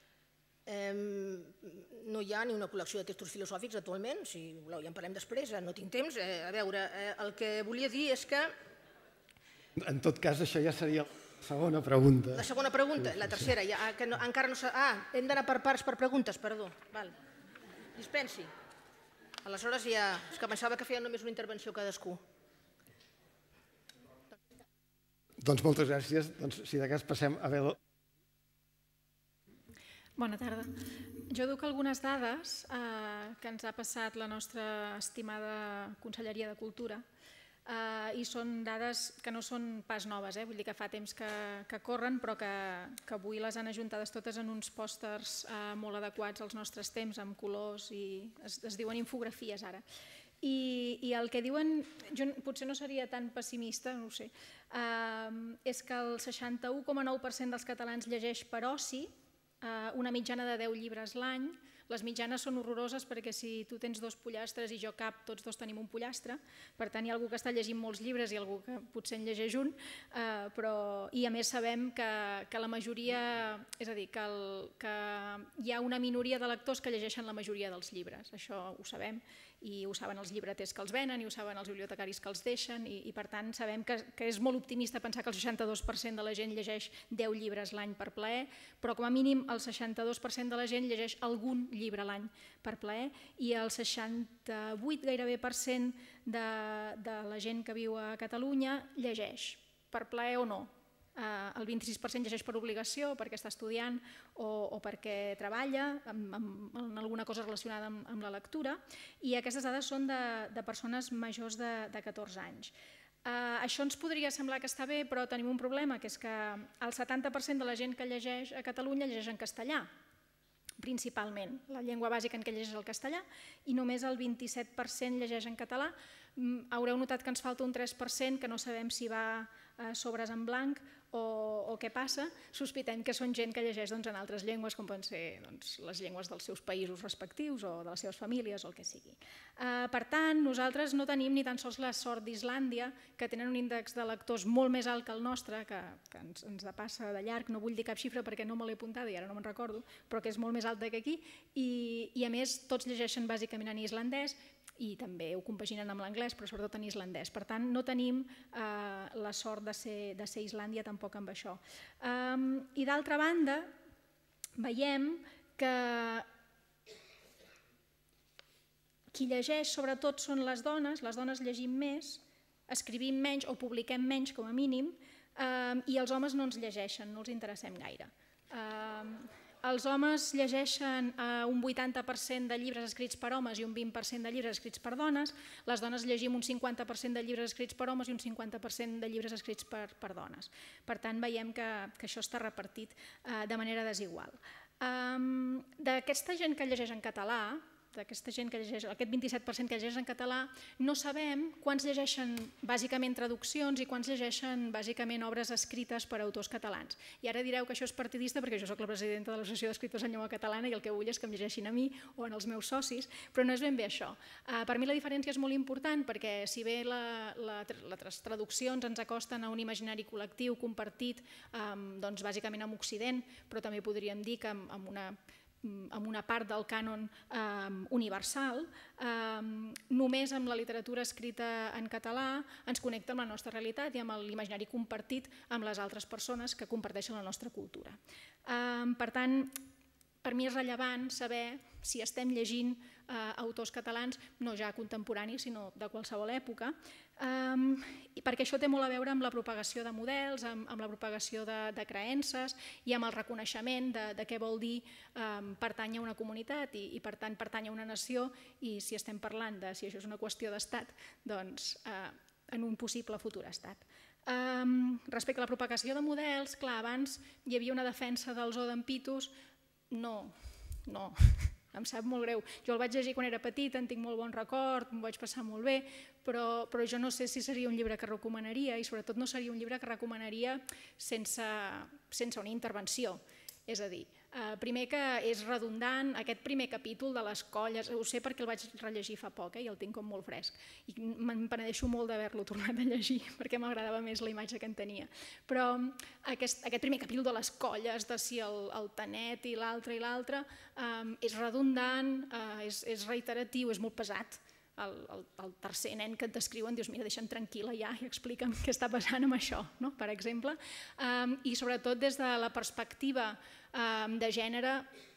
No hi ha ni una col·lecció de textos filosòfics actualment, si voleu ja en parlem després, no tinc temps. A veure, el que volia dir és que... En tot cas, això ja seria la segona pregunta. La segona pregunta, la tercera, encara no s'ha... Ah, hem d'anar per parts per preguntes, perdó. Dispensi. Aleshores ja... És que pensava que feia només una intervenció cadascú. Doncs moltes gràcies. Si de cas passem a veure... Bona tarda. Jo duc algunes dades que ens ha passat la nostra estimada Conselleria de Cultura i són dades que no són pas noves, vull dir que fa temps que corren però que avui les han ajuntades totes en uns pòsters molt adequats als nostres temps, amb colors i es diuen infografies ara. I el que diuen, jo potser no seria tan pessimista, no ho sé, és que el seixanta-u coma nou per cent dels catalans llegeix per oci, una mitjana de deu llibres l'any. Les mitjanes són horroroses perquè si tu tens dos pollastres i jo cap, tots dos tenim un pollastre, per tant hi ha algú que està llegint molts llibres i algú que potser en llegeix un, i a més sabem que la majoria, és a dir, que hi ha una minoria de lectors que llegeixen la majoria dels llibres, això ho sabem, i ho saben els llibreters que els venen i ho saben els bibliotecaris que els deixen i per tant sabem que és molt optimista pensar que el seixanta-dos per cent de la gent llegeix deu llibres l'any per plaer, però com a mínim el seixanta-dos per cent de la gent llegeix algun llibre l'any per plaer i el seixanta-vuit gairebé per cent de la gent que viu a Catalunya llegeix per plaer o no. El vint-i-sis per cent llegeix per obligació, perquè està estudiant o perquè treballa en alguna cosa relacionada amb la lectura i aquestes dades són de persones majors de catorze anys. Això ens podria semblar que està bé, però tenim un problema, que és que el setanta per cent de la gent que llegeix a Catalunya llegeix en castellà, principalment. La llengua bàsica en què llegeix el castellà, i només el vint-i-set per cent llegeix en català. Haureu notat que ens falta un tres per cent, que no sabem si va sobres en blanc o què passa. Sospitem que són gent que llegeix en altres llengües, com poden ser les llengües dels seus països respectius o de les seves famílies o el que sigui. Per tant, nosaltres no tenim ni tan sols la sort d'Islàndia, que tenen un índex de lectors molt més alt que el nostre, que ens depassa de llarg, no vull dir cap xifra perquè no me l'he apuntada i ara no me'n recordo, però que és molt més alta que aquí, i a més tots llegeixen bàsicament en islandès, i també ho compaginen amb l'anglès, però sobretot en islandès. Per tant, no tenim la sort de ser Islàndia tampoc amb això. I d'altra banda, veiem que qui llegeix sobretot són les dones, les dones llegim més, escrivim menys o publiquem menys com a mínim, i els homes no ens llegeixen, no els interessem gaire. Els homes llegeixen un vuitanta per cent de llibres escrits per homes i un vint per cent de llibres escrits per dones. Les dones llegim un cinquanta per cent de llibres escrits per homes i un cinquanta per cent de llibres escrits per dones. Per tant, veiem que això està repartit de manera desigual. D'aquesta gent que llegeix en català, d'aquesta gent que llegeix, aquest vint-i-set per cent que llegeix en català, no sabem quants llegeixen bàsicament traduccions i quants llegeixen bàsicament obres escrites per autors catalans. I ara direu que això és partidista perquè jo soc la presidenta de l'Associació d'Escriptors en Llengua Catalana i el que vull és que em llegeixin a mi o als meus socis, però no és ben bé això. Per mi la diferència és molt important perquè si bé les traduccions ens acosten a un imaginari col·lectiu compartit bàsicament amb Occident, però també podríem dir que amb una amb una part del cànon universal, només amb la literatura escrita en català ens connecta amb la nostra realitat i amb l'imaginari compartit amb les altres persones que comparteixen la nostra cultura. Per tant, per mi és rellevant saber si estem llegint autors catalans, no ja contemporanis, sinó de qualsevol època, perquè això té molt a veure amb la propagació de models, amb la propagació de creences i amb el reconeixement de què vol dir pertànyer a una comunitat i per tant pertànyer a una nació, i si estem parlant de si això és una qüestió d'estat, doncs en un possible futur estat. Respecte a la propagació de models, clar, abans hi havia una defensa del zoo d'en Pitos. No, no, em sap molt greu. Jo el vaig llegir quan era petit, en tinc molt bon record, m'ho vaig passar molt bé, però jo no sé si seria un llibre que recomanaria i sobretot no seria un llibre que recomanaria sense una intervenció. És a dir, primer que és redundant, aquest primer capítol de les colles, ho sé perquè el vaig rellegir fa poc i el tinc com molt fresc i me'n penedeixo molt d'haver-lo tornat a llegir perquè m'agradava més la imatge que en tenia. Però aquest primer capítol de les colles, de si el Tanet i l'altre i l'altre, és redundant, és reiteratiu, és molt pesat. El tercer nen que et descriuen dius, mira, deixa'm tranquil·la ja i explica'm què està passant amb això, per exemple. I sobretot des de la perspectiva de gènere,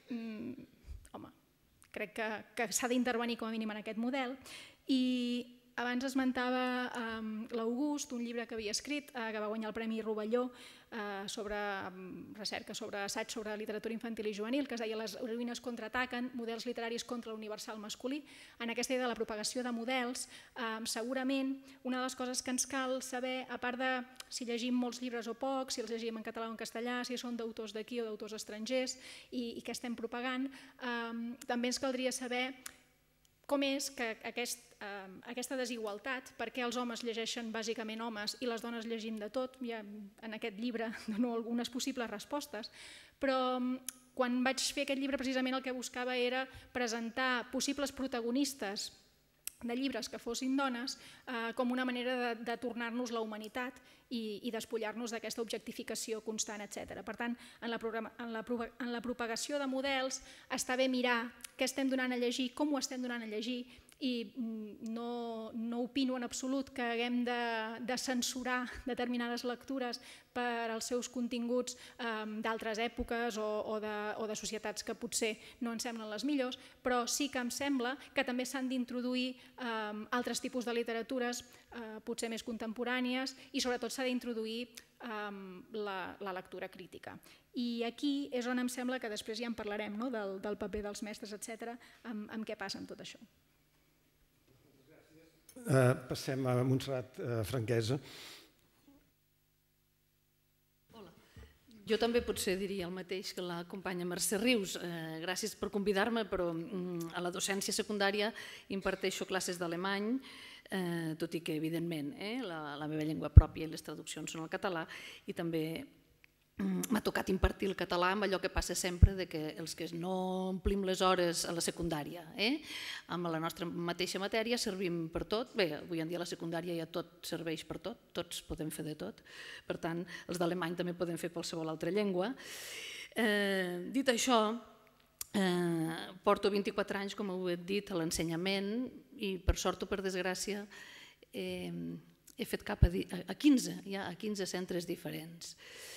home, crec que s'ha d'intervenir com a mínim en aquest model. I abans esmentava l'August, un llibre que havia escrit, que va guanyar el Premi Rovelló sobre recerca, sobre assaig sobre literatura infantil i juvenil, que es deia Les heroïnes contraataquen, models literaris contra l'universal masculí. En aquesta idea de la propagació de models, segurament una de les coses que ens cal saber, a part de si llegim molts llibres o pocs, si els llegim en català o en castellà, si són d'autors d'aquí o d'autors estrangers i què estem propagant, també ens caldria saber com és que aquesta desigualtat, per què els homes llegeixen bàsicament homes i les dones llegim de tot, en aquest llibre dono algunes possibles respostes, però quan vaig fer aquest llibre precisament el que buscava era presentar possibles protagonistes de llibres que fossin dones com una manera de tornar-nos la humanitat i despullar-nos d'aquesta objectificació constant, etcètera. Per tant, en la propagació de models està bé mirar què estem donant a llegir, com ho estem donant a llegir, i no opino en absolut que haguem de censurar determinades lectures per als seus continguts d'altres èpoques o de societats que potser no ens semblen les millors, però sí que em sembla que també s'han d'introduir altres tipus de literatures potser més contemporànies i sobretot s'ha d'introduir la lectura crítica. I aquí és on em sembla que després ja en parlarem del paper dels mestres, etcètera, amb què passa amb tot això. Passem a Montserrat Franquesa. Jo també potser diria el mateix que la companya Mercè Rius. Gràcies per convidar-me, però a la docència secundària imparteixo classes d'alemany, tot i que, evidentment, la meva llengua pròpia i les traduccions són el català, i també m'ha tocat impartir el català amb allò que passa sempre, que els que no omplim les hores a la secundària, amb la nostra mateixa matèria servim per tot. Bé, avui en dia a la secundària ja tot serveix per tot, tots podem fer de tot, per tant els d'alemany també poden fer qualsevol altra llengua. Dit això, porto vint-i-quatre anys, com ho he dit, a l'ensenyament i per sort o per desgràcia he fet cap a quinze, ja a quinze centres diferents.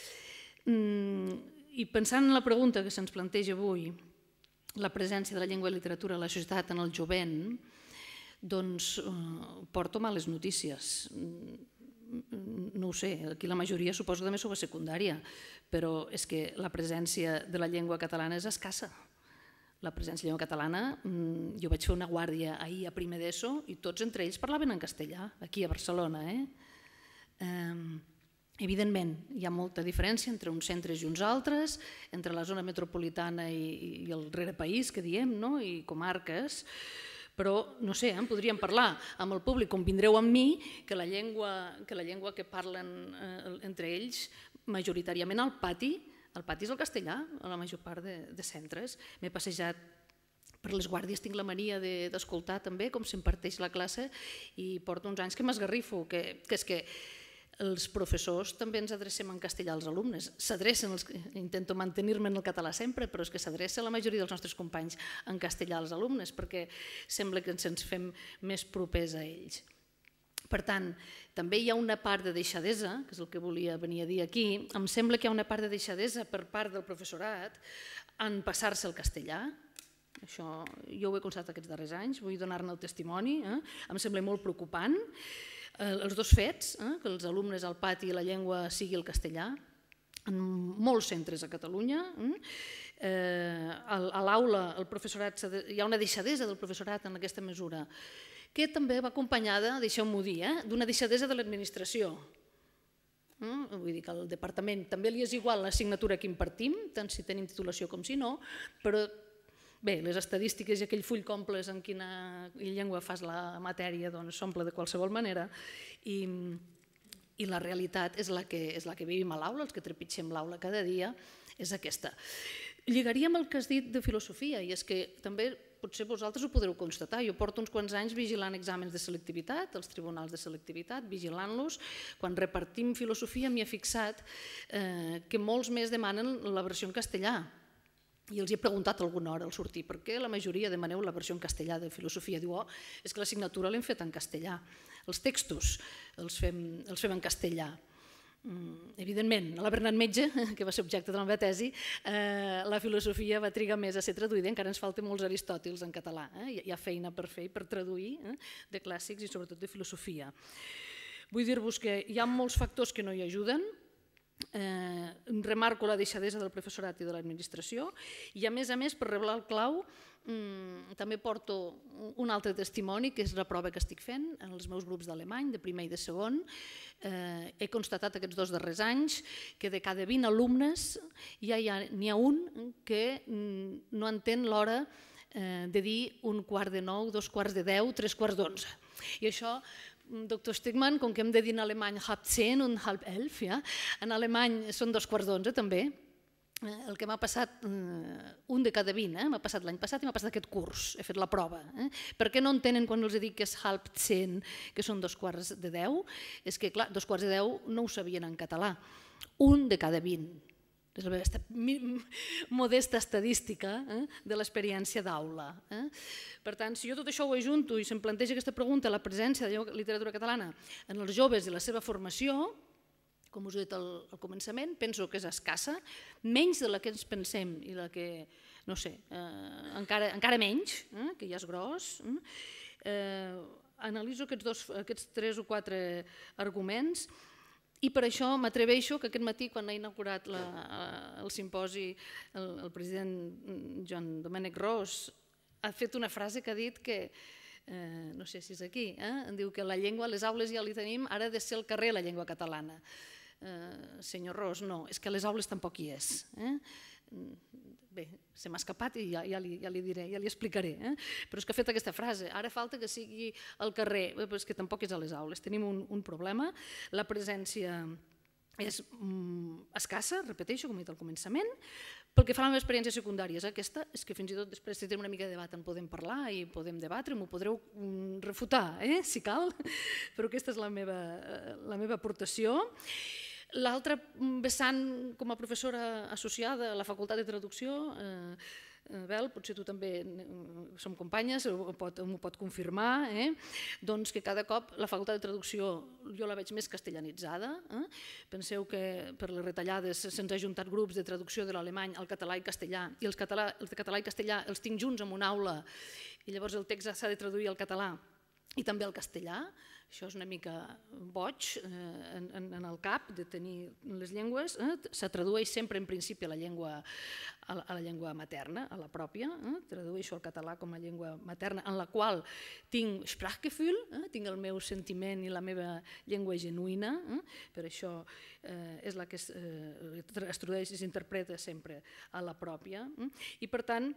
I pensant en la pregunta que se'ns planteja avui, la presència de la llengua i literatura a la societat en el jovent, doncs porto males notícies. No ho sé, aquí la majoria suposo que també sou a secundària, però és que la presència de la llengua catalana és escassa. La presència de la llengua catalana, jo vaig fer una guàrdia ahir a primer d'ESO i tots entre ells parlaven en castellà, aquí a Barcelona. Evidentment, hi ha molta diferència entre uns centres i uns altres, entre la zona metropolitana i el rerepaís, que diem, i comarques, però, no sé, en podríem parlar amb el públic, convindreu amb mi que la llengua que parlen entre ells, majoritàriament al pati, el pati és el castellà, a la major part de centres. M'he passejat per les guàrdies, tinc la mania d'escoltar també com s'imparteix la classe i porto uns anys que m'esgarrifo, que és que els professors també ens adrecem en castellà als alumnes. S'adrecen, intento mantenir-me en el català sempre, però és que s'adreça la majoria dels nostres companys en castellà als alumnes perquè sembla que ens fem més propers a ells. Per tant, també hi ha una part de deixadesa, que és el que volia venir a dir aquí, em sembla que hi ha una part de deixadesa per part del professorat en passar-se al castellà. Això jo ho he constatat aquests darrers anys, vull donar-ne el testimoni, em sembla molt preocupant. Els dos fets, que els alumnes al pati i la llengua sigui el castellà, en molts centres a Catalunya. A l'aula hi ha una deixadesa del professorat en aquesta mesura, que també va acompanyada, deixeu-m'ho dir, d'una deixadesa de l'administració. Vull dir que al departament també li és igual l'assignatura que impartim, tant si tenim titulació com si no, però bé, les estadístiques i aquell full comples en quina llengua fas la matèria s'omple de qualsevol manera i la realitat és la que vivim a l'aula, els que trepitgem l'aula cada dia, és aquesta. Lligaríem el que has dit de filosofia i és que també potser vosaltres ho podreu constatar. Jo porto uns quants anys vigilant exàmens de selectivitat, els tribunals de selectivitat, vigilant-los. Quan repartim filosofia m'hi he fixat que molts més demanen la versió en castellà. I els he preguntat alguna hora al sortir per què la majoria demaneu la versió en castellà de filosofia. Diu, oh, és que la assignatura l'hem fet en castellà. Els textos els fem en castellà. Evidentment, a la Bernat Metge, que va ser objecte de la meva tesi, la filosofia va trigar més a ser traduïda, encara ens falten molts Aristòtils en català. Hi ha feina per fer i per traduir de clàssics i sobretot de filosofia. Vull dir-vos que hi ha molts factors que no hi ajuden. Remarco la deixadesa del professorat i de l'administració i a més a més, per reblar el clau, també porto un altre testimoni, que és la prova que estic fent en els meus grups d'alemany, de primer i de segon. He constatat aquests dos darrers anys que de cada vint alumnes n'hi ha un que no entén l'hora de dir un quart de nou, dos quarts de deu, tres quarts d'onze. I això, doctor Stegmann, com que hem de dir en alemany halb zehn und halb elf, en alemany són dos quarts d'onze també. El que m'ha passat, un de cada vint, m'ha passat l'any passat i m'ha passat aquest curs, he fet la prova. Per què no entenen quan els dic que és halb zehn, que són dos quarts de deu? És que, clar, dos quarts de deu no ho sabien en català. Un de cada vint. És la meva modesta estadística de l'experiència d'aula. Per tant, si jo tot això ho ajunto i se'm planteja aquesta pregunta, la presència de la literatura catalana en els joves i la seva formació, com us he dit al començament, penso que és escassa, menys de la que ens pensem i la que, no sé, encara menys, que ja és gros. Analitzo aquests tres o quatre arguments i per això m'atreveixo que aquest matí, quan ha inaugurat el simposi, el president Joan Domènec Ros ha fet una frase que ha dit que no sé si és aquí, em diu que la llengua a les aules ja li tenim, ara ha de ser al carrer la llengua catalana. Senyor Ros, no, és que a les aules tampoc hi és. Bé, se m'ha escapat i ja li diré, ja li explicaré. Però és que ha fet aquesta frase, ara falta que sigui al carrer, però és que tampoc és a les aules. Tenim un problema, la presència és escassa, repeteixo, com he dit al començament. Pel que fa a la meva experiència secundària és aquesta, és que fins i tot després si tenim una mica de debat en podem parlar i podem debatre, m'ho podreu refutar, si cal, però aquesta és la meva aportació. L'altre vessant com a professora associada a la Facultat de Traducció, Bel, potser tu també som companyes, m'ho pot confirmar, doncs que cada cop la Facultat de Traducció jo la veig més castellanitzada. Penseu que per les retallades se'ns ha ajuntat grups de traducció de l'alemany al català i castellà, i els de català i castellà els tinc junts en una aula, i llavors el text s'ha de traduir al català i també al castellà. Això és una mica boig en el cap de tenir les llengües. Se tradueix sempre en principi a la llengua materna, a la pròpia. Tradueixo el català com a llengua materna en la qual tinc Sprachgefühl, tinc el meu sentiment i la meva llengua genuïna. Per això és la que es tradueix i s'interpreta sempre a la pròpia. I per tant,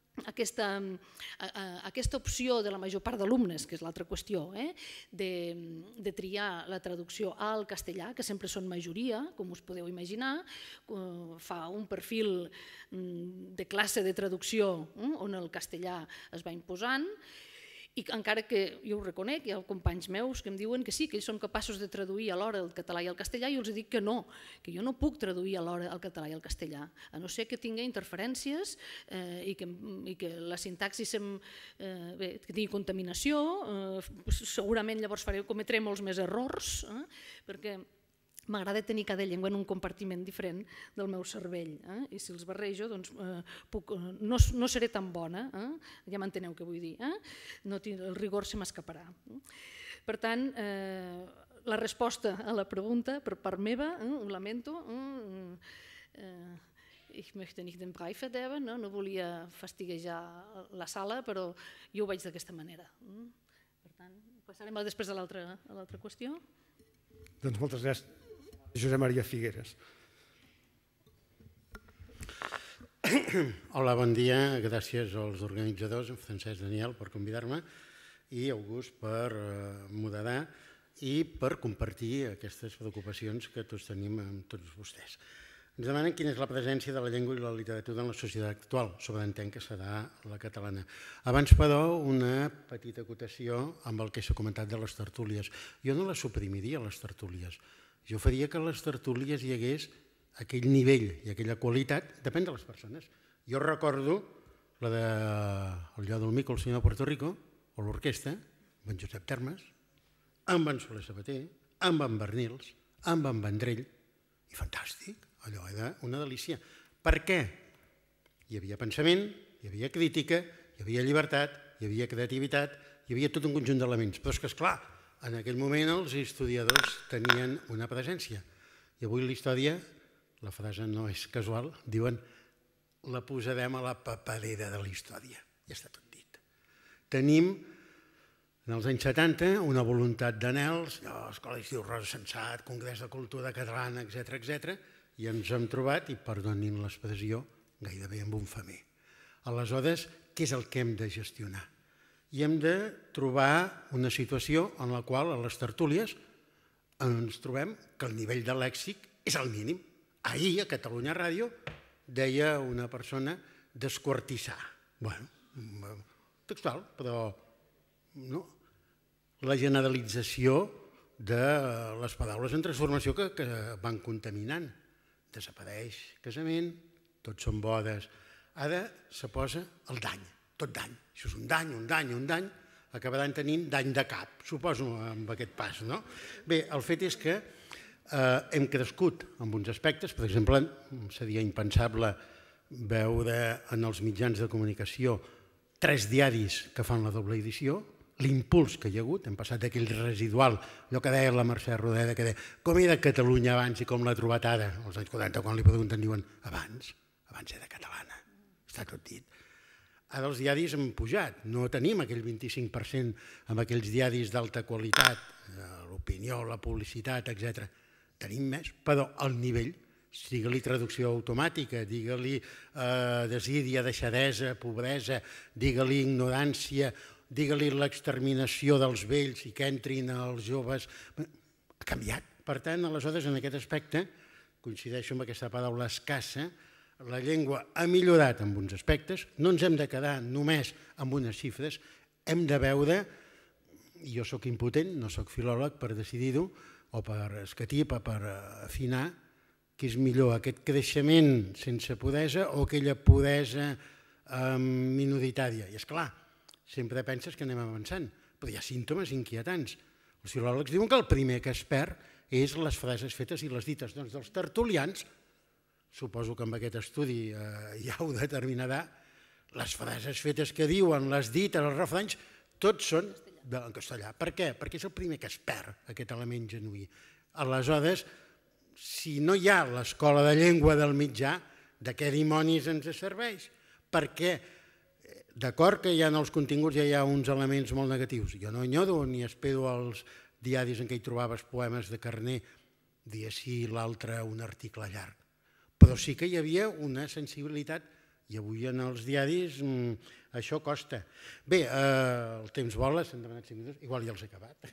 aquesta opció de la major part d'alumnes, que és l'altra qüestió, de triar la traducció al castellà, que sempre són majoria, com us podeu imaginar, fa un perfil de classe de traducció on el castellà es va imposant, i encara que jo ho reconec, hi ha companys meus que em diuen que sí, que ells són capaços de traduir alhora el català i el castellà, i jo els dic que no, que jo no puc traduir alhora el català i el castellà, a no ser que tingui interferències i que la sintaxi tingui contaminació, segurament llavors cometré molts més errors, perquè m'agrada tenir cada llengua en un compartiment diferent del meu cervell, i si els barrejo no seré tan bona, ja m'enteneu què vull dir, el rigor se m'escaparà. Per tant, la resposta a la pregunta per part meva, ho lamento, ich möchte nicht den Brei verderben, no volia fastiguejar la sala, però jo ho veig d'aquesta manera. Per tant, passarem després a l'altra qüestió. Doncs moltes gràcies. Josep Maria Figueres. Hola, bon dia. Gràcies als organitzadors, en Francesc Daniel, per convidar-me, i August per moderar i per compartir aquestes preocupacions que tots tenim amb tots vostès. Ens demanen quina és la presència de la llengua i la literatura en la societat actual, sobreentenc que serà la catalana. Abans, però, una petita acotació amb el que s'ha comentat de les tertúlies. Jo no les suprimiria, les tertúlies. Jo faria que a les tertúlies hi hagués aquell nivell i aquella qualitat, depèn de les persones. Jo recordo la del Llò del Mico, el senyor de Puerto Rico, o l'orquestra, amb en Josep Termes, amb en Soler Sabater, amb en Bernils, amb en Vendrell, i fantàstic, allò era una delícia. Per què? Hi havia pensament, hi havia crítica, hi havia llibertat, hi havia creativitat, hi havia tot un conjunt d'elements. Però és que, esclar, en aquell moment els historiadors tenien una presència. I avui la història, la frase no és casual, diuen la posarem a la paperera de la història. Ja està tot dit. Tenim, en els anys setanta, una voluntat d'anhels, Escola d'Estiu Rosa Sensat, Congrés de Cultura Catalana, etcètera, etcètera, i ens hem trobat, i perdonin l'expressió, gairebé amb un femer. Aleshores, què és el que hem de gestionar? I hem de trobar una situació en la qual a les tertúlies ens trobem que el nivell de lèxic és el mínim. Ahir a Catalunya Ràdio deia una persona desquartissar. Bé, textual, però la generalització de les paraules en transformació que van contaminant. Desapareix casament, tots són bodes. Ara se posa el dany. Tot dany. Això és un dany, un dany, un dany, acabaran tenint dany de cap, suposo, amb aquest pas, no? Bé, el fet és que hem crescut en uns aspectes, per exemple, seria impensable veure en els mitjans de comunicació tres diaris que fan la doble edició, l'impuls que hi ha hagut, hem passat d'aquell residual, allò que deia la Mercè Rodeda, que deia com era Catalunya abans i com l'ha trobat ara, als anys quaranta, quan li pregunten, diuen abans, abans era catalana, està tot dit. Ara els diaris han pujat, no tenim aquell vint-i-cinc per cent amb aquells diaris d'alta qualitat, l'opinió, la publicitat, etcètera. Tenim més, però el nivell, digue-li traducció automàtica, digue-li desídia, deixadesa, pobresa, digue-li ignorància, digue-li l'exterminació dels vells i que entrin els joves, ha canviat. Per tant, aleshores, en aquest aspecte, coincideixo amb aquesta paraula escassa, la llengua ha millorat en uns aspectes, no ens hem de quedar només amb unes xifres, hem de veure, i jo sóc impotent, no sóc filòleg per decidir-ho, o per escatir-ho, per afinar, que és millor aquest creixement sense puresa o aquella puresa minoritària. I és clar, sempre penses que anem avançant, però hi ha símptomes inquietants. Els filòlegs diuen que el primer que es perd és les frases fetes i les dites. Doncs dels tertulians, suposo que amb aquest estudi ja ho determinarà, les frases fetes que diuen, les dites, els refranys, tots són en castellà. Per què? Perquè és el primer que es perd, aquest element genuí. Aleshores, si no hi ha l'escola de llengua del mitjà, de què dimonis ens serveix? Perquè, d'acord que hi ha en els continguts ja hi ha uns elements molt negatius. Jo no enyoro ni espero als diaris en què hi trobaves poemes de Carner, dia sí, l'altre un article llarg. Però sí que hi havia una sensibilitat i avui en els diaris això costa. Bé, el temps vola, s'han demanat cinc minuts, igual ja els he acabat.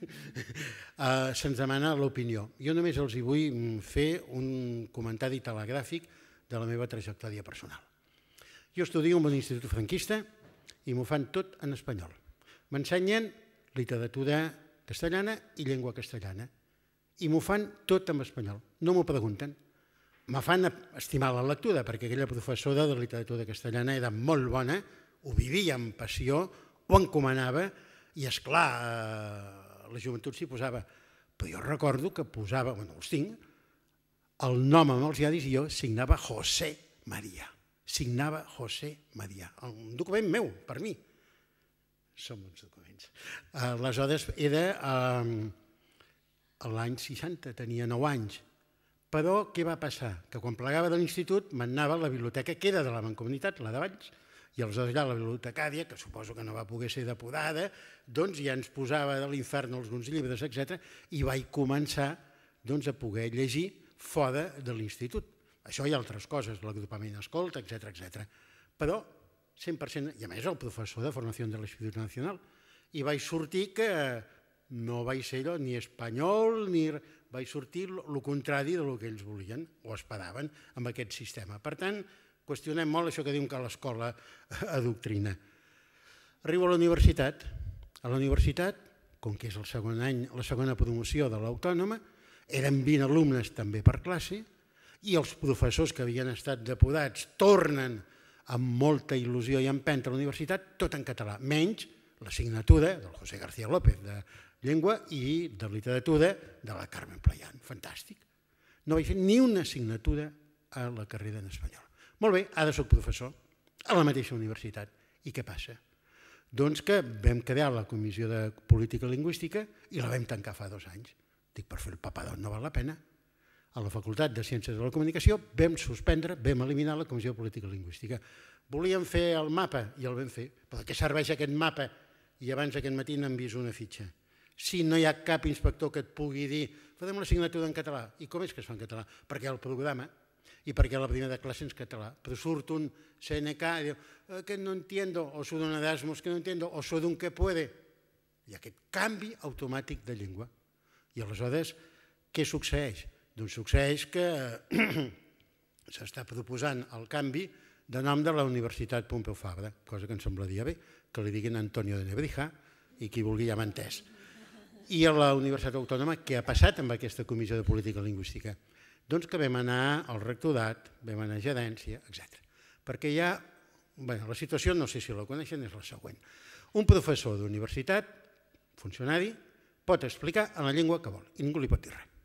Se'ns demana l'opinió. Jo només els hi vull fer un comentari telegràfic de la meva trajectòria personal. Jo estudio en un institut franquista i m'ho fan tot en espanyol. M'ensenyen literatura castellana i llengua castellana i m'ho fan tot en espanyol. No m'ho pregunten. Me fan estimar la lectura, perquè aquella professora de literatura castellana era molt bona, ho vivia amb passió, ho encomanava, i esclar, la joventut s'hi posava. Però jo recordo que posava, bueno, els tinc, el nom amb els diaris i jo signava José María. Signava José María. Un document meu, per mi. Som uns documents. Aleshores, era l'any seixanta, tenia nou anys. Però què va passar? Que quan plegava de l'institut m'anava a la biblioteca que era de la Mancomunitat, la de Valls, i aleshores allà la bibliotecària, que suposo que no va poder ser depurada, doncs ja ens posava de l'infern alguns llibres, etcètera, i vaig començar a poder llegir fora de l'institut. Això i altres coses, l'agrupament escolta, etcètera, etcètera. Però cent per cent, i a més el professor de formació de l'Institut Nacional, i vaig sortir que no vaig ser ni espanyol, ni vaig sortir el contrari del que ells volien o esperaven amb aquest sistema. Per tant, qüestionem molt això que diuen que l'escola adoctrina. Arribo a la universitat. A la universitat, com que és el segon any, la segona promoció de l'Autònoma, eren vint alumnes també per classe i els professors que havien estat depurats tornen amb molta il·lusió i empenta a la universitat, tot en català, menys l'assignatura del José García López de llengua i de literatura de la Carmen Playán. Fantàstic. No vaig fer ni una assignatura a la carrera en espanyol. Molt bé, ara soc professor a la mateixa universitat. I què passa? Doncs que vam crear la Comissió de Política Lingüística i la vam tancar fa dos anys. Dic, per fer el papadot no val la pena. A la Facultat de Ciències de la Comunicació vam suspendre, vam eliminar la Comissió de Política Lingüística. Volíem fer el mapa i el vam fer. Però què serveix aquest mapa? I abans aquest matí n'hem vist una fitxa. Si no hi ha cap inspector que et pugui dir farem l'assignatura en català. I com és que es fa en català? Perquè el programa i perquè la primera classe és català. Però surt un C N K i diu que no entiendo, o surt un Erasmus que no entiendo, o surt un que puede. Hi ha aquest canvi automàtic de llengua. I aleshores, què succeeix? Doncs succeeix que s'està proposant el canvi de nom de la Universitat Pompeu Fabra, cosa que em semblaria bé, que li diguin Antonio de Nebrija i qui vulgui ja m'entès. I a la Universitat Autònoma, què ha passat amb aquesta Comissió de Política Lingüística? Doncs que vam anar al rectorat, vam anar a gerència, etcètera. Perquè hi ha, bé, la situació, no sé si la coneixen, és la següent. Un professor d'universitat, funcionari, pot explicar en la llengua que vol i ningú li pot dir res.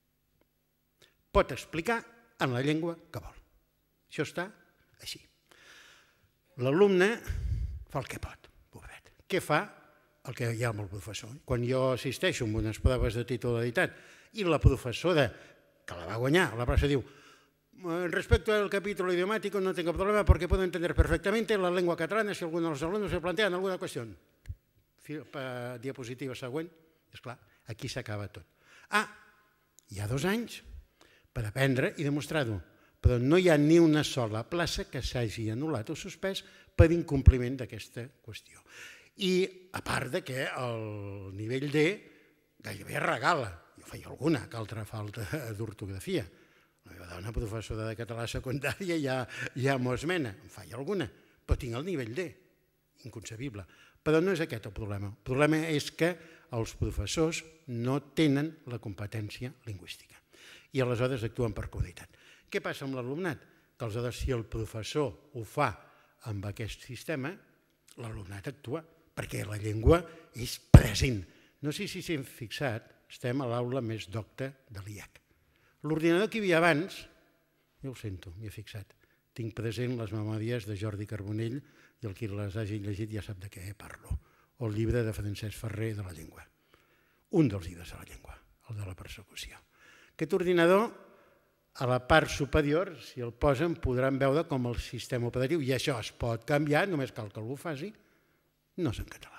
Pot explicar en la llengua que vol. Això està així. L'alumne fa el que pot, pobret. Què fa? El que hi ha amb el professor. Quan jo assisteixo a unes proves de titularitat i la professora, que la va guanyar, la professora diu Respecto al capítulo idiomático no tengo problema porque puedo entender perfectamente la lengua catalana si alguno de los alumnos se plantean alguna cuestión. Diapositiva següent, esclar, aquí s'acaba tot. Ah, hi ha dos anys per aprendre i demostrar-ho, però no hi ha ni una sola plaça que s'hagi anul·lat o suspès per incompliment d'aquesta qüestió. I a part de que el nivell D gairebé regala, jo feia alguna, que altra falta d'ortografia. La meva dona, professora de català secundària, ja m'ho esmena, en faig alguna, però tinc el nivell D, inconcebible. Però no és aquest el problema. El problema és que els professors no tenen la competència lingüística i aleshores actuen per comoditat. Què passa amb l'alumnat? Que aleshores, si el professor ho fa amb aquest sistema, l'alumnat actua, perquè la llengua és present. No sé si s'hem fixat, estem a l'aula més docta de l'I A C. L'ordinador que hi havia abans, jo ho sento, m'hi he fixat, tinc present les memòries de Jordi Carbonell i el qui les hagi llegit ja sap de què parlo, o el llibre de Francesc Ferrer de la llengua. Un dels llibres de la llengua, el de la persecució. Aquest ordinador, a la part superior, si el posen, podran veure com el sistema operatiu, i això es pot canviar, només cal que algú ho faci, no és en català.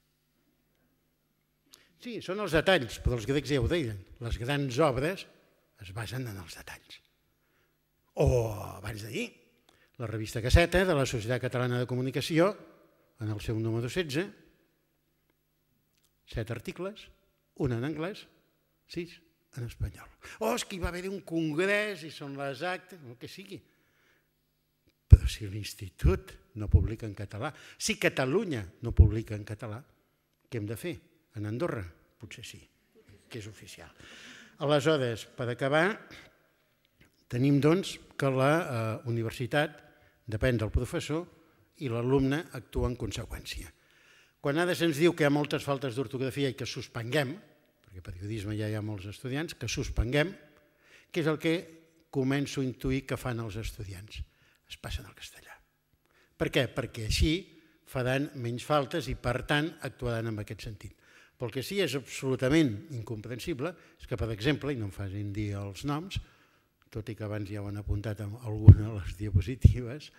Sí, són els detalls, però els grecs ja ho deien, les grans obres es basen en els detalls. O, abans d'ahir, la revista Caseta de la Societat Catalana de Comunicació, en el seu número setze, set articles, un en anglès, sis en espanyol. Oh, és que hi va haver un congrés i són les actes, el que sigui. Però si l'institut no publica en català, si Catalunya no publica en català, què hem de fer? En Andorra? Potser sí, que és oficial. Aleshores, per acabar, tenim doncs que la universitat depèn del professor i l'alumne actua en conseqüència. Quan ara se'ns diu que hi ha moltes faltes d'ortografia i que suspenguem, perquè periodisme ja hi ha molts estudiants, que suspenguem, que és el que començo a intuir que fan els estudiants. Es passen al castellà. Per què? Perquè així faran menys faltes i, per tant, actuaran en aquest sentit. Però el que sí és absolutament incomprensible és que, per exemple, i no em facin dir els noms, tot i que abans ja ho han apuntat en alguna de les diapositives,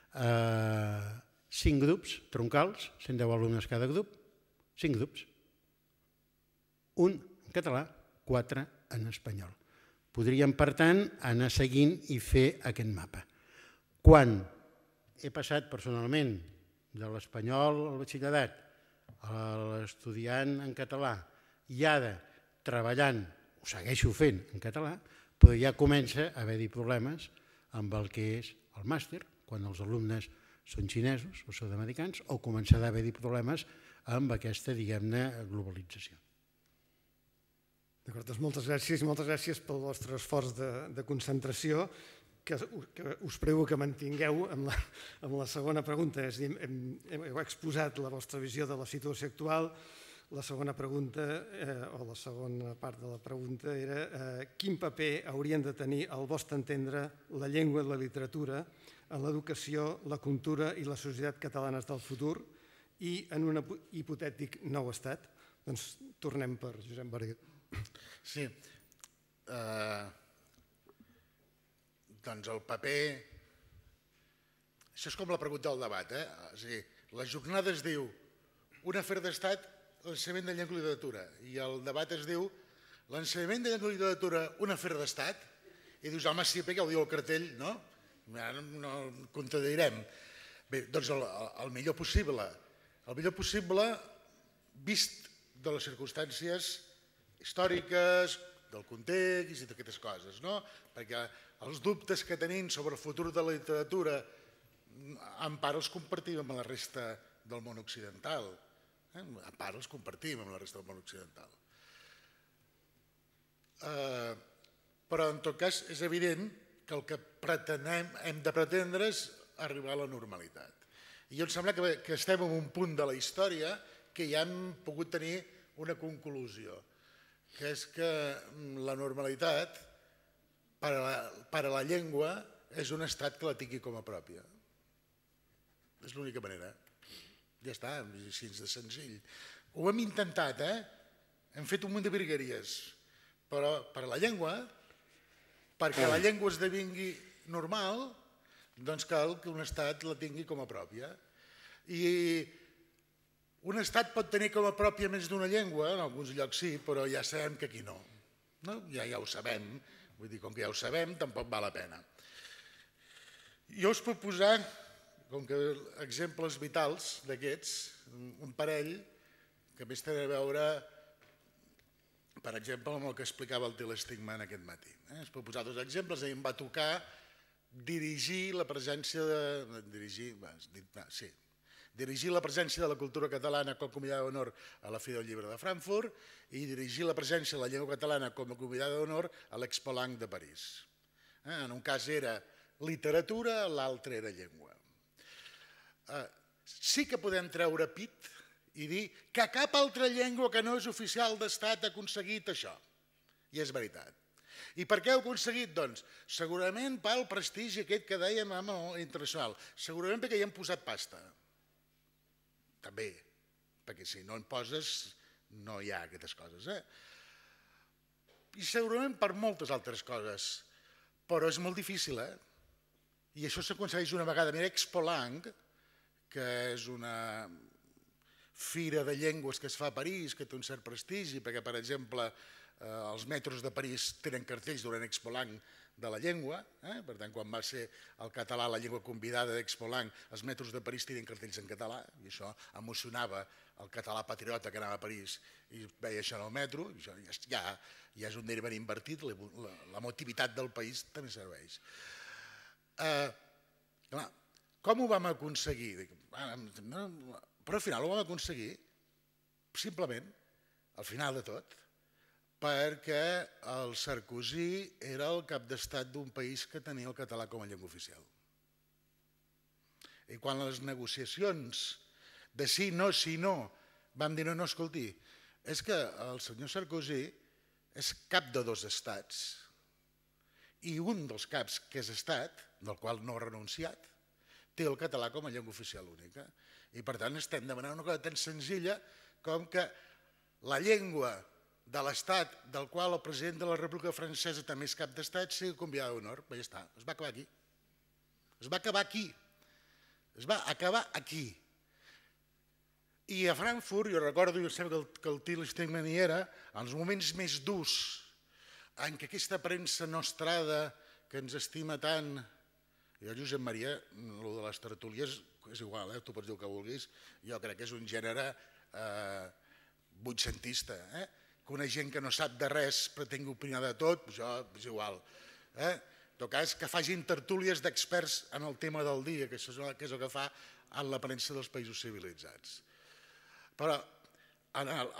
cinc grups troncals, cent deu alumnes cada grup, cinc grups. Un en català, quatre en espanyol. Podríem, per tant, anar seguint i fer aquest mapa. Quan he passat personalment de l'espanyol al batxillerat a l'estudiant en català i ara treballant, ho segueixo fent en català, però ja comença a haver-hi problemes amb el que és el màster, quan els alumnes són xinesos o sud-americans, o començarà a haver-hi problemes amb aquesta, diguem-ne, globalització. D'acord, doncs moltes gràcies i moltes gràcies pel vostre esforç de concentració, que us prego que mantingueu amb la segona pregunta. És a dir, heu exposat la vostra visió de la situació actual. La segona pregunta, o la segona part de la pregunta, era quin paper haurien de tenir, al vostre entendre, la llengua i la literatura en l'educació, la cultura i la societat catalanes del futur i en un hipotètic nou estat? Doncs tornem per Josep Barguer. Sí. Doncs el paper... Això és com la pregunta del debat, eh? És a dir, la jornada es diu un afer d'estat, l'ensenyament de llengua i literatura, i el debat es diu l'ensenyament de llengua i literatura, un afer d'estat, i dius, home, sí, perquè ho diu el cartell, no? Ara no el contradirem. Bé, doncs el millor possible, el millor possible vist de les circumstàncies històriques, del context i d'aquestes coses, no? Perquè els dubtes que tenim sobre el futur de la literatura en part els compartim amb la resta del món occidental. En part els compartim amb la resta del món occidental. Però en tot cas és evident que el que hem de pretendre és arribar a la normalitat. I jo em sembla que estem en un punt de la història que ja hem pogut tenir una conclusió, que és que la normalitat per a la llengua és un estat que la tingui com a pròpia. És l'única manera. Ja està, així de senzill. Ho hem intentat, eh? Hem fet un munt de virgueries, però per a la llengua, perquè la llengua esdevingui normal, doncs cal que un estat la tingui com a pròpia. I un estat pot tenir com a pròpia més d'una llengua, en alguns llocs sí, però ja sabem que aquí no. Ja ho sabem, vull dir, com que ja ho sabem, tampoc val la pena. Jo us puc posar, com que exemples vitals d'aquests, un parell que més tenen a veure, per exemple, amb el que explicava el Til Stigman aquest matí. Es pot posar dos exemples. A mi em va tocar dirigir la presència de... Dirigir, sí, dirigir la presència de la cultura catalana com a convidada d'honor a la Fira del Llibre de Frankfurt i dirigir la presència de la llengua catalana com a convidada d'honor a l'Expo Lang de París. En un cas era literatura, l'altre era llengua. Sí que podem treure pit i dir que cap altra llengua que no és oficial d'estat ha aconseguit això. I és veritat. I per què ho ha aconseguit? Doncs segurament pel prestigi aquest que dèiem internacional. Segurament perquè hi hem posat pasta. També, perquè si no en poses no hi ha aquestes coses. I segurament per moltes altres coses. Però és molt difícil, eh? I això s'aconsegueix una vegada. Mira, Expo Lang, que és una fira de llengües que es fa a París, que té un cert prestigi, perquè, per exemple, els metros de París tenen cartells durant Expo Lang de la llengua, per tant, quan va ser el català la llengua convidada d'Expo Lang, els metros de París tenen cartells en català, i això emocionava el català patriota que anava a París i veia això en el metro, ja és un derivat invertit, l'emotivitat del país també serveix. Com ho vam aconseguir? Però al final ho vam aconseguir simplement, al final de tot, perquè el Sarkozy era el cap d'estat d'un país que tenia el català com a llengua oficial. I quan les negociacions de sí, no, sí, no, vam dir, no, no, escolti, és que el senyor Sarkozy és cap de dos estats i un dels caps que és estat, del qual no ha renunciat, té el català com a llengua oficial única. I per tant estem demanant una cosa tan senzilla com que la llengua de l'estat del qual el president de la República Francesa també és cap d'estat sigui convidada d'honor. Ja està, es va acabar aquí. Es va acabar aquí. Es va acabar aquí. I a Frankfurt, jo recordo, jo sé que el Til Stigman hi era, en els moments més durs en què aquesta premsa nostrada que ens estima tant, i el Josep Maria, el de les tertúlies, és igual, tu pots dir el que vulguis, jo crec que és un gènere vuitcentista, que una gent que no sap de res pretengui opinar de tot, això és igual. En tot cas, que facin tertúlies d'experts en el tema del dia, que és el que fa en la premsa dels països civilitzats. Però a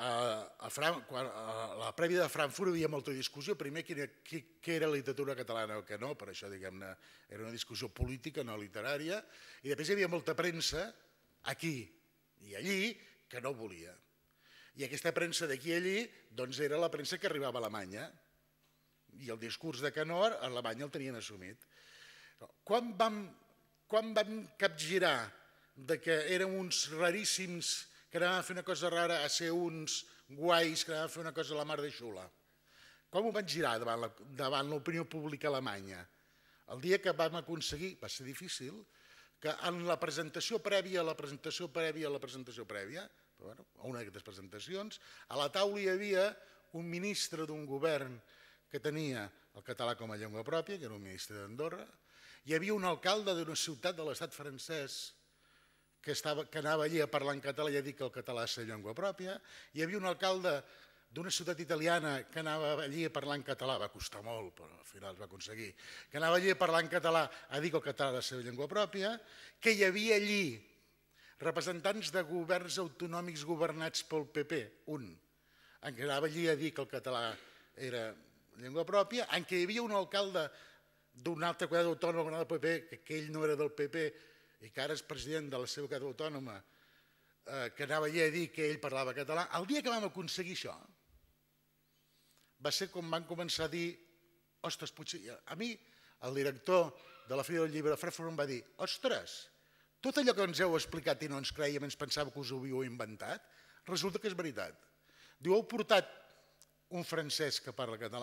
la prèvia de Frankfurt hi havia molta discussió, primer què era literatura catalana o què no, per això diguem-ne era una discussió política, no literària, i després hi havia molta premsa aquí i allí que no volia. I aquesta premsa d'aquí i allí doncs era la premsa que arribava a Alemanya i el discurs de Canor a Alemanya el tenien assumit. Quan vam capgirar que érem uns raríssims que anaven a fer una cosa rara a ser uns guais que anaven a fer una cosa a la mar de xula? Com ho van girar davant l'opinió pública alemanya? El dia que vam aconseguir, va ser difícil, que en la presentació prèvia, la presentació prèvia, la presentació prèvia, a una d'aquestes presentacions, a la taula hi havia un ministre d'un govern que tenia el català com a llengua pròpia, que era un ministre d'Andorra, hi havia un alcalde d'una ciutat de l'estat francès que anava allí a parlar en català i a dir que el català és la llengua pròpia, hi havia un alcalde d'una ciutat italiana que anava allí a parlar en català, va costar molt, però al final es va aconseguir, que anava allí a parlar en català a dir que el català era la seva llengua pròpia, que hi havia allí representants de governs autonòmics governats pel P P, un, en què anava allí a dir que el català era llengua pròpia, en què hi havia un alcalde d'una altra comunitat autònoma del P P, que ell no era del P P i que ara és president de la seva comunitat autònoma, que anava allí a dir que ell parlava català. El dia que vam aconseguir això va ser quan van començar a dir, ostres, potser... A mi, el director de la Fira del Llibre de Frankfurt em va dir, ostres, tot allò que ens heu explicat i no ens creiem, ens pensava que us ho havíeu inventat, resulta que és veritat. Diu, heu portat un francès que parla català,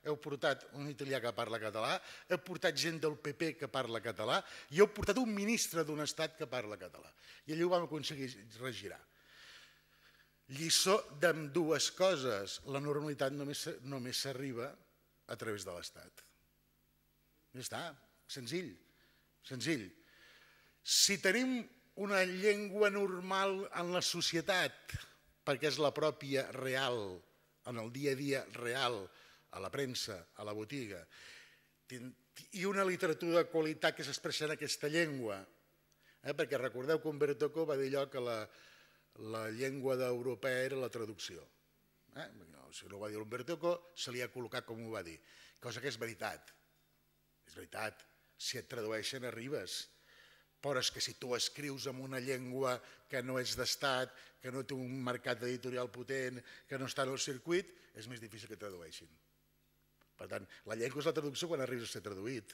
heu portat un italià que parla català, heu portat gent del P P que parla català i heu portat un ministre d'un estat que parla català. I allò ho vam aconseguir regirar. Lliçó d'ambdues coses. La normalitat només s'arriba a través de l'Estat. Ja està, senzill, senzill. Si tenim una llengua normal en la societat, perquè és la pròpia real, en el dia a dia real, a la premsa, a la botiga, i una literatura de qualitat que s'expressa en aquesta llengua, perquè recordeu que Umberto Eco va dir allò que la llengua europea era la traducció. Si no ho va dir Umberto Eco, se li ha col·locat com ho va dir, cosa que és veritat. És veritat, si et tradueixen arribes, però és que si tu escrius en una llengua que no és d'estat, que no té un mercat editorial potent, que no està en el circuit, és més difícil que tradueixin. Per tant, la llengua és la traducció quan arribes a ser traduït.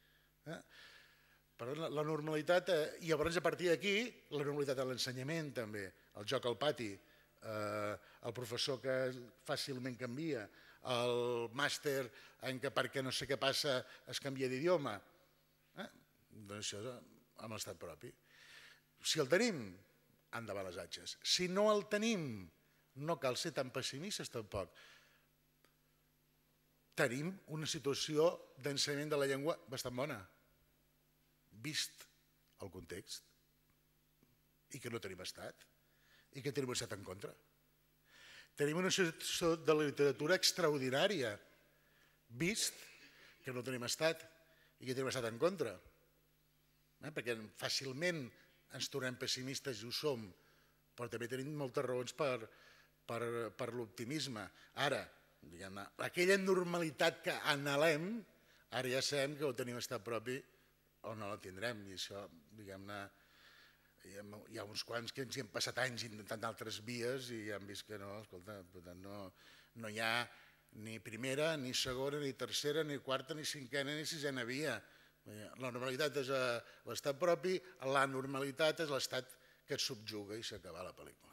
Però la normalitat, i llavors a partir d'aquí, la normalitat de l'ensenyament també, el joc al pati, el professor que fàcilment canvia, el màster en què perquè no sé què passa es canvia d'idioma. Doncs això és amb l'estat propi. Si el tenim, endavant les atxes. Si no el tenim, no cal ser tan pessimistes tampoc. Tenim una situació d'ensenyament de la llengua bastant bona, vist el context, i que no tenim estat, i que tenim estat en contra. Tenim una situació de la literatura extraordinària, vist que no tenim estat i que tenim estat en contra. Perquè fàcilment ens tornem pessimistes i ho som, però també tenim moltes raons per l'optimisme. Ara, aquella normalitat que anhelem, ara ja sabem que o tenim estat propi o no la tindrem. I això, diguem-ne, hi ha uns quants que ens hi hem passat anys intentant altres vies i ja hem vist que no, escolta, no hi ha ni primera, ni segona, ni tercera, ni quarta, ni cinquena, ni sisena via. La normalitat és l'estat propi, la normalitat és l'estat que et subjuga i s'acaba la pel·lícula.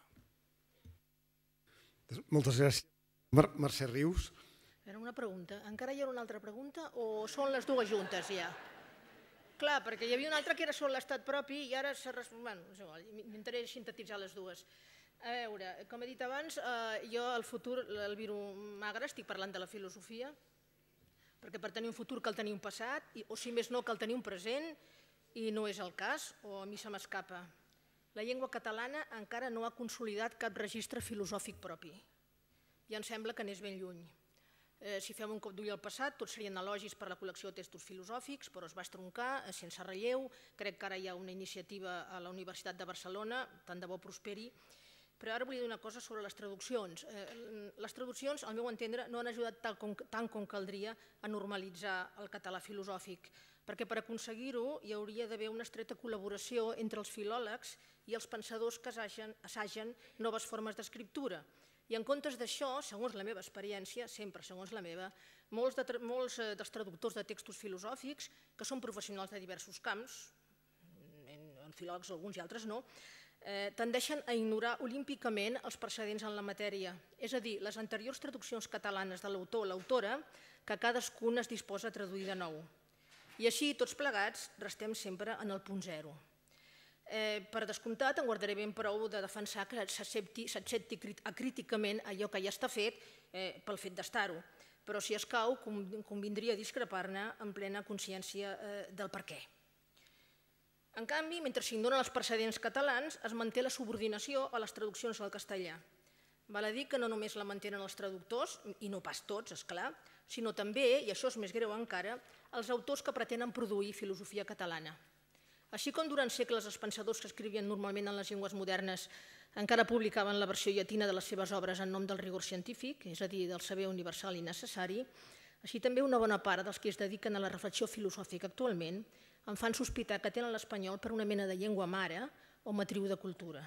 Moltes gràcies. Mercè Rius. Era una pregunta. Encara hi ha una altra pregunta o són les dues juntes ja? Clar, perquè hi havia una altra que era sobre l'estat propi i ara s'ha respost... M'intentaré sintetitzar les dues. A veure, com he dit abans, jo al futur, el Viru Magre, estic parlant de la filosofia, perquè per tenir un futur cal tenir un passat, o si més no cal tenir un present, i no és el cas, o a mi se m'escapa. La llengua catalana encara no ha consolidat cap registre filosòfic propi. Ja em sembla que n'és ben lluny. Si fem un cop d'ull al passat, tots serien elogis per la col·lecció de textos filosòfics, però es va estroncar sense relleu. Crec que ara hi ha una iniciativa a la Universitat de Barcelona, tant de bo prosperi. Però ara volia dir una cosa sobre les traduccions. Les traduccions, al meu entendre, no han ajudat tant com caldria a normalitzar el català filosòfic, perquè per aconseguir-ho hi hauria d'haver una estreta col·laboració entre els filòlegs i els pensadors que assagen noves formes d'escriptura. I en comptes d'això, segons la meva experiència, sempre segons la meva, molts dels traductors de textos filosòfics, que són professionals de diversos camps, en filòlegs alguns i altres no, tendeixen a ignorar olímpicament els precedents en la matèria, és a dir, les anteriors traduccions catalanes de l'autor o l'autora que cadascun es disposa a traduir de nou. I així, tots plegats, restem sempre en el punt zero. Per descomptat, em guardaré ben prou de defensar que s'accepti acríticament allò que ja està fet pel fet d'estar-ho, però si escau, convindria discrepar-ne en plena consciència del per què. En canvi, mentre s'ignoren els precedents catalans, es manté la subordinació a les traduccions al castellà. Val a dir que no només la mantenen els traductors, i no pas tots, esclar, sinó també, i això és més greu encara, els autors que pretenen produir filosofia catalana. Així com durant segles els pensadors que escrivien normalment en les llengües modernes encara publicaven la versió llatina de les seves obres en nom del rigor científic, és a dir, del saber universal i necessari, així també una bona part dels que es dediquen a la reflexió filosòfica actualment em fan sospitar que tenen l'espanyol per una mena de llengua mare o matriu de cultura.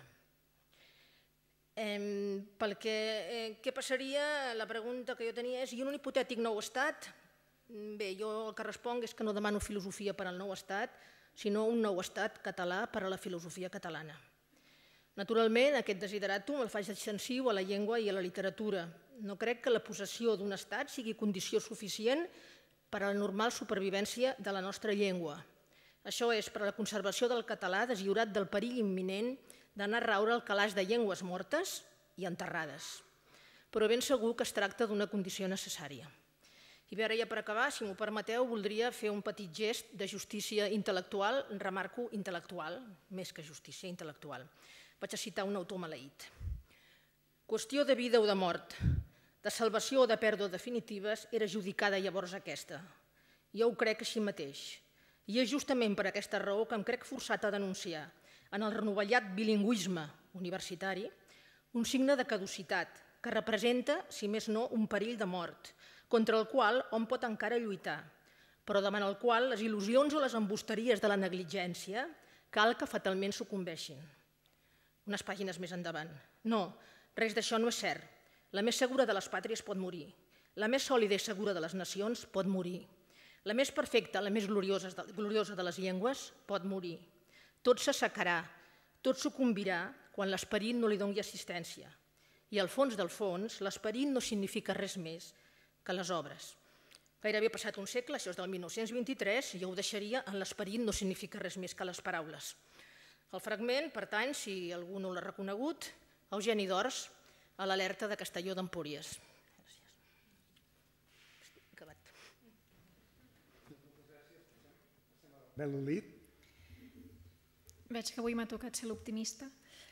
Perquè què passaria, la pregunta que jo tenia és, i un hipotètic nou estat? Bé, jo el que responc és que no demano filosofia per al nou estat, sinó un nou estat català per a la filosofia catalana. Naturalment, aquest desideratum el faig extensiu a la llengua i a la literatura. No crec que la possessió d'un estat sigui condició suficient per a la normal supervivència de la nostra llengua. Això és, per a la conservació del català deslliurat del perill imminent d'anar a raure al calaix de llengües mortes i enterrades. Però ben segur que es tracta d'una condició necessària. I bé, ara ja per acabar, si m'ho permeteu, voldria fer un petit gest de justícia intel·lectual, remarco intel·lectual, més que justícia intel·lectual. Vaig a citar un autor maleït. Qüestió de vida o de mort, de salvació o de pèrdua definitives, era adjudicada llavors aquesta. Jo ho crec així mateix. I és justament per aquesta raó que em crec forçat a denunciar, en el renovellat bilingüisme universitari, un signe de caducitat que representa, si més no, un perill de mort, contra el qual hom pot encara lluitar, però davant el qual les il·lusions o les embusteries de la negligència cal que fatalment sucumbeixin. Unes pàgines més endavant. No, res d'això no és cert. La més segura de les pàtries pot morir. La més sòlida i segura de les nacions pot morir. La més perfecta, la més gloriosa de les llengües pot morir. Tot s'assecarà, tot sucumbirà quan l'esperit no li doni assistència. I al fons del fons, l'esperit no significa res més que les obres. Gairebé ha passat un segle, això és del mil nou-cents vint-i-tres, i jo ho deixaria en l'esperit no significa res més que les paraules. El fragment pertany, si algú no l'ha reconegut, a Eugeni d'Ors, a l'Alerta de Castelló d'Empúries. Acabat. Bel-Olit. Veig que avui m'ha tocat ser l'optimista.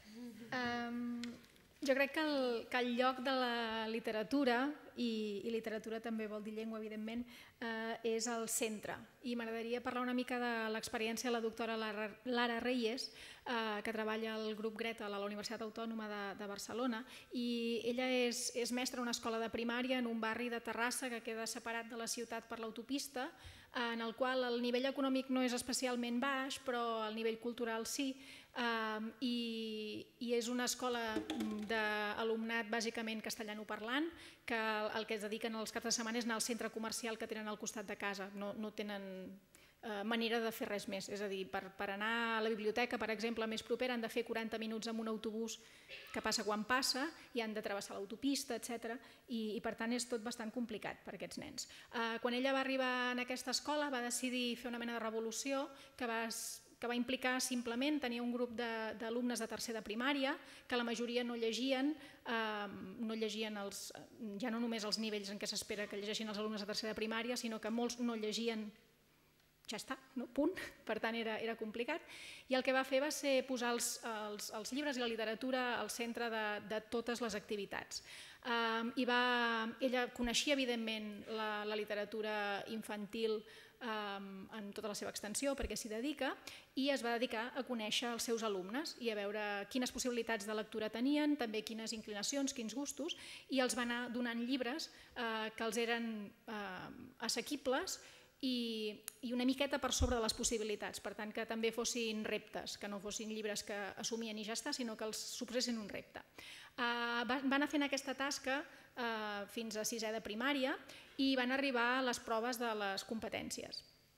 Um, jo crec que el, que el lloc de la literatura, i, i literatura també vol dir llengua, evidentment, eh, és el centre. I m'agradaria parlar una mica de l'experiència de la doctora Lara, Lara Reyes, eh, que treballa al grup Gretel a la Universitat Autònoma de, de Barcelona, i ella és, és mestra a una escola de primària en un barri de Terrassa que queda separat de la ciutat per l'autopista, en el qual el nivell econòmic no és especialment baix, però el nivell cultural sí, um, i, i és una escola d'alumnat bàsicament castellanoparlant, que el que es dediquen els caps de setmana és anar al centre comercial que tenen al costat de casa, no, no tenen eh, manera de fer res més, és a dir, per, per anar a la biblioteca, per exemple, més propera, han de fer quaranta minuts amb un autobús que passa quan passa i han de travessar l'autopista, etcètera. I, i per tant és tot bastant complicat per aquests nens. Eh, quan ella va arribar en aquesta escola va decidir fer una mena de revolució que va, que va implicar simplement tenir un grup d'alumnes de, de tercer de primària que la majoria no llegien, eh, no llegien els, ja no només els nivells en què s'espera que llegeixin els alumnes de tercer de primària, sinó que molts no llegien, ja està, no? Punt. Per tant era, era complicat. I el que va fer va ser posar els, els, els llibres i la literatura al centre de, de totes les activitats. Um, i va, ella coneixia evidentment la, la literatura infantil um, en tota la seva extensió perquè s'hi dedica i es va dedicar a conèixer els seus alumnes i a veure quines possibilitats de lectura tenien, també quines inclinacions, quins gustos, i els va anar donant llibres uh, que els eren uh, assequibles i, i una miqueta per sobre de les possibilitats, per tant que també fossin reptes, que no fossin llibres que assumien i ja està, sinó que els suposessin un repte. Uh, van anar fent aquesta tasca uh, fins a sisè de primària i van arribar a les proves de les competències.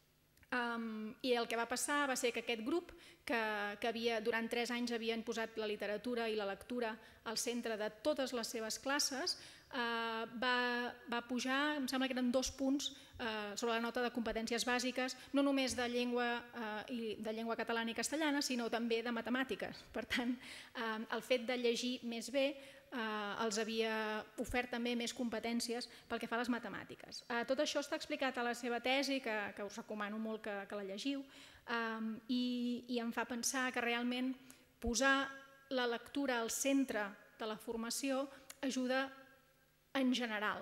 Um, I el que va passar va ser que aquest grup, que, que havia, durant tres anys havien posat la literatura i la lectura al centre de totes les seves classes, uh, va, va pujar, em sembla que eren dos punts uh, sobre la nota de competències bàsiques, no només de llengua, uh, i de llengua catalana i castellana, sinó també de matemàtiques. Per tant, uh, el fet de llegir més bé Uh, els havia ofert també més competències pel que fa a les matemàtiques. Uh, tot això està explicat a la seva tesi, que, que us recomano molt que, que la llegiu, um, i, i em fa pensar que realment posar la lectura al centre de la formació ajuda en general,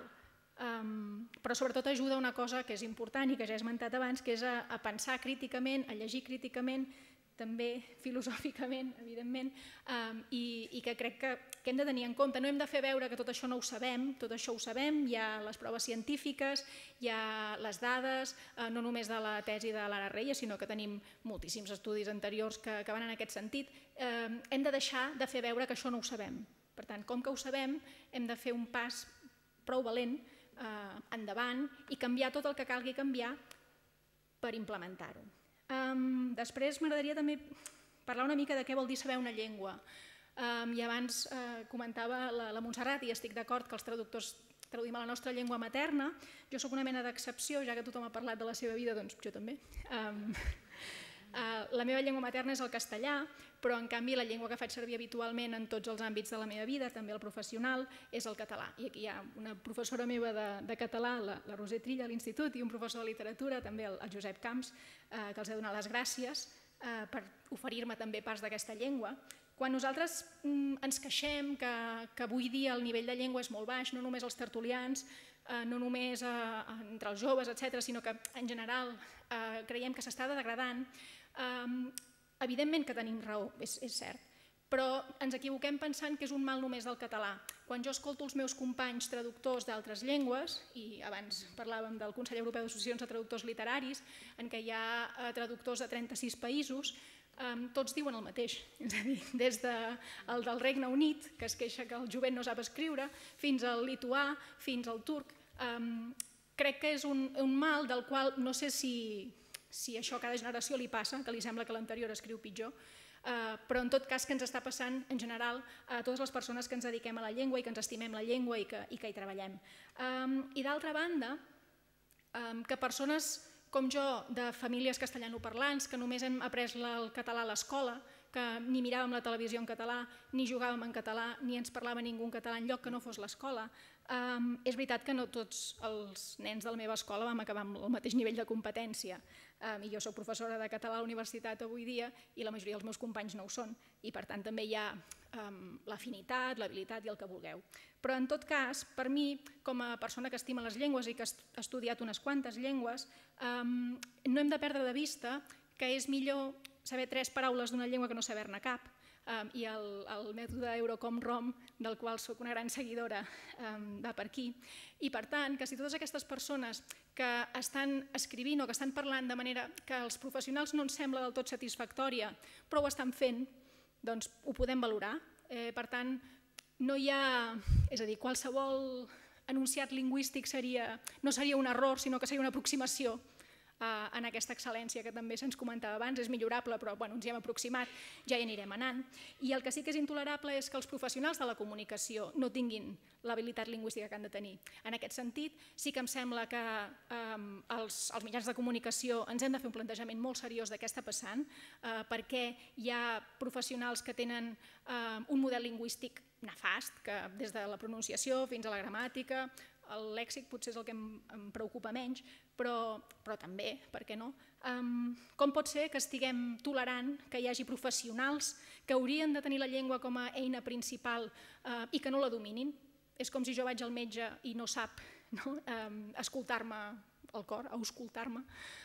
um, però sobretot ajuda a una cosa que és important i que ja he esmentat abans, que és a, a pensar críticament, a llegir críticament, també filosòficament, evidentment, um, i, i que crec que, que hem de tenir en compte. No hem de fer veure que tot això no ho sabem, tot això ho sabem, hi ha les proves científiques, hi ha les dades, uh, no només de la tesi de Lara Reyes, sinó que tenim moltíssims estudis anteriors que, que van en aquest sentit. Um, hem de deixar de fer veure que això no ho sabem. Per tant, com que ho sabem, hem de fer un pas prou valent uh, endavant i canviar tot el que calgui canviar per implementar-ho. Um, després m'agradaria també parlar una mica de què vol dir saber una llengua. I abans comentava la Montserrat, i estic d'acord que els traductors traduïm a la nostra llengua materna. Jo sóc una mena d'excepció, ja que tothom ha parlat de la seva vida, doncs jo també. La meva llengua materna és el castellà, però en canvi la llengua que faig servir habitualment en tots els àmbits de la meva vida, també el professional, és el català. I aquí hi ha una professora meva de català, la Roser Trilla, a l'institut, i un professor de literatura, també el Josep Camps, que els he donat les gràcies per oferir-me també parts d'aquesta llengua. Quan nosaltres ens queixem que avui dia el nivell de llengua és molt baix, no només els tertulians, no només entre els joves, etcètera, sinó que en general creiem que s'està degradant, evidentment que tenim raó, és cert, però ens equivoquem pensant que és un mal només del català. Quan jo escolto els meus companys traductors d'altres llengües, i abans parlàvem del Consell Europeu d'Associacions de Traductors Literaris, en què hi ha traductors de trenta-sis països, tots diuen el mateix, és a dir, des del del Regne Unit, que es queixa que el jovent no sap escriure, fins al lituà, fins al turc. Crec que és un mal del qual no sé si això a cada generació li passa, que li sembla que l'anterior escriu pitjor, però en tot cas que ens està passant en general a totes les persones que ens dediquem a la llengua i que ens estimem la llengua i que hi treballem. I d'altra banda, que persones com jo, de famílies castellanoparlants, que només hem après el català a l'escola, que ni miràvem la televisió en català, ni jugàvem en català, ni ens parlava ningú en català enlloc que no fos l'escola. És veritat que no tots els nens de la meva escola vam acabar amb el mateix nivell de competència. I jo soc professora de català a la universitat avui dia i la majoria dels meus companys no ho són. I per tant també hi ha l'afinitat, l'habilitat i el que vulgueu. Però en tot cas, per mi, com a persona que estima les llengües i que ha estudiat unes quantes llengües, no hem de perdre de vista que és millor saber tres paraules d'una llengua que no saber-ne cap. I el mètode Eurocom-Rom, del qual soc una gran seguidora, va per aquí. I per tant, que si totes aquestes persones que estan escrivint o que estan parlant de manera que als professionals no ens sembla del tot satisfactòria, però ho estan fent, doncs ho podem valorar. Per tant, no hi ha... És a dir, qualsevol enunciat lingüístic no seria un error, sinó que seria una aproximació en aquesta excel·lència que també se'ns comentava abans. És millorable, però ens hi hem aproximat, ja hi anirem anant. I el que sí que és intolerable és que els professionals de la comunicació no tinguin l'habilitat lingüística que han de tenir. En aquest sentit, sí que em sembla que els mitjans de comunicació ens hem de fer un plantejament molt seriós de què està passant, perquè hi ha professionals que tenen un model lingüístic nefast, que des de la pronunciació fins a la gramàtica, el lèxic potser és el que em preocupa menys, però també, per què no? Com pot ser que estiguem tolerant que hi hagi professionals que haurien de tenir la llengua com a eina principal i que no la dominin? És com si jo vaig al metge i no sap escoltar-me el cor, auscultar-me.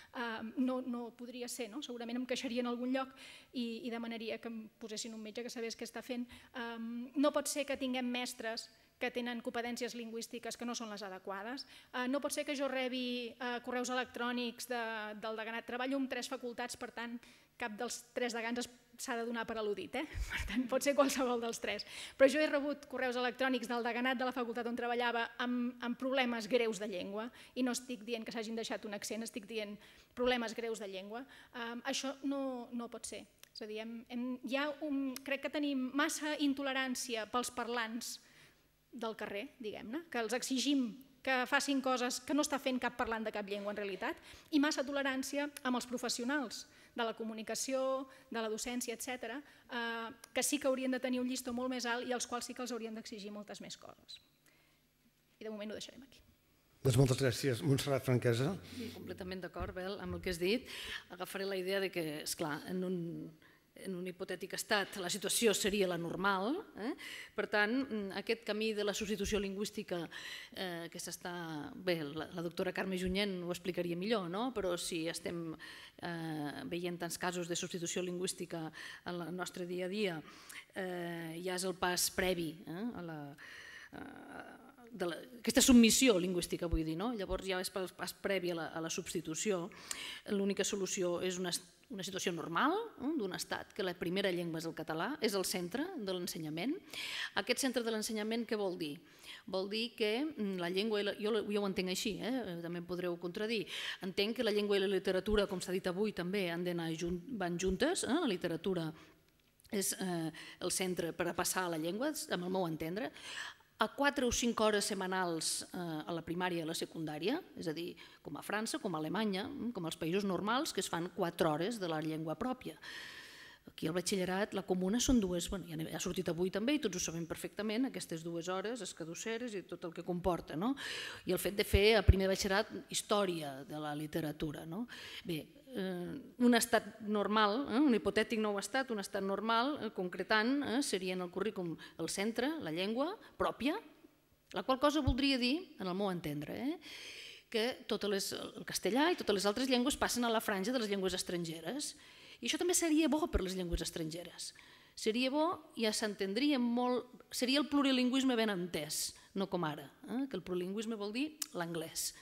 No podria ser, segurament em queixaria en algun lloc i demanaria que em posessin un metge que sabés què està fent. No pot ser que tinguem mestres que tenen competències lingüístiques que no són les adequades. No pot ser que jo rebi correus electrònics del deganat. Treballo amb tres facultats, per tant, cap dels tres degans s'ha de donar per al·ludit. Per tant, pot ser qualsevol dels tres. Però jo he rebut correus electrònics del deganat de la facultat on treballava amb problemes greus de llengua, i no estic dient que s'hagin deixat un accent, estic dient problemes greus de llengua. Això no pot ser. És a dir, crec que tenim massa intolerància pels parlants del carrer, diguem-ne, que els exigim que facin coses que no està fent cap parlant de cap llengua en realitat, i massa tolerància amb els professionals de la comunicació, de la docència, etcètera, que sí que haurien de tenir un llistó molt més alt i als quals sí que els haurien d'exigir moltes més coses. I de moment ho deixarem aquí. Doncs moltes gràcies. Montserrat Franquesa. Sí, completament d'acord, Bel, amb el que has dit. Agafaré la idea de que, esclar, en un... en un hipotètic estat, la situació seria la normal. Per tant, aquest camí de la substitució lingüística que s'està... Bé, la doctora Carme Junyent ho explicaria millor, però si estem veient tants casos de substitució lingüística en el nostre dia a dia, ja és el pas previ a la... aquesta submissió lingüística, vull dir, llavors ja és el pas previ a la substitució. L'única solució és una una situació normal d'un estat, que la primera llengua és el català, és el centre de l'ensenyament. Aquest centre de l'ensenyament què vol dir? Vol dir que la llengua, jo ho entenc així, també em podreu contradir, entenc que la llengua i la literatura, com s'ha dit avui també, han d'anar van juntes, la literatura és el centre per a passar a la llengua, amb el meu entendre, a quatre o cinc hores setmanals a la primària i a la secundària, és a dir, com a França, com a Alemanya, com als països normals, que es fan quatre hores de la llengua pròpia. Aquí al batxillerat, la comuna són dues, ja ha sortit avui també i tots ho sabem perfectament, aquestes dues hores, escadusseres i tot el que comporta. I el fet de fer a primer batxillerat història de la literatura. Bé, un estat normal, un hipotètic nou estat, un estat normal, concretant, seria en el currículum el centre, la llengua pròpia, la qual cosa voldria dir, en el meu entendre, que el castellà i totes les altres llengües passen a la franja de les llengües estrangeres. I això també seria bo per les llengües estrangeres. Seria bo i ja s'entendria molt... Seria el plurilingüisme ben entès, no com ara, que el plurilingüisme vol dir l'anglès.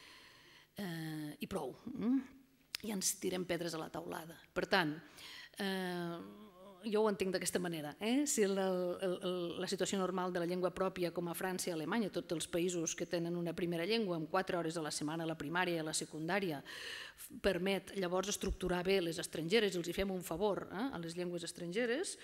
I prou. I ens tirem pedres a la taulada. Per tant, jo ho entenc d'aquesta manera. Si la situació normal de la llengua pròpia, com a França i Alemanya, tots els països que tenen una primera llengua amb quatre hores a la setmana a la primària i a la secundària, permet llavors estructurar bé les estrangeres i els hi fem un favor a les llengües estrangeres,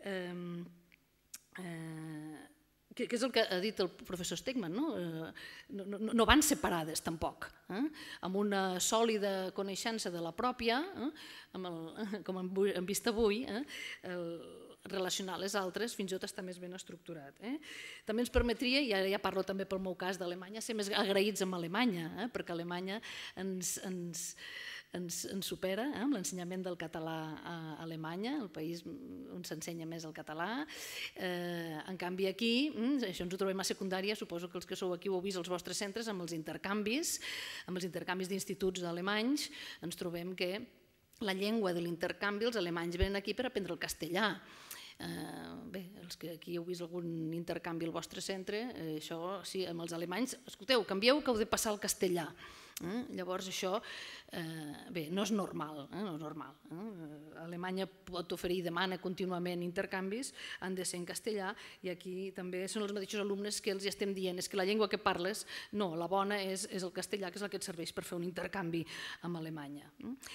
que és el que ha dit el professor Stegmann, no van separades tampoc, amb una sòlida coneixença de la pròpia, com hem vist avui, relacionar les altres fins i tot està més ben estructurat. També ens permetria, i ara ja parlo també pel meu cas d'Alemanya, ser més agraïts amb Alemanya, perquè Alemanya ens... ens supera amb l'ensenyament del català a Alemanya, el país on s'ensenya més el català. En canvi aquí, això ens ho trobem a secundària, suposo que els que sou aquí ho heu vist als vostres centres, amb els intercanvis, amb els intercanvis d'instituts alemanys, ens trobem que la llengua de l'intercanvi, els alemanys venen aquí per aprendre el castellà. Bé, els que aquí heu vist algun intercanvi al vostre centre, això sí, amb els alemanys, escolteu, canvieu que heu de passar al castellà. Llavors això, bé, no és normal, no és normal. Alemanya pot oferir i demana contínuament intercanvis, han de ser en castellà, i aquí també són els mateixos alumnes que els estem dient, és que la llengua que parles, no, la bona és el castellà, que és la que et serveix per fer un intercanvi amb Alemanya.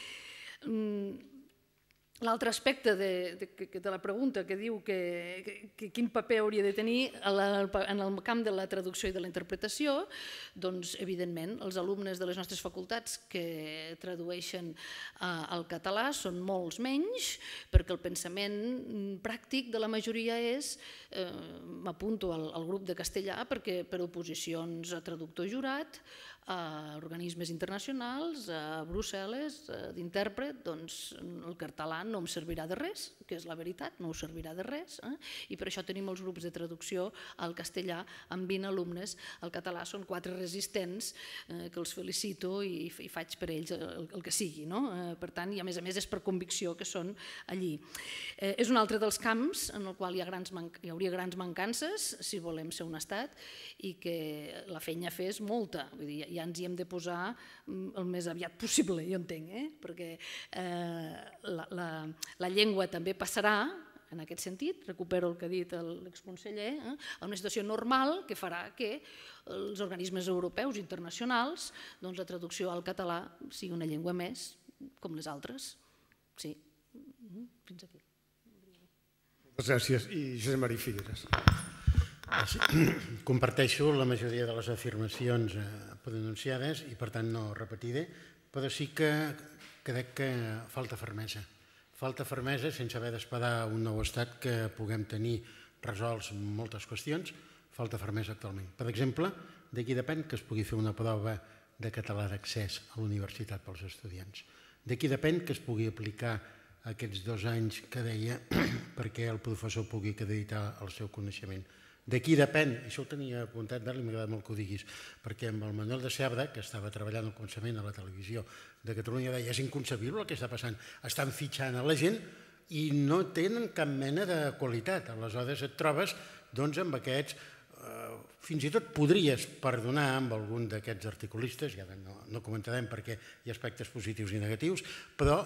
L'altre aspecte de la pregunta que diu quin paper hauria de tenir en el camp de la traducció i de la interpretació, doncs evidentment els alumnes de les nostres facultats que tradueixen al català són molts menys, perquè el pensament pràctic de la majoria és, m'apunto al grup de castellà perquè per oposicions a traductor jurat, a organismes internacionals, a Brussel·les, d'intèrpret, doncs el català no em servirà de res, que és la veritat, no us servirà de res, i per això tenim els grups de traducció al castellà amb vint alumnes. El català són quatre resistents, que els felicito i faig per ells el que sigui. Per tant, i a més a més és per convicció que són allí. És un altre dels camps en el qual hi hauria grans mancances, si volem ser un estat, i que la feina a fer és molta, vull dir, ja ens hi hem de posar el més aviat possible, jo entenc, perquè la llengua també passarà, en aquest sentit, recupero el que ha dit l'exconseller, a una situació normal que farà que els organismes europeus internacionals, doncs la traducció al català sigui una llengua més com les altres. Sí, fins aquí. Moltes gràcies. I Josep Maria Figueres. Comparteixo la majoria de les afirmacions pronunciades i per tant no repetiré, però sí que crec que falta fermesa. Falta fermesa sense haver d'esperar un nou estat que puguem tenir resolts moltes qüestions, falta fermesa actualment. Per exemple, d'aquí depèn que es pugui fer una prova de català d'accés a la universitat pels estudiants. D'aquí depèn que es pugui aplicar aquests dos anys que deia perquè el professor pugui acreditar el seu coneixement. D'aquí depèn, i això ho tenia apuntat, i m'agrada molt que ho diguis, perquè amb el Manuel de Cerda, que estava treballant al començament a la televisió de Catalunya, deia, és inconcebible el que està passant, estan fitxant a la gent i no tenen cap mena de qualitat. Aleshores et trobes amb aquests, fins i tot podries perdonar amb algun d'aquests articulistes, ja no comentarem perquè hi ha aspectes positius i negatius, però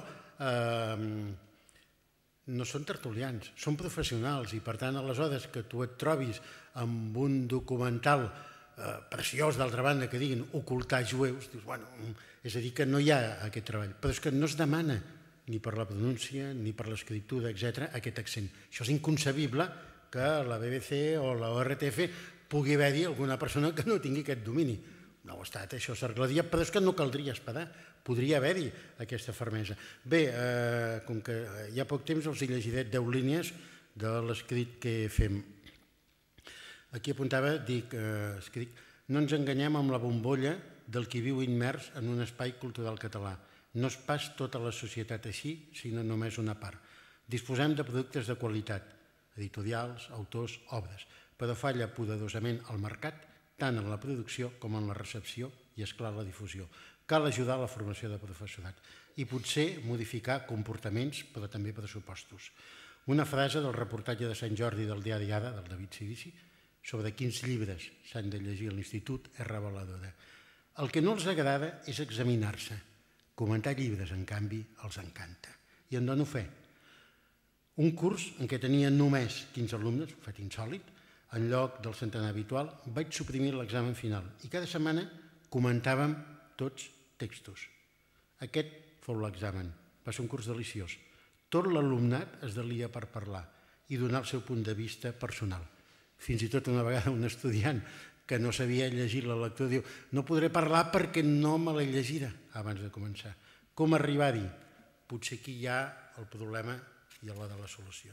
no són tertulians, són professionals i per tant aleshores que tu et trobis amb un documental preciós d'altra banda que diguin ocultar jueus, dius, bueno, és a dir que no hi ha aquest treball, però és que no es demana, ni per la pronúncia, ni per l'escriptura, etcètera, aquest accent. Això és inconcebible que la B B C o la O R T F pugui haver-hi alguna persona que no tingui aquest domini. No ho ha estat, això s'arreglaria, però és que no caldria esperar. Podria haver-hi aquesta fermesa. Bé, eh, com que hi ha poc temps, els hi llegiré deu línies de l'escrit que fem. Aquí apuntava, dic, eh, escric, no ens enganyem amb la bombolla del qui viu immers en un espai cultural català. No és pas tota la societat així, sinó només una part. Disposem de productes de qualitat, editorials, autors, obres, però falla poderosament el mercat, tant en la producció com en la recepció i, esclar, la difusió. Cal ajudar a la formació de professorat i potser modificar comportaments, però també pressupostos. Una frase del reportatge de Sant Jordi del diari Ara, del David Cirici, sobre quins llibres s'han de llegir a l'institut és reveladora. El que no els agrada és examinar-se. Comentar llibres, en canvi, els encanta. I en dono fe. Un curs en què tenia només quinze alumnes, un fet insòlit, en lloc del centenar habitual, vaig suprimir l'examen final i cada setmana comentàvem tots textos. Aquest fou l'examen. Va ser un curs deliciós. Tot l'alumnat es delia per parlar i donar el seu punt de vista personal. Fins i tot una vegada un estudiant que no sabia llegir la lectura diu no podré parlar perquè no me l'he llegida abans de començar. Com arribar-hi? Potser aquí hi ha el problema i la de la solució.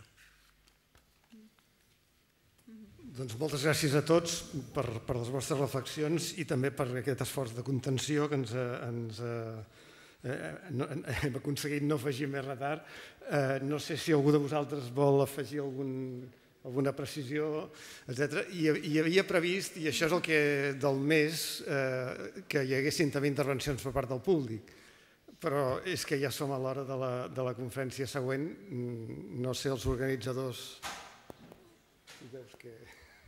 Doncs moltes gràcies a tots per, per les vostres reflexions i també per aquest esforç de contenció que ens, ens eh, no, hem aconseguit no afegir més retard. Eh, no sé si algú de vosaltres vol afegir algun, alguna precisió, etcètera. I hi havia previst, i això és el que del mes, eh, que hi haguessin també intervencions per part del públic. Però és que ja som a l'hora de, la, de la conferència següent. No sé, els organitzadors... Veus que...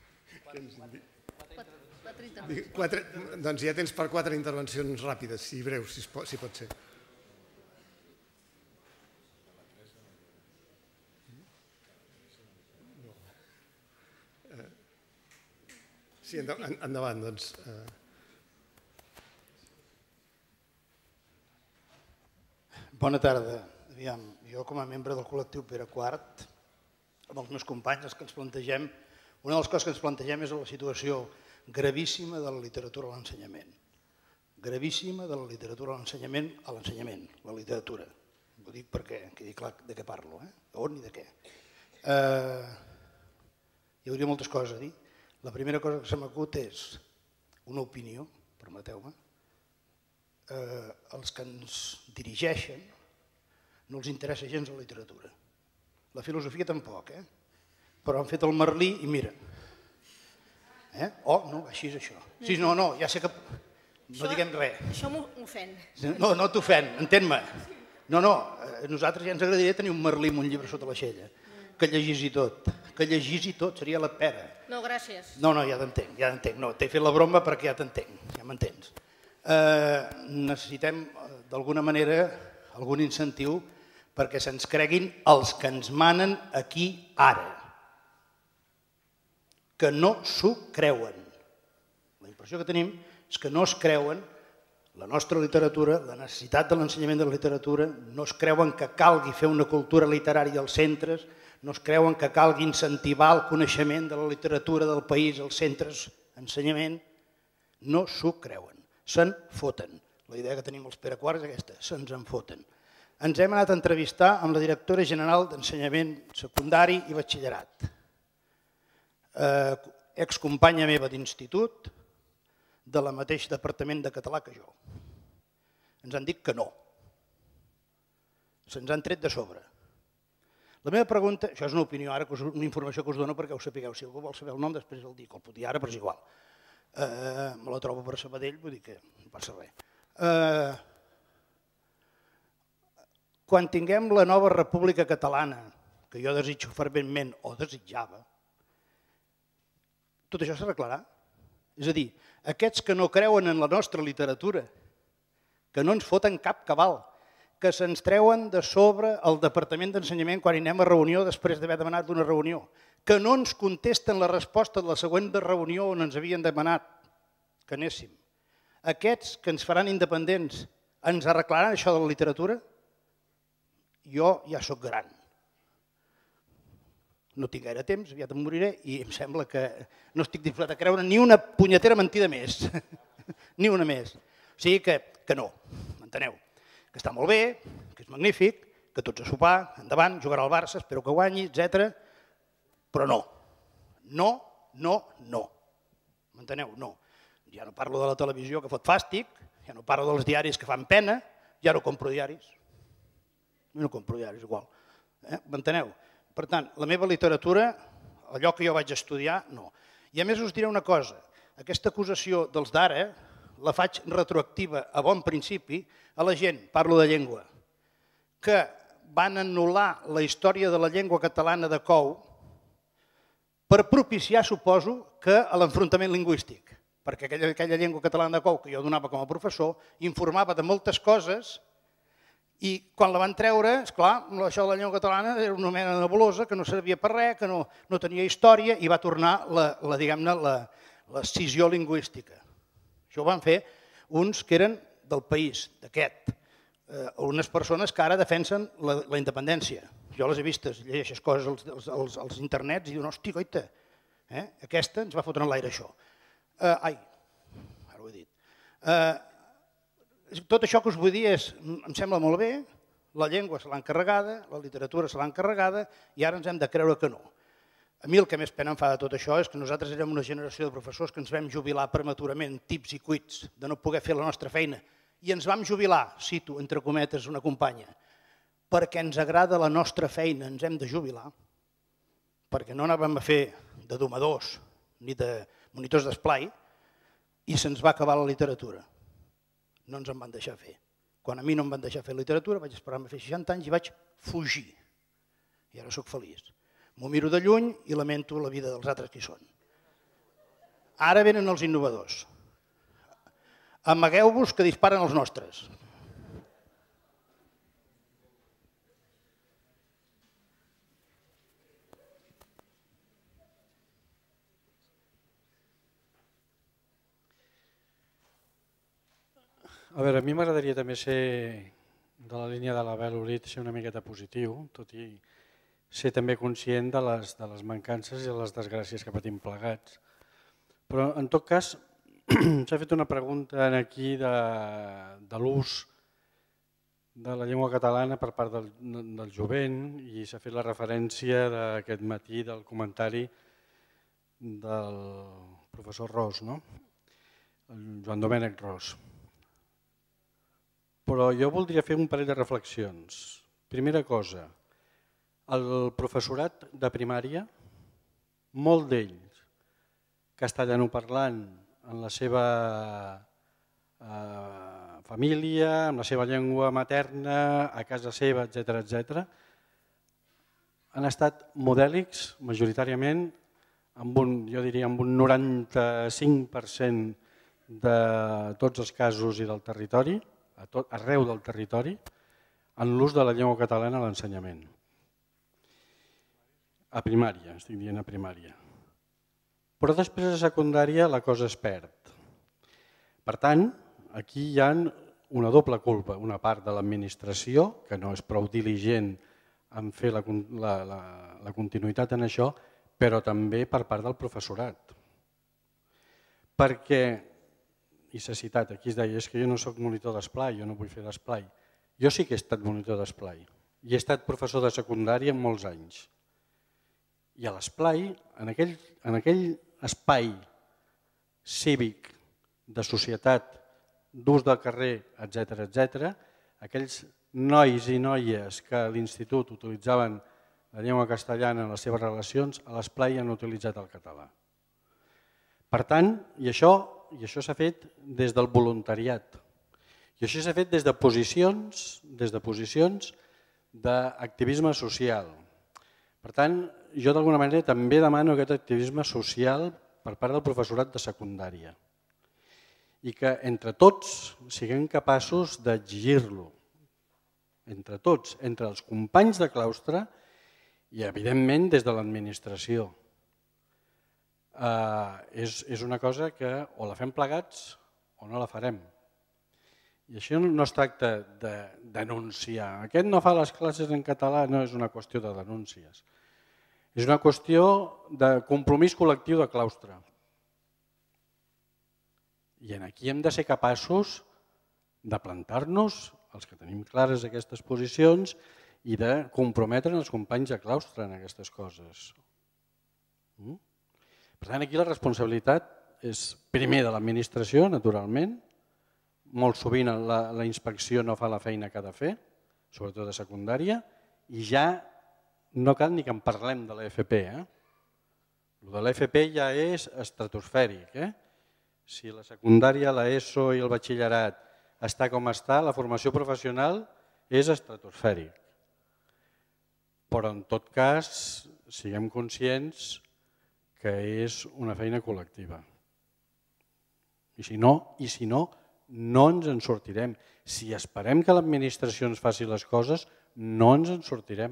Quatre, doncs ja tens per quatre intervencions ràpides i breus, si, pot, si pot ser. Sí, endavant, doncs. Bona tarda. Aviam, jo com a membre del col·lectiu Pere Quart, amb els meus companys, els que ens plantegem, una de les coses que ens plantegem és la situació gravíssima de la literatura a l'ensenyament. Gravíssima de la literatura a l'ensenyament a l'ensenyament, la literatura. Ho dic perquè quedi clar de què parlo, eh? On i de què. Eh, hi hauria moltes coses a dir. La primera cosa que se m'acut és una opinió, permeteu-me. Eh, els que ens dirigeixen no els interessa gens la literatura. La filosofia tampoc, eh? Però han fet el Merlí i mira. Eh? Oh, no, així és això. Sí, no, no, ja sé que... No això, diguem res. Això m'ofèn. No, no t'ofèn, entén-me. No, no, a nosaltres ja ens agradaria tenir un Merlí amb un llibre sota l'aixella. Que llegís i tot. Que llegís i tot, seria la pera. No, gràcies. No, no, ja t'entenc, ja t'entenc. No, t'he fet la broma perquè ja t'entenc, ja m'entens. Eh, necessitem, d'alguna manera, algun incentiu perquè se'ns creguin els que ens manen aquí ara. Que no s'ho creuen. La impressió que tenim és que no es creuen la nostra literatura, la necessitat de l'ensenyament de la literatura, no es creuen que calgui fer una cultura literària als centres, no es creuen que calgui incentivar el coneixement de la literatura del país als centres d'ensenyament, no s'ho creuen, se'n foten. La idea que tenim els Pere Quart és aquesta, se'ns en foten. Ens hem anat a entrevistar amb la directora general d'ensenyament secundari i batxillerat. Excompanya meva d'institut, de la mateix departament de català que jo. Ens han dit que no. Se'ns han tret de sobre. La meva pregunta, això és una opinió ara, una informació que us dono perquè ho sapigueu. Si algú vol saber el nom, després el dic, el puc dir ara, però és igual. Me la trobo per Sabadell, vull dir que no passa res. Quan tinguem la nova República Catalana, que jo desitjo ferventment o desitjava, tot això s'arreglarà. És a dir, aquests que no creuen en la nostra literatura, que no ens foten cap cabal, que se'ns treuen de sobre el Departament d'Ensenyament quan anem a reunió després d'haver demanat una reunió, que no ens contesten la resposta de la següent reunió on ens havien demanat que anéssim. Aquests que ens faran independents ens arreglaran això de la literatura? jo ja sóc gran. No tinc gaire temps, aviat em moriré i em sembla que no estic disposat a creure ni una punyetera mentida més. Ni una més. O sigui que, que no, m'enteneu? Que està molt bé, que és magnífic, que tots a sopar, endavant, jugarà al Barça, espero que guanyi, etcètera. Però no. No, no, no. M'enteneu? No. Ja no parlo de la televisió que fot fàstic, ja no parlo dels diaris que fan pena, ja no compro diaris. No compro diaris igual. M'enteneu? Per tant, la meva literatura, allò que jo vaig estudiar, no. I a més us diré una cosa, aquesta acusació dels d'ara la faig retroactiva a bon principi a la gent, parlo de llengua, que van anul·lar la història de la llengua catalana de Cou per propiciar, suposo, que a l'enfrontament lingüístic, perquè aquella, aquella llengua catalana de Cou que jo donava com a professor informava de moltes coses i quan la van treure, esclar, això de la llengua catalana era una mena nebulosa que no servia per res, que no, no tenia història i va tornar la, la, diguem-ne, la, la escissió lingüística. Això ho van fer uns que eren del país, d'aquest, eh, unes persones que ara defensen la, la independència. Jo les he vistes, llegeixes coses als, als, als, als internets i diuen, hosti, goita, eh? Aquesta ens va fotre en l'aire això. Eh, ai, ara ho he dit. Eh, tot això que us vull dir és, em sembla molt bé, la llengua se l'ha encarregada, la literatura se l'ha encarregada i ara ens hem de creure que no. A mi el que més pena em fa de tot això és que nosaltres érem una generació de professors que ens vam jubilar prematurament, tips i cuits, de no poder fer la nostra feina. I ens vam jubilar, cito, entre cometes, una companya, perquè ens agrada la nostra feina, ens hem de jubilar, perquè no anàvem a fer de domadors ni de monitors d'esplai i se'ns va acabar la literatura. No ens en van deixar fer. Quan a mi no em van deixar fer literatura, vaig esperar-me a fer seixanta anys i vaig fugir. I ara sóc feliç. M'ho miro de lluny i lamento la vida dels altres que hi són. Ara venen els innovadors. Amagueu-vos que disparen els nostres. A veure, a mi m'agradaria també ser de la línia de l'Abel Orit, ser una miqueta positiu, tot i ser també conscient de les, de les mancances i de les desgràcies que patim plegats. Però en tot cas, s'ha fet una pregunta aquí de, de l'ús de la llengua catalana per part del, del jovent i s'ha fet la referència d'aquest matí del comentari del professor Ros, no? El Joan Domènec Ros. Però jo voldria fer un parell de reflexions. Primera cosa, el professorat de primària, molt d'ells castellanoparlant en la seva eh, família, en la seva llengua materna, a casa seva, etcètera, etcètera, han estat modèlics majoritàriament, amb un, jo diria amb un noranta-cinc per cent de tots els casos i del territori, a tot, arreu del territori, en l'ús de la llengua catalana a l'ensenyament. A primària, estic dient a primària. Però després a secundària la cosa es perd. Per tant, aquí hi ha una doble culpa. Una part de l'administració, que no és prou diligent en fer la, la, la, la continuïtat en això, però també per part del professorat. Perquè, i s'ha citat, aquí es deia, és que jo no soc monitor d'esplai, jo no vull fer d'esplai. Jo sí que he estat monitor d'esplai i he estat professor de secundària en molts anys. I a l'esplai, en aquell, en aquell espai cívic, de societat, d'ús del carrer, etcètera, etcètera, aquells nois i noies que a l'institut utilitzaven la llengua castellana en les seves relacions, a l'esplai han utilitzat el català. Per tant, i això, i això s'ha fet des del voluntariat, i això s'ha fet des de posicions, des de posicions d'activisme social. Per tant, jo d'alguna manera també demano aquest activisme social per part del professorat de secundària i que entre tots siguem capaços d'exigir-lo, entre tots, entre els companys de claustre i evidentment des de l'administració. Uh, és, és una cosa que o la fem plegats o no la farem. I això no es tracta de denunciar. Aquest no fa les classes en català, no és una qüestió de denúncies. És una qüestió de compromís col·lectiu de claustre. I aquí hem de ser capaços de plantar-nos, els que tenim clares aquestes posicions, i de comprometre els companys de claustre en aquestes coses. Per tant, aquí la responsabilitat és primer de l'administració, naturalment. Molt sovint la inspecció no fa la feina que ha de fer, sobretot de secundària, i ja no cal ni que en parlem de l'E F P. El de l'E F P ja és estratosfèric. Si la secundària, l'ESO i el batxillerat està com està, la formació professional és estratosfèric. Però en tot cas, siguem conscients que és una feina col·lectiva. I si no, i si no, no ens en sortirem. Si esperem que l'administració ens faci les coses, no ens en sortirem.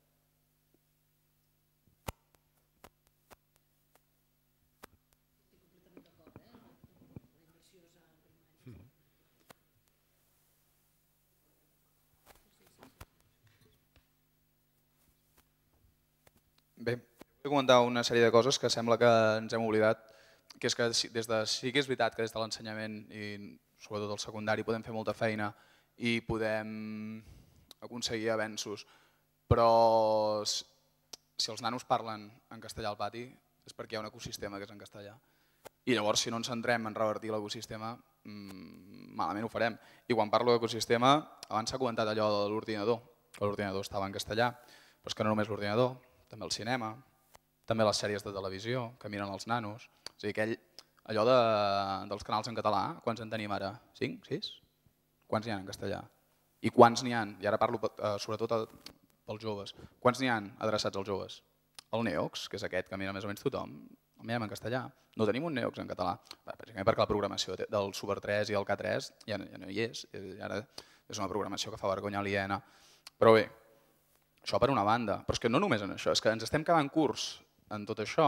Bé, vull comentar una sèrie de coses que sembla que ens hem oblidat, que és que des de, sí que és veritat que des de l'ensenyament i sobretot el secundari podem fer molta feina i podem aconseguir avenços, però si els nanos parlen en castellà al pati és perquè hi ha un ecosistema que és en castellà. I llavors si no ens centrem en revertir l'ecosistema, malament ho farem. I quan parlo d'ecosistema, abans s'ha comentat allò de l'ordinador, que l'ordinador estava en castellà, però és que no només l'ordinador, també el cinema, també les sèries de televisió que miren els nanos. És a dir, aquell, allò de, dels canals en català, quants en tenim ara? Cinc? Sis? Quants n'hi ha en castellà? I quants n'hi ha, i ara parlo eh, sobretot pels joves, quants n'hi ha adreçats als joves? El Neox, que és aquest que mira més o menys tothom, el mirem en castellà. No tenim un Neox en català, perquè la programació del Super tres i el K tres ja no, ja no hi és, ara és una programació que fa vergonya aliena. Però bé, això per una banda, però és que no només en això, és que ens estem quedant curts en tot això,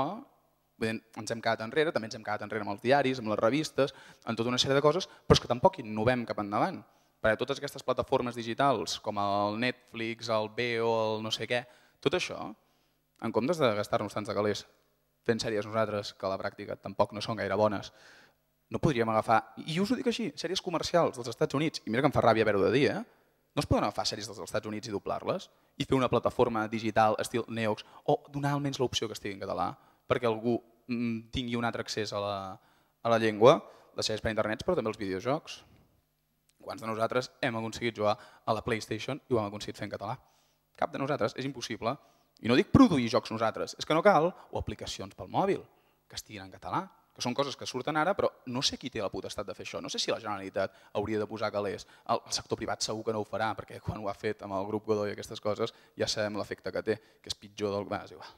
ens hem quedat enrere, també ens hem quedat enrere amb els diaris, amb les revistes, en tota una sèrie de coses, però és que tampoc innovem cap endavant. Perquè totes aquestes plataformes digitals, com el Netflix, el Veo, el no sé què, tot això, en comptes de gastar-nos tants de calés fent sèries nosaltres, que a la pràctica tampoc no són gaire bones, no podríem agafar, i us ho dic així, sèries comercials dels Estats Units, i mira que em fa ràbia haver-ho de dir, eh? No es poden agafar sèries dels Estats Units i doblar-les i fer una plataforma digital estil Neox o donar almenys l'opció que estigui en català perquè algú tingui un altre accés a la, a la llengua, les sèries per internet, però també els videojocs. Quants de nosaltres hem aconseguit jugar a la PlayStation i ho hem aconseguit fer en català? Cap de nosaltres, és impossible. I no dic produir jocs nosaltres, és que no cal, o aplicacions pel mòbil que estiguin en català, que són coses que surten ara, però no sé qui té la potestat de fer això. No sé si la Generalitat hauria de posar calés. El sector privat segur que no ho farà, perquè quan ho ha fet amb el grup Godó i aquestes coses ja sabem l'efecte que té, que és pitjor del... Bé, és igual.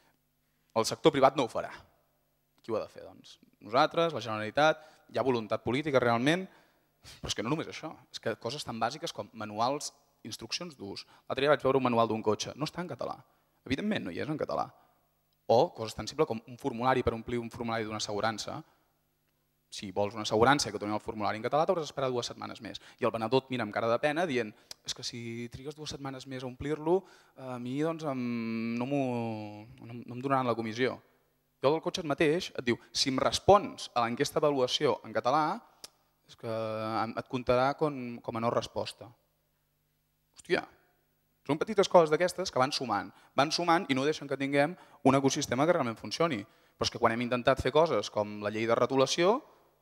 El sector privat no ho farà. Qui ho ha de fer? Doncs nosaltres, la Generalitat, hi ha voluntat política realment, però és que no només això, és que coses tan bàsiques com manuals, instruccions d'ús. L'altre dia vaig veure un manual d'un cotxe, no està en català. Evidentment no hi és en català. O coses tan simples com un formulari per omplir un formulari d'una assegurança. Si vols una assegurança i que et donin el formulari en català, t'hauràs d'esperar dues setmanes més. I el venedor et mira amb cara de pena dient és que si trigues dues setmanes més a omplir-lo, a mi doncs no em donaran la comissió. I el del cotxe mateix et diu si em respons a l'enquesta d'avaluació en català, és que et comptarà com a no resposta. Hòstia, són petites coses d'aquestes que van sumant, van sumant i no deixen que tinguem un ecosistema que realment funcioni. Però és que quan hem intentat fer coses com la llei de retolació,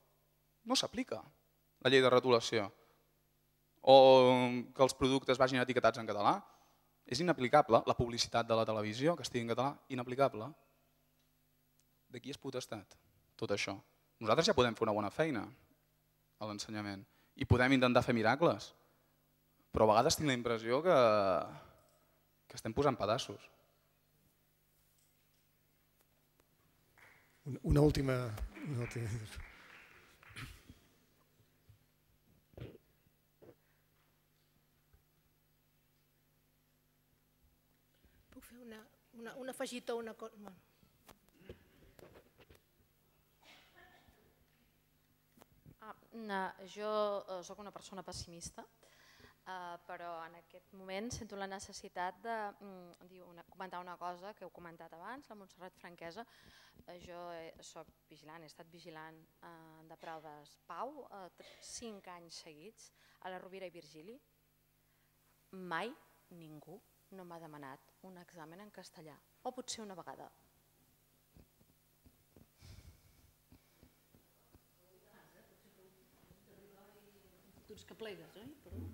no s'aplica la llei de retolació. O que els productes vagin etiquetats en català. És inaplicable. La publicitat de la televisió que estigui en català, inaplicable. De qui és potestat tot això? Nosaltres ja podem fer una bona feina a l'ensenyament i podem intentar fer miracles. Però a vegades tinc la impressió que, que estem posant pedaços. Una última... Una última... Puc fer una, una, un afegitó, una cosa... Bueno. Jo sóc una persona pessimista, però en aquest moment sento la necessitat de comentar una cosa que heu comentat abans, la Montserrat Franquesa. Jo soc vigilant, he estat vigilant de proves Pau cinc anys seguits a la Rovira i Virgili. Mai ningú no m'ha demanat un examen en castellà, o potser una vegada. Que plegues, oi?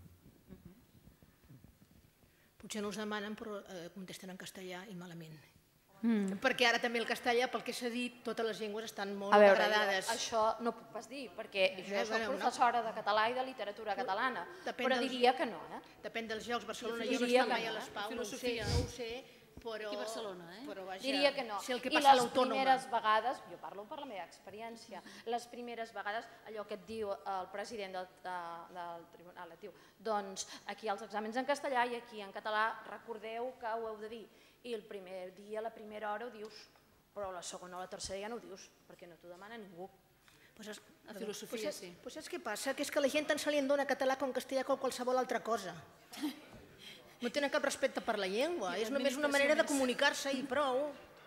Potser no us demanen, però contesten en castellà i malament. Perquè ara també el castellà, pel que s'ha dit, totes les llengües estan molt degradades. Això no puc pas dir, perquè jo soc professora de català i de literatura catalana, però diria que no. Depèn dels llocs. Barcelona jo no he estat mai a les Pau, no ho sé, però... Aquí a Barcelona, eh? Diria que no. I les primeres vegades, jo parlo per la meva experiència, les primeres vegades, allò que et diu el president del tribunal, et diu, doncs aquí els exàmens en castellà i aquí en català, recordeu que ho heu de dir. I el primer dia, la primera hora ho dius, però la segona o la tercera ja no ho dius, perquè no t'ho demana ningú. A filosofia, sí. Però saps què passa? Que és que la gent tant se li en dona català com castellà com qualsevol altra cosa. No tenen cap respecte per la llengua, és només una manera de comunicar-se i prou.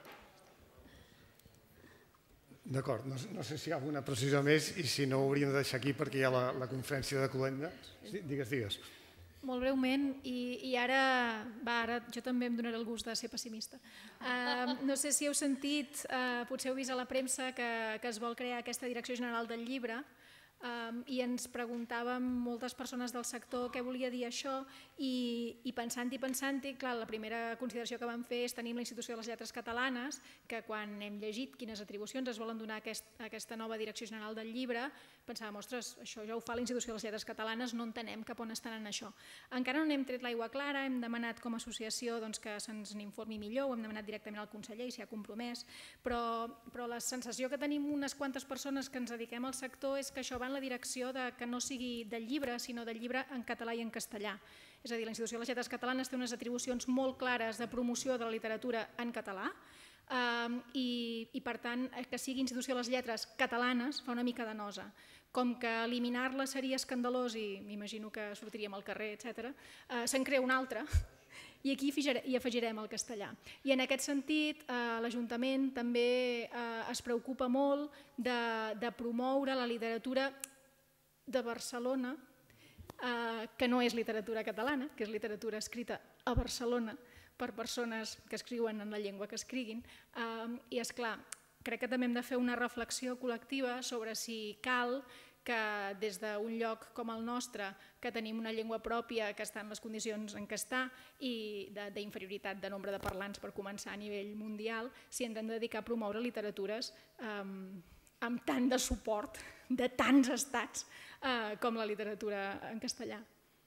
D'acord, no sé si hi ha alguna precisió més i si no ho hauríem de deixar aquí perquè hi ha la conferència de Cluenda. Digues, digues. Molt breument, i ara jo també em donaré el gust de ser pessimista. No sé si heu sentit, potser heu vist a la premsa que es vol crear aquesta Direcció General del Llibre i ens preguntàvem moltes persones del sector què volia dir això i pensant-hi, pensant-hi, clar, la primera consideració que vam fer és tenir la Institució de les Lletres Catalanes, que quan hem llegit quines atribucions es volen donar a aquesta nova Direcció General del Llibre, pensàvem, ostres, això ja ho fa la Institució de les Lletres Catalanes, no entenem cap on estan en això. Encara no n'hem tret l'aigua clara, hem demanat com a associació que se'ns n'informi millor, ho hem demanat directament al conseller i s'hi ha compromès, però la sensació que tenim unes quantes persones que ens dediquem al sector és que això va en la direcció que no sigui del llibre, sinó del llibre en català i en castellà. És a dir, la Institució de les Lletres Catalanes té unes atribucions molt clares de promoció de la literatura en català i, per tant, que sigui Institució de les Lletres Catalanes fa una mica de nosa. Com que eliminar-la seria escandalós i m'imagino que sortiríem al carrer, etcètera, se'n crea una altra i aquí hi afegirem el castellà. I en aquest sentit, l'Ajuntament també es preocupa molt de promoure la literatura de Barcelona, que no és literatura catalana, que és literatura escrita a Barcelona per persones que escriuen en la llengua que escriguin. I, esclar, crec que també hem de fer una reflexió col·lectiva sobre si cal que des d'un lloc com el nostre, que tenim una llengua pròpia que està en les condicions en què està i d'inferioritat de nombre de parlants per començar a nivell mundial, si hem de dedicar a promoure literatures amb tant de suport de tants estats com la literatura en castellà.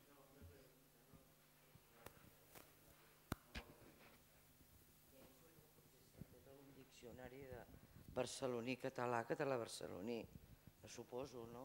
Un diccionari de barceloní català, català barceloní, suposo, no?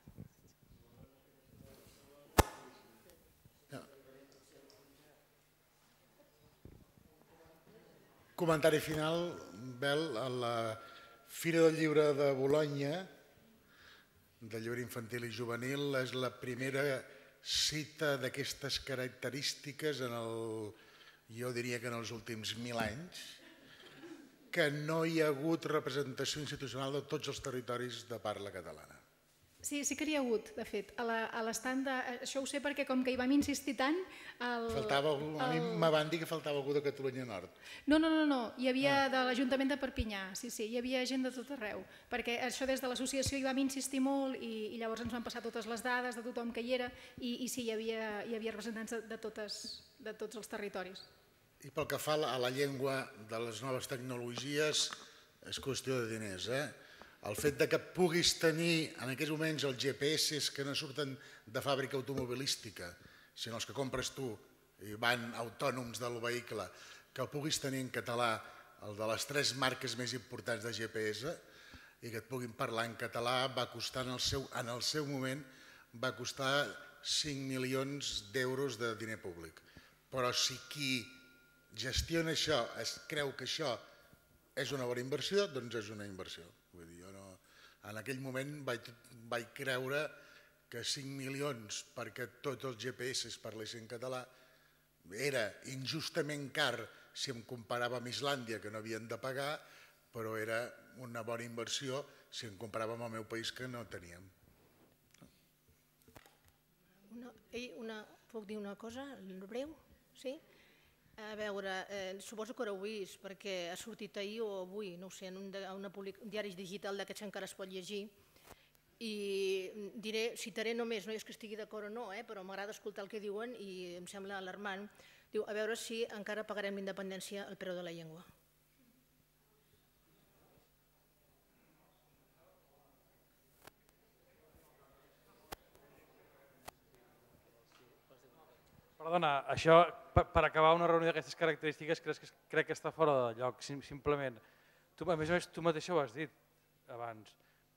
Comentari final, Bel, a la Fira del Llibre de Bolonya, del llibre infantil i juvenil, és la primera cita d'aquestes característiques en el, jo diria que en els últims mil anys, que no hi ha hagut representació institucional de tots els territoris de parla catalana. Sí, sí que n'hi ha hagut, de fet. A l'estand de... Això ho sé perquè com que hi vam insistir tant... Faltava algú, a mi me van dir que faltava algú de Catalunya Nord. No, no, no, hi havia de l'Ajuntament de Perpinyà, sí, sí, hi havia gent de tot arreu, perquè això des de l'associació hi vam insistir molt i llavors ens van passar totes les dades de tothom que hi era i sí, hi havia representants de tots els territoris. I pel que fa a la llengua de les noves tecnologies, és qüestió de diners, eh? El fet que puguis tenir en aquests moments els G P S que no surten de fàbrica automobilística, sinó els que compres tu i van autònoms del vehicle, que el puguis tenir en català, el de les tres marques més importants de G P S, i que et puguin parlar en català, va costar en el seu moment va costar cinc milions d'euros de diner públic. Però si qui gestiona això es creu que això és una bona inversió, doncs és una inversió. En aquell moment vaig creure que cinc milions perquè tots els G P S parlessin català era injustament car si em comparava amb Islàndia, que no havien de pagar, però era una bona inversió si em comparava amb el meu país, que no teníem. Puc dir una cosa breu? Sí? A veure, suposo que ho heu vist, perquè ha sortit ahir o avui, no ho sé, en un diari digital d'aquests encara es pot llegir, i diré, citaré només, no és que estigui d'acord o no, però m'agrada escoltar el que diuen i em sembla alarmant. Diu, a veure si encara pagarem l'independència al preu de la llengua. Perdona, això, per acabar una reunió d'aquestes característiques, crec que està fora de lloc, simplement. A més a més, tu mateixa ho has dit abans.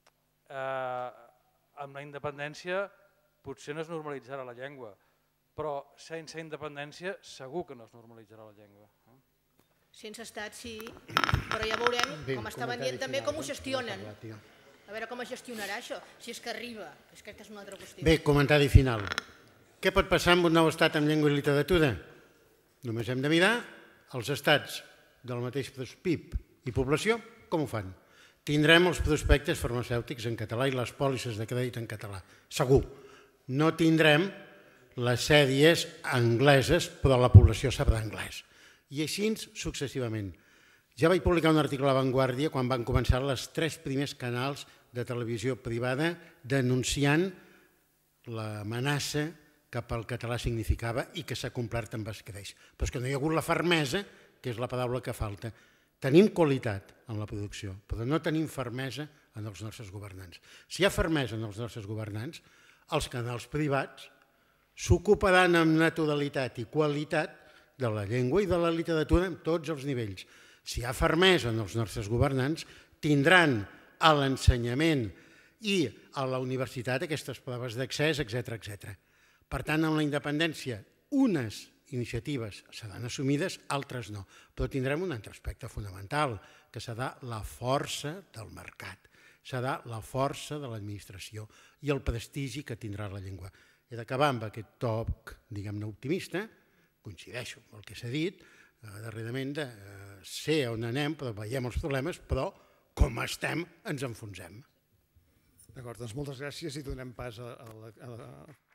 Amb la independència potser no es normalitzarà la llengua, però sense independència segur que no es normalitzarà la llengua. Sense estat, sí, però ja veurem, com estaven dient també, com ho gestionen. A veure com es gestionarà això, si és que arriba, és que és una altra qüestió. Bé, comentari final. Què pot passar amb un nou estat en llengua i literatura? Només hem de mirar els estats del mateix P I B i població, com ho fan. Tindrem els prospectes farmacèutics en català i les pòlisses de crèdit en català, segur. No tindrem les sèries angleses, però la població sabrà anglès. I així successivament. Ja vaig publicar un article a La Vanguardia quan van començar els tres primers canals de televisió privada denunciant l'amenaça cap al català significava i que s'ha complert amb escreix. Però és que no hi ha hagut la fermesa, que és la paraula que falta. Tenim qualitat en la producció, però no tenim fermesa en els nostres governants. Si hi ha fermesa en els nostres governants, els canals privats s'ocuparan amb naturalitat i qualitat de la llengua i de la literatura en tots els nivells. Si hi ha fermesa en els nostres governants, tindran a l'ensenyament i a la universitat aquestes proves d'accés, etcètera, etcètera. Per tant, amb la independència, unes iniciatives seran assumides, altres no. Però tindrem un altre aspecte fonamental, que serà la força del mercat, serà la força de l'administració i el prestigi que tindrà la llengua. He d'acabar amb aquest toc, diguem-ne, optimista, coincideixo amb el que s'ha dit, darrerament de ser on anem, però veiem els problemes, però com estem ens enfonsem. D'acord, doncs moltes gràcies i donem pas a la...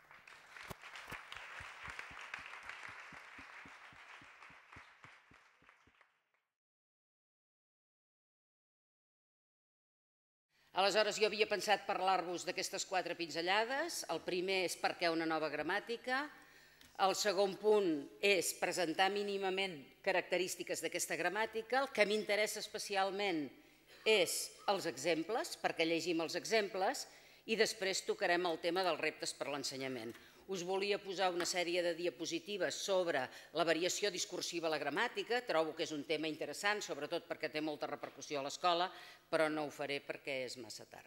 Aleshores, jo havia pensat parlar-vos d'aquestes quatre pinzellades. El primer és per què una nova gramàtica. El segon punt és presentar mínimament característiques d'aquesta gramàtica. El que m'interessa especialment és els exemples, perquè llegim els exemples, i després tocarem el tema dels reptes per l'ensenyament. Us volia posar una sèrie de diapositives sobre la variació discursiva a la gramàtica. Trobo que és un tema interessant, sobretot perquè té molta repercussió a l'escola, però no ho faré perquè és massa tard.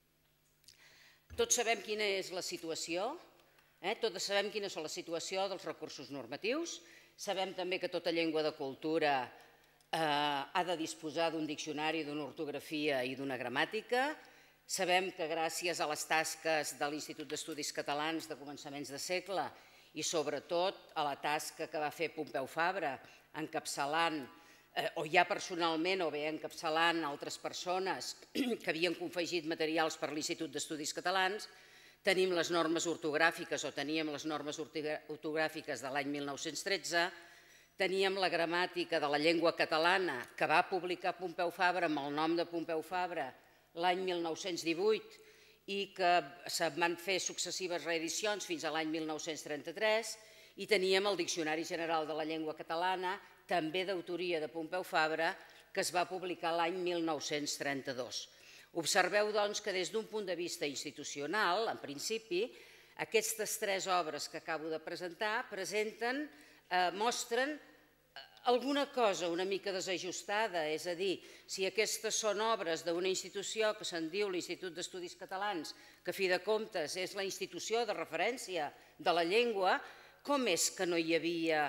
Tots sabem quina és la situació, tots sabem quina és la situació dels recursos normatius, sabem també que tota llengua de cultura ha de disposar d'un diccionari, d'una ortografia i d'una gramàtica. Sabem que gràcies a les tasques de l'Institut d'Estudis Catalans de començaments de segle i sobretot a la tasca que va fer Pompeu Fabra encapçalant, o ja personalment o bé encapçalant altres persones que havien confegit materials per l'Institut d'Estudis Catalans, tenim les normes ortogràfiques o teníem les normes ortogràfiques de l'any mil nou-cents tretze, teníem la gramàtica de la llengua catalana que va publicar Pompeu Fabra amb el nom de Pompeu Fabra l'any mil nou-cents divuit i que se'n van fer successives reedicions fins a l'any mil nou-cents trenta-tres, i teníem el Diccionari General de la Llengua Catalana, també d'autoria de Pompeu Fabra, que es va publicar l'any mil nou-cents trenta-dos. Observeu, doncs, que des d'un punt de vista institucional, en principi, aquestes tres obres que acabo de presentar presenten, mostren alguna cosa una mica desajustada, és a dir, si aquestes són obres d'una institució que se'n diu l'Institut d'Estudis Catalans, que a fi de comptes és la institució de referència de la llengua, com és que no hi havia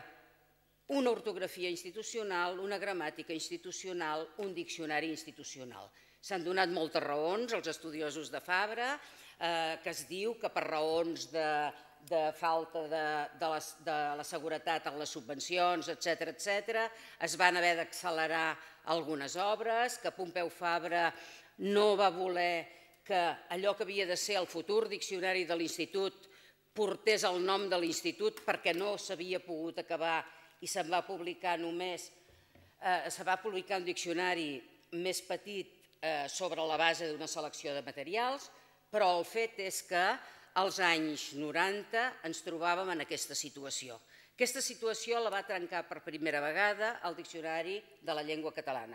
una ortografia institucional, una gramàtica institucional, un diccionari institucional? S'han donat moltes raons als estudiosos de Fabra, que es diu que per raons de de falta de la seguretat en les subvencions, etcètera, etcètera, es van haver d'accelerar algunes obres, que Pompeu Fabra no va voler que allò que havia de ser el futur diccionari de l'Institut portés el nom de l'Institut perquè no s'havia pogut acabar i se'n va publicar només, se va publicar un diccionari més petit sobre la base d'una selecció de materials, però el fet és que als anys noranta ens trobàvem en aquesta situació. Aquesta situació la va trencar per primera vegada el Diccionari de la Llengua Catalana,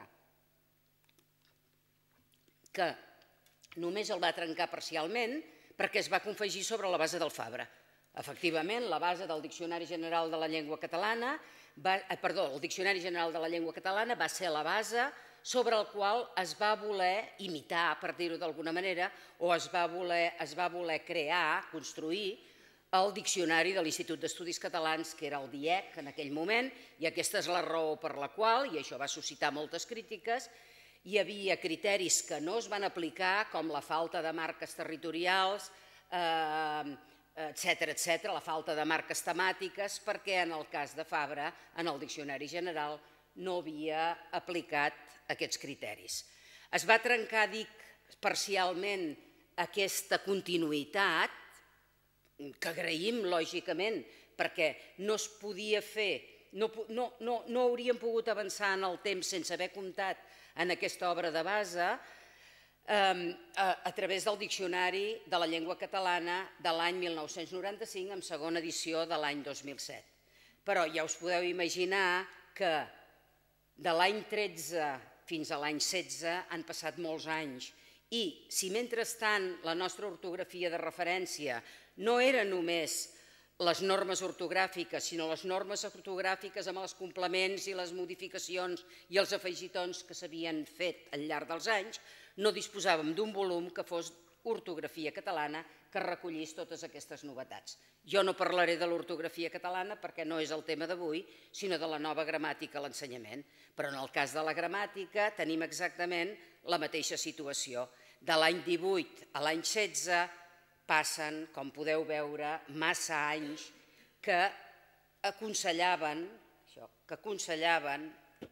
que només el va trencar parcialment perquè es va confegir sobre la base del Fabra. Efectivament, la base del Diccionari General de la Llengua Catalana, perdó, el Diccionari General de la Llengua Catalana va ser la base sobre el qual es va voler imitar, per dir-ho d'alguna manera, o es va voler crear, construir, el Diccionari de l'Institut d'Estudis Catalans, que era el D I E C en aquell moment, i aquesta és la raó per la qual, i això va suscitar moltes crítiques, hi havia criteris que no es van aplicar, com la falta de marques territorials, etcètera, etcètera, la falta de marques temàtiques, perquè en el cas de Fabra, en el Diccionari General, no havia aplicat aquests criteris. Es va trencar, dic, parcialment aquesta continuïtat, que agraïm, lògicament, perquè no es podia fer, no hauríem pogut avançar en el temps sense haver comptat en aquesta obra de base a través del Diccionari de la Llengua Catalana de l'any mil nou-cents noranta-cinc amb segona edició de l'any dos mil set. Però ja us podeu imaginar que de l'any tretze fins a l'any setze han passat molts anys i si mentrestant la nostra ortografia de referència no eren només les normes ortogràfiques, sinó les normes ortogràfiques amb els complements i les modificacions i els afegitons que s'havien fet al llarg dels anys, no disposàvem d'un volum que fos ortografia catalana que recollís totes aquestes novetats. Jo no parlaré de l'ortografia catalana perquè no és el tema d'avui, sinó de la nova gramàtica a l'ensenyament. Però en el cas de la gramàtica tenim exactament la mateixa situació. De l'any divuit a l'any setze passen, com podeu veure, massa anys que aconsellaven, que aconsellaven,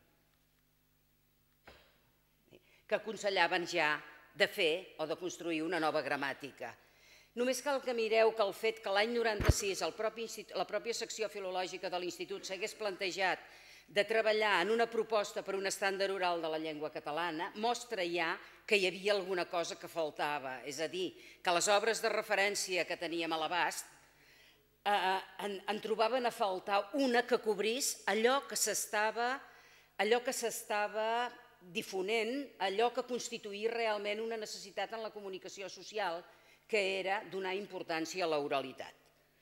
que aconsellaven ja de fer o de construir una nova gramàtica. Només cal que mireu que el fet que l'any noranta-sis la pròpia secció filològica de l'Institut s'hagués plantejat de treballar en una proposta per un estàndard oral de la llengua catalana mostra ja que hi havia alguna cosa que faltava, és a dir, que les obres de referència que teníem a l'abast en trobaven a faltar una que cobrís allò que s'estava allò que s'estava difonent, allò que constituïa realment una necessitat en la comunicació social, que era donar importància a l'oralitat.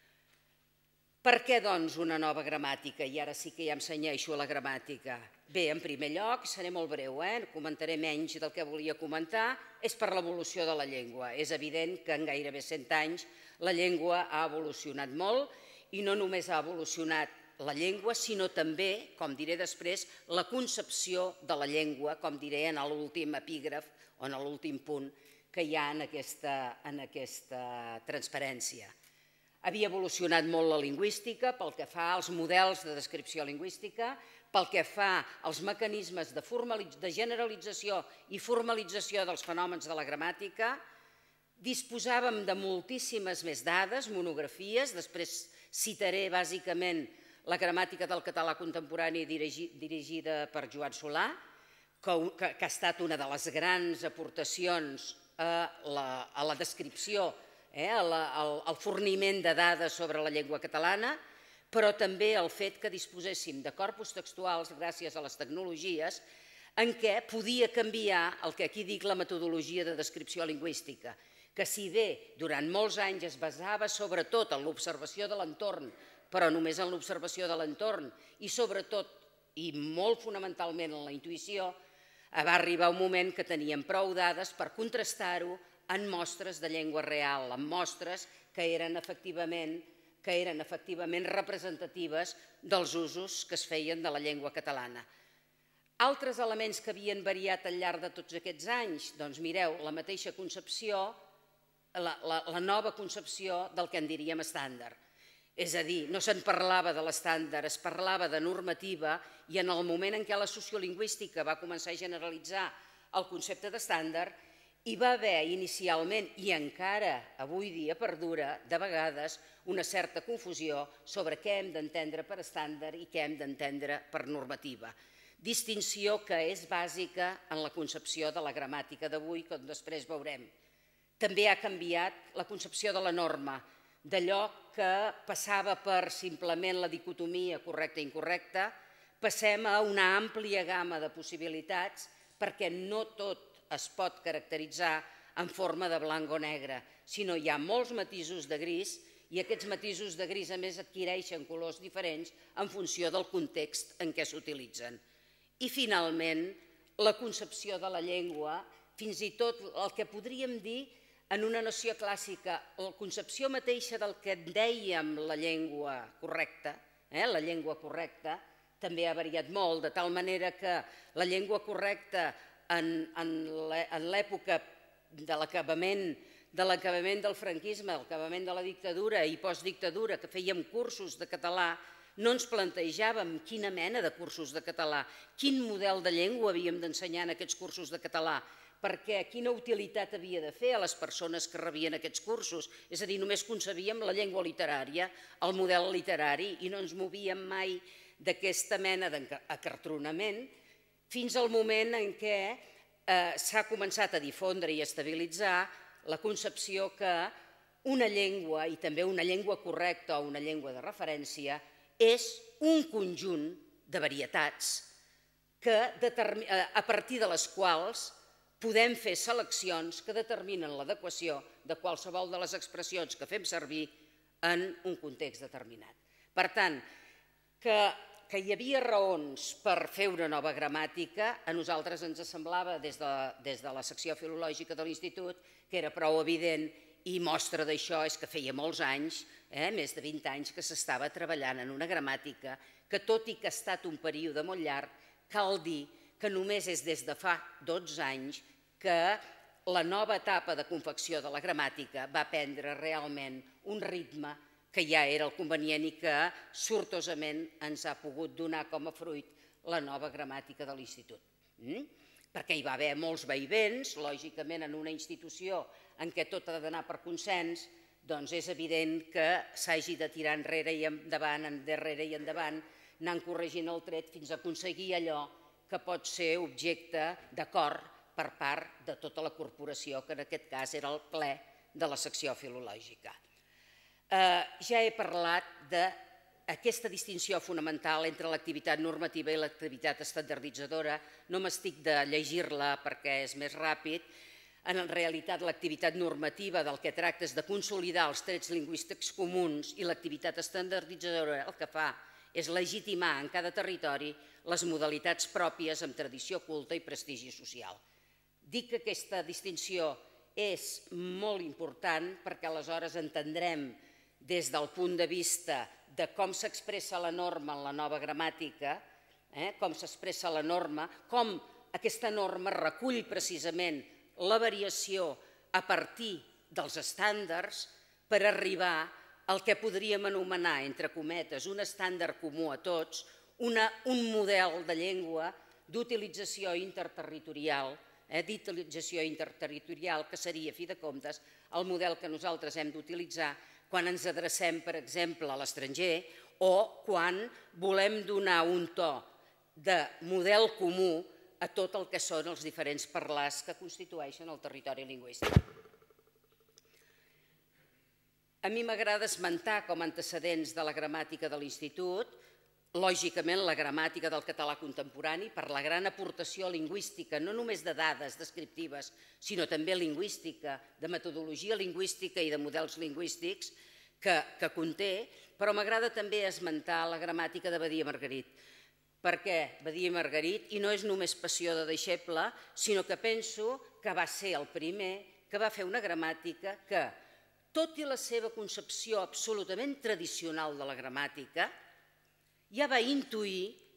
Per què, doncs, una nova gramàtica? I ara sí que ja em cenyeixo a la gramàtica. Bé, en primer lloc, seré molt breu, comentaré menys del que volia comentar, és per l'evolució de la llengua. És evident que en gairebé cent anys la llengua ha evolucionat molt i no només ha evolucionat la llengua, sinó també, com diré després, la concepció de la llengua, com diré en l'últim epígraf o en l'últim punt que hi ha en aquesta transparència. Havia evolucionat molt la lingüística pel que fa als models de descripció lingüística, pel que fa als mecanismes de generalització i formalització dels fenòmens de la gramàtica. Disposàvem de moltíssimes més dades, monografies, després citaré bàsicament la gramàtica del català contemporani dirigida per Joan Solà, que ha estat una de les grans aportacions a la descripció, al forniment de dades sobre la llengua catalana, però també el fet que disposéssim de corpus textuals gràcies a les tecnologies en què podia canviar el que aquí dic la metodologia de descripció lingüística, que si bé durant molts anys es basava sobretot en l'observació de l'entorn, però només en l'observació de l'entorn i sobretot i molt fonamentalment en la intuïció, va arribar un moment que teníem prou dades per contrastar-ho en mostres de llengua real, en mostres que eren efectivament que eren efectivament representatives dels usos que es feien de la llengua catalana. Altres elements que havien variat al llarg de tots aquests anys, doncs mireu, la mateixa concepció, la, la, la nova concepció del que en diríem estàndard. És a dir, no se'n parlava de l'estàndard, es parlava de normativa i en el moment en què la sociolingüística va començar a generalitzar el concepte d'estàndard, hi va haver inicialment, i encara avui dia perdura, de vegades, una certa confusió sobre què hem d'entendre per estàndard i què hem d'entendre per normativa. Distinció que és bàsica en la concepció de la gramàtica d'avui, com després veurem. També ha canviat la concepció de la norma, d'allò que passava per simplement la dicotomia correcta-incorrecta, passem a una àmplia gamma de possibilitats perquè no tot es pot caracteritzar en forma de blanc o negre, sinó hi ha molts matisos de gris i aquests matisos de gris a més adquireixen colors diferents en funció del context en què s'utilitzen. I finalment, la concepció de la llengua, fins i tot el que podríem dir en una noció clàssica, la concepció mateixa del que dèiem la llengua correcta, eh, la llengua correcta, també ha variat molt, de tal manera que la llengua correcta en l'època de l'acabament de l'acabament del franquisme, l'acabament de la dictadura i postdictadura, que fèiem cursos de català, no ens plantejàvem quina mena de cursos de català, quin model de llengua havíem d'ensenyar en aquests cursos de català, perquè quina utilitat havia de fer a les persones que rebien aquests cursos. És a dir, només concebíem la llengua literària, el model literari, i no ens movíem mai d'aquesta mena d'acartronament fins al moment en què s'ha començat a difondre i a estabilitzar la concepció que una llengua, i també una llengua correcta o una llengua de referència, és un conjunt de varietats a partir de les quals podem fer seleccions que determinen l'adequació de qualsevol de les expressions que fem servir en un context determinat. Per tant, que hi havia raons per fer una nova gramàtica, a nosaltres ens semblava des de la secció filològica de l'Institut que era prou evident, i mostra d'això és que feia molts anys, més de vint anys, que s'estava treballant en una gramàtica que, tot i que ha estat un període molt llarg, cal dir que només és des de fa dotze anys que la nova etapa de confecció de la gramàtica va prendre realment un ritme que ja era el convenient i que sortosament ens ha pogut donar com a fruit la nova gramàtica de l'Institut. Perquè hi va haver molts vaivens, lògicament en una institució en què tot ha d'anar per consens, doncs és evident que s'hagi de tirar enrere i endavant, endarrere i endavant, anant corregint el tret fins a aconseguir allò que pot ser objecte d'acord per part de tota la corporació, que en aquest cas era el ple de la secció filològica. Ja he parlat d'aquesta distinció fonamental entre l'activitat normativa i l'activitat estandarditzadora. No m'estic de llegir-la perquè és més ràpid. En realitat, l'activitat normativa del que tracta és de consolidar els trets lingüístics comuns i l'activitat estandarditzadora el que fa és legitimar en cada territori les modalitats pròpies amb tradició culta i prestigi social. Dic que aquesta distinció és molt important perquè aleshores entendrem des del punt de vista de com s'expressa la norma en la nova gramàtica, com s'expressa la norma, com aquesta norma recull precisament la variació a partir dels estàndards per arribar al que podríem anomenar, entre cometes, un estàndard comú a tots, un model de llengua d'utilització interterritorial, d'utilització interterritorial que seria, a fi de comptes, el model que nosaltres hem d'utilitzar quan ens adrecem, per exemple, a l'estranger o quan volem donar un to de model comú a tot el que són els diferents parlars que constitueixen el territori lingüístic. A mi m'agrada esmentar com a antecedents de la gramàtica de l'Institut, lògicament la gramàtica del català contemporani per la gran aportació lingüística, no només de dades descriptives, sinó també lingüística, de metodologia lingüística i de models lingüístics que conté, però m'agrada també esmentar la gramàtica de Badia Margarit, perquè Badia Margarit, i no és només passió de deixeble, sinó que penso que va ser el primer que va fer una gramàtica que, tot i la seva concepció absolutament tradicional de la gramàtica, ja va intuir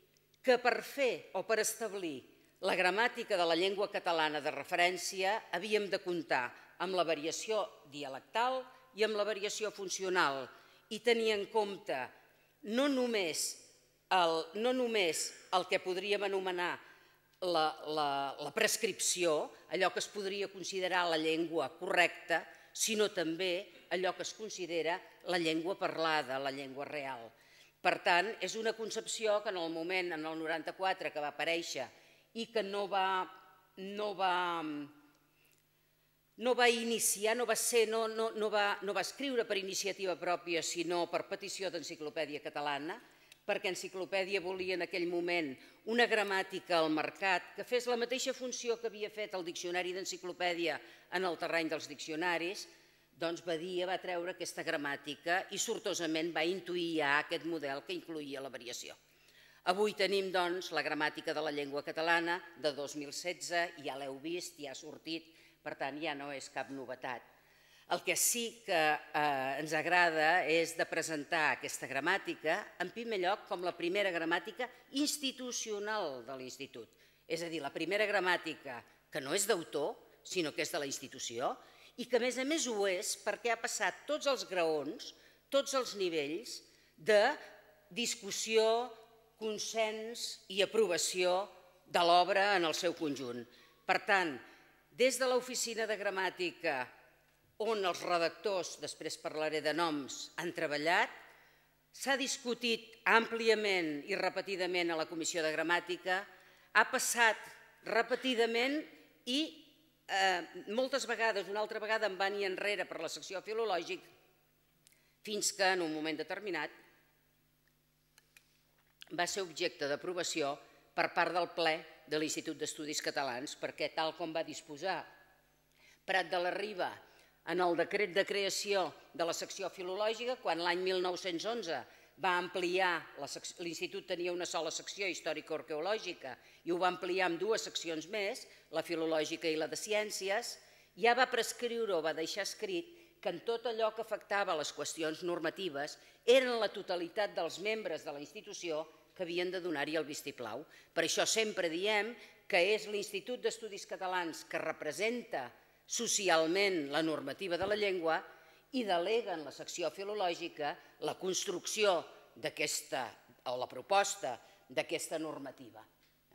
que per fer o per establir la gramàtica de la llengua catalana de referència havíem de comptar amb la variació dialectal i amb la variació funcional i tenir en compte no només el, no només el que podríem anomenar la, la, la prescripció, allò que es podria considerar la llengua correcta, sinó també allò que es considera la llengua parlada, la llengua real. Per tant, és una concepció que en el moment, en el noranta-quatre, que va aparèixer i que no va, no va, no va iniciar, no va ser, no, no, no, va, no va escriure per iniciativa pròpia, sinó per petició d'Enciclopèdia Catalana, perquè Enciclopèdia volia en aquell moment una gramàtica al mercat que fes la mateixa funció que havia fet el Diccionari d'Enciclopèdia en el terreny dels diccionaris, doncs Badia va treure aquesta gramàtica i sortosament va intuir ja aquest model que incloïa la variació. Avui tenim doncs la gramàtica de la llengua catalana de dos mil setze, ja l'heu vist, ja ha sortit, per tant ja no és cap novetat. El que sí que eh, ens agrada és de presentar aquesta gramàtica, en primer lloc, com la primera gramàtica institucional de l'Institut. És a dir, la primera gramàtica que no és d'autor, sinó que és de la institució, i que a més a més ho és perquè ha passat tots els graons, tots els nivells de discussió, consens i aprovació de l'obra en el seu conjunt. Per tant, des de l'Oficina de Gramàtica, on els redactors, després parlaré de noms, han treballat, s'ha discutit àmpliament i repetidament a la Comissió de Gramàtica, ha passat repetidament i moltes vegades, una altra vegada em van ir enrere per la secció filològica, fins que en un moment determinat va ser objecte d'aprovació per part del ple de l'Institut d'Estudis Catalans, perquè tal com va disposar Prat de la Riba en el decret de creació de la secció filològica, quan l'any mil nou-cents onze va ampliar, l'Institut tenia una sola secció històrico-arqueològica i ho va ampliar amb dues seccions més, la filològica i la de ciències, ja va prescriure o va deixar escrit que en tot allò que afectava les qüestions normatives eren la totalitat dels membres de la institució que havien de donar-hi el vistiplau. Per això sempre diem que és l'Institut d'Estudis Catalans que representa socialment la normativa de la llengua i delega en la secció filològica la construcció d'aquesta, o la proposta d'aquesta normativa.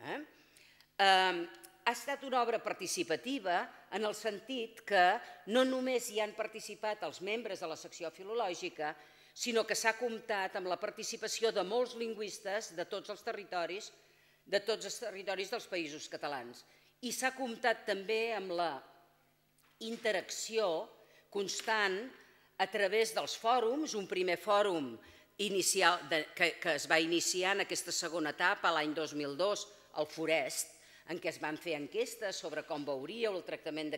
Ha estat una obra participativa en el sentit que no només hi han participat els membres de la secció filològica, sinó que s'ha comptat amb la participació de molts lingüistes de tots els territoris, de tots els territoris dels països catalans. I s'ha comptat també amb la interacció constant a través dels fòrums, un primer fòrum que es va iniciar en aquesta segona etapa l'any dos mil dos, al Forest, en què es van fer enquestes sobre com veuríeu el tractament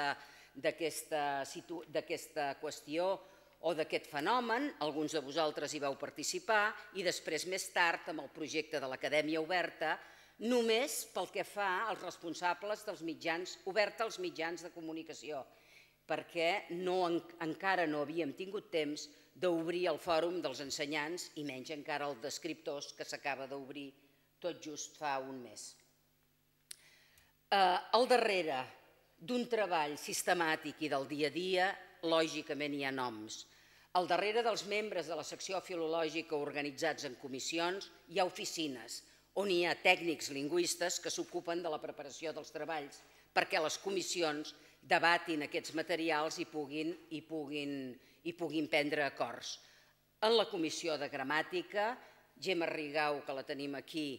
d'aquesta qüestió o d'aquest fenomen. Alguns de vosaltres hi vau participar i després, més tard, amb el projecte de l'Acadèmia Oberta, només pel que fa als responsables dels mitjans, oberta als mitjans de comunicació, perquè encara no havíem tingut temps d'obrir el fòrum dels ensenyants i menys encara el d'escriptors que s'acaba d'obrir tot just fa un mes. Al darrere d'un treball sistemàtic i del dia a dia, lògicament hi ha noms. Al darrere dels membres de la secció filològica organitzats en comissions hi ha oficines, on hi ha tècnics lingüistes que s'ocupen de la preparació dels treballs perquè les comissions debatin aquests materials i puguin prendre acords. En la Comissió de Gramàtica, Gemma Rigau, que la tenim aquí,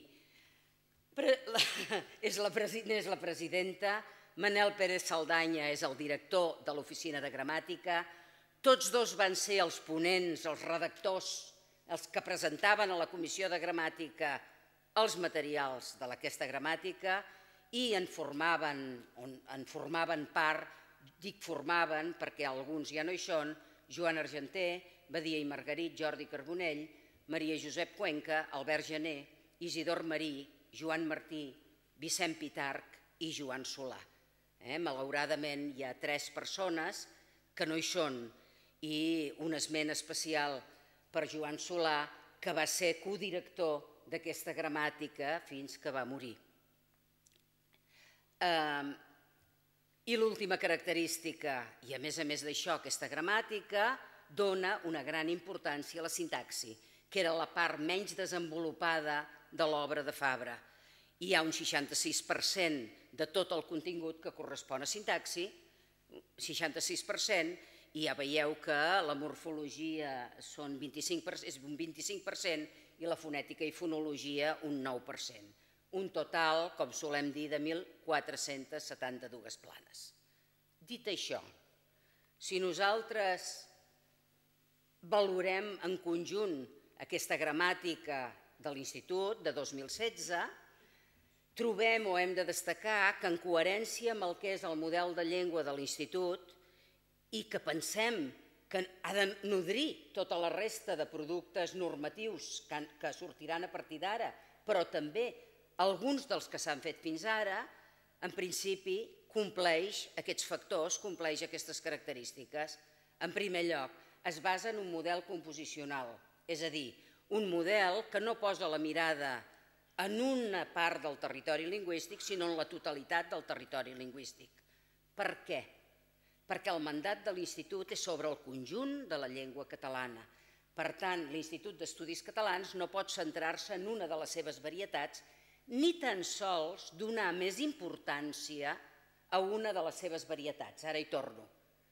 és la presidenta, Manel Pérez Saldanya és el director de l'Oficina de Gramàtica, tots dos van ser els ponents, els redactors, els que presentaven a la Comissió de Gramàtica els materials d'aquesta gramàtica i en formaven part, dic formaven perquè alguns ja no hi són, Joan Argenter, Badia i Margarit, Jordi Carbonell, Maria Josep Cuenca, Albert Gené, Isidor Marí, Joan Martí, Vicent Pitarch i Joan Solà. Malauradament hi ha tres persones que no hi són i un esment especial per Joan Solà, que va ser codirector d'aquesta gramàtica fins que va morir. I l'última característica, i a més a més d'això, aquesta gramàtica dona una gran importància a la sintaxi, que era la part menys desenvolupada de l'obra de Fabra. Hi ha un seixanta-sis per cent de tot el contingut que correspon a sintaxi, seixanta-sis per cent, i ja veieu que la morfologia és un vint-i-cinc per cent i la fonètica i fonologia un nou per cent. Un total, com solem dir, de mil quatre-cents setanta-dues planes. Dit això, si nosaltres valorem en conjunt aquesta gramàtica de l'Institut de dos mil setze, trobem o hem de destacar que en coherència amb el que és el model de llengua de l'Institut i que pensem que ha de nodrir tota la resta de productes normatius que sortiran a partir d'ara, però també alguns dels que s'han fet fins ara, en principi, compleix aquests factors, compleix aquestes característiques. En primer lloc, es basa en un model composicional, és a dir, un model que no posa la mirada en una part del territori lingüístic, sinó en la totalitat del territori lingüístic. Per què? Perquè el mandat de l'Institut és sobre el conjunt de la llengua catalana. Per tant, l'Institut d'Estudis Catalans no pot centrar-se en una de les seves varietats ni tan sols donar més importància a una de les seves varietats. Ara hi torno.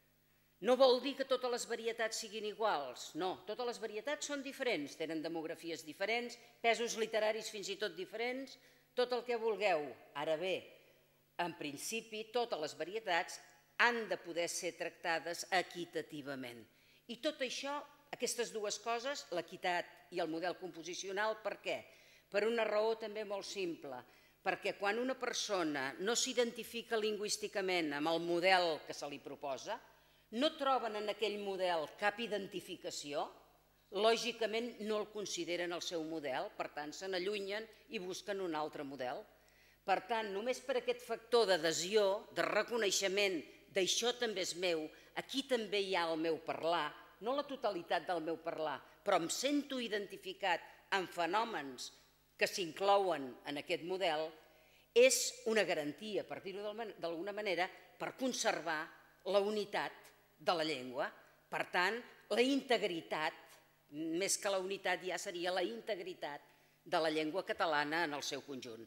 No vol dir que totes les varietats siguin iguals, no. Totes les varietats són diferents, tenen demografies diferents, pesos literaris fins i tot diferents, tot el que vulgueu. Ara bé, en principi, totes les varietats han de poder ser tractades equitativament. I tot això, aquestes dues coses, l'equitat i el model composicional, per què? Per una raó també molt simple, perquè quan una persona no s'identifica lingüísticament amb el model que se li proposa, no troben en aquell model cap identificació, lògicament no el consideren el seu model, per tant se n'allunyen i busquen un altre model. Per tant, només per aquest factor d'adhesió, de reconeixement d'això també és meu, aquí també hi ha el meu parlar, no la totalitat del meu parlar, però em sento identificat amb fenòmens que s'inclouen en aquest model, és una garantia, per dir-ho d'alguna manera, per conservar la unitat de la llengua. Per tant, la integritat, més que la unitat ja seria la integritat de la llengua catalana en el seu conjunt.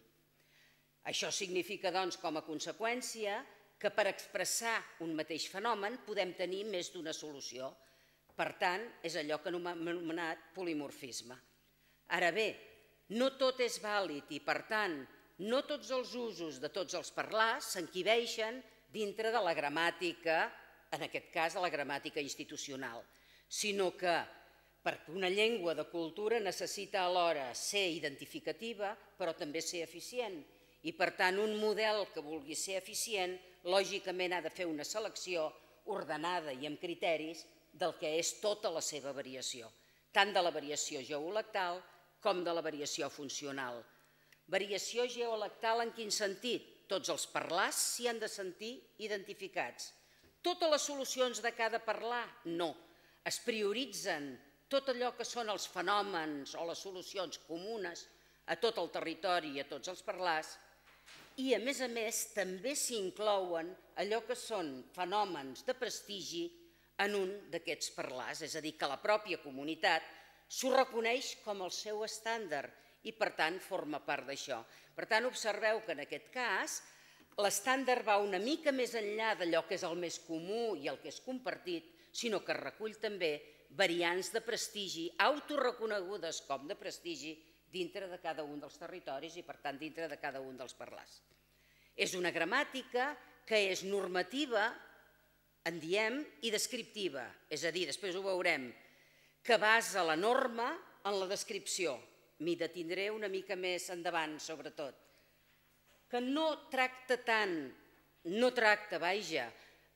Això significa, doncs, com a conseqüència, que per expressar un mateix fenomen podem tenir més d'una solució. Per tant, és allò que hem anomenat polimorfisme. Ara bé, no tot és vàlid i, per tant, no tots els usos de tots els parlars s'enquibeixen dintre de la gramàtica, en aquest cas de la gramàtica institucional, sinó que perquè una llengua de cultura necessita alhora ser identificativa però també ser eficient i, per tant, un model que vulgui ser eficient lògicament ha de fer una selecció ordenada i amb criteris del que és tota la seva variació, tant de la variació geolactal com de la variació funcional. Variació geolactal en quin sentit? Tots els parlars s'hi han de sentir identificats. Totes les solucions de cada parlar? No. Es prioritzen tot allò que són els fenòmens o les solucions comunes a tot el territori i a tots els parlars i, a més a més, també s'inclouen allò que són fenòmens de prestigi en un d'aquests parlars, és a dir, que la pròpia comunitat s'ho reconeix com el seu estàndard i, per tant, forma part d'això. Per tant, observeu que en aquest cas l'estàndard va una mica més enllà d'allò que és el més comú i el que és compartit, sinó que recull també variants de prestigi autoreconegudes com de prestigi dintre de cada un dels territoris i, per tant, dintre de cada un dels parlars. És una gramàtica que és normativa, en diem, i descriptiva, és a dir, després ho veurem, que basa la norma en la descripció. M'hi detindré una mica més endavant, sobretot. Que no tracta tant, no tracta, vaja,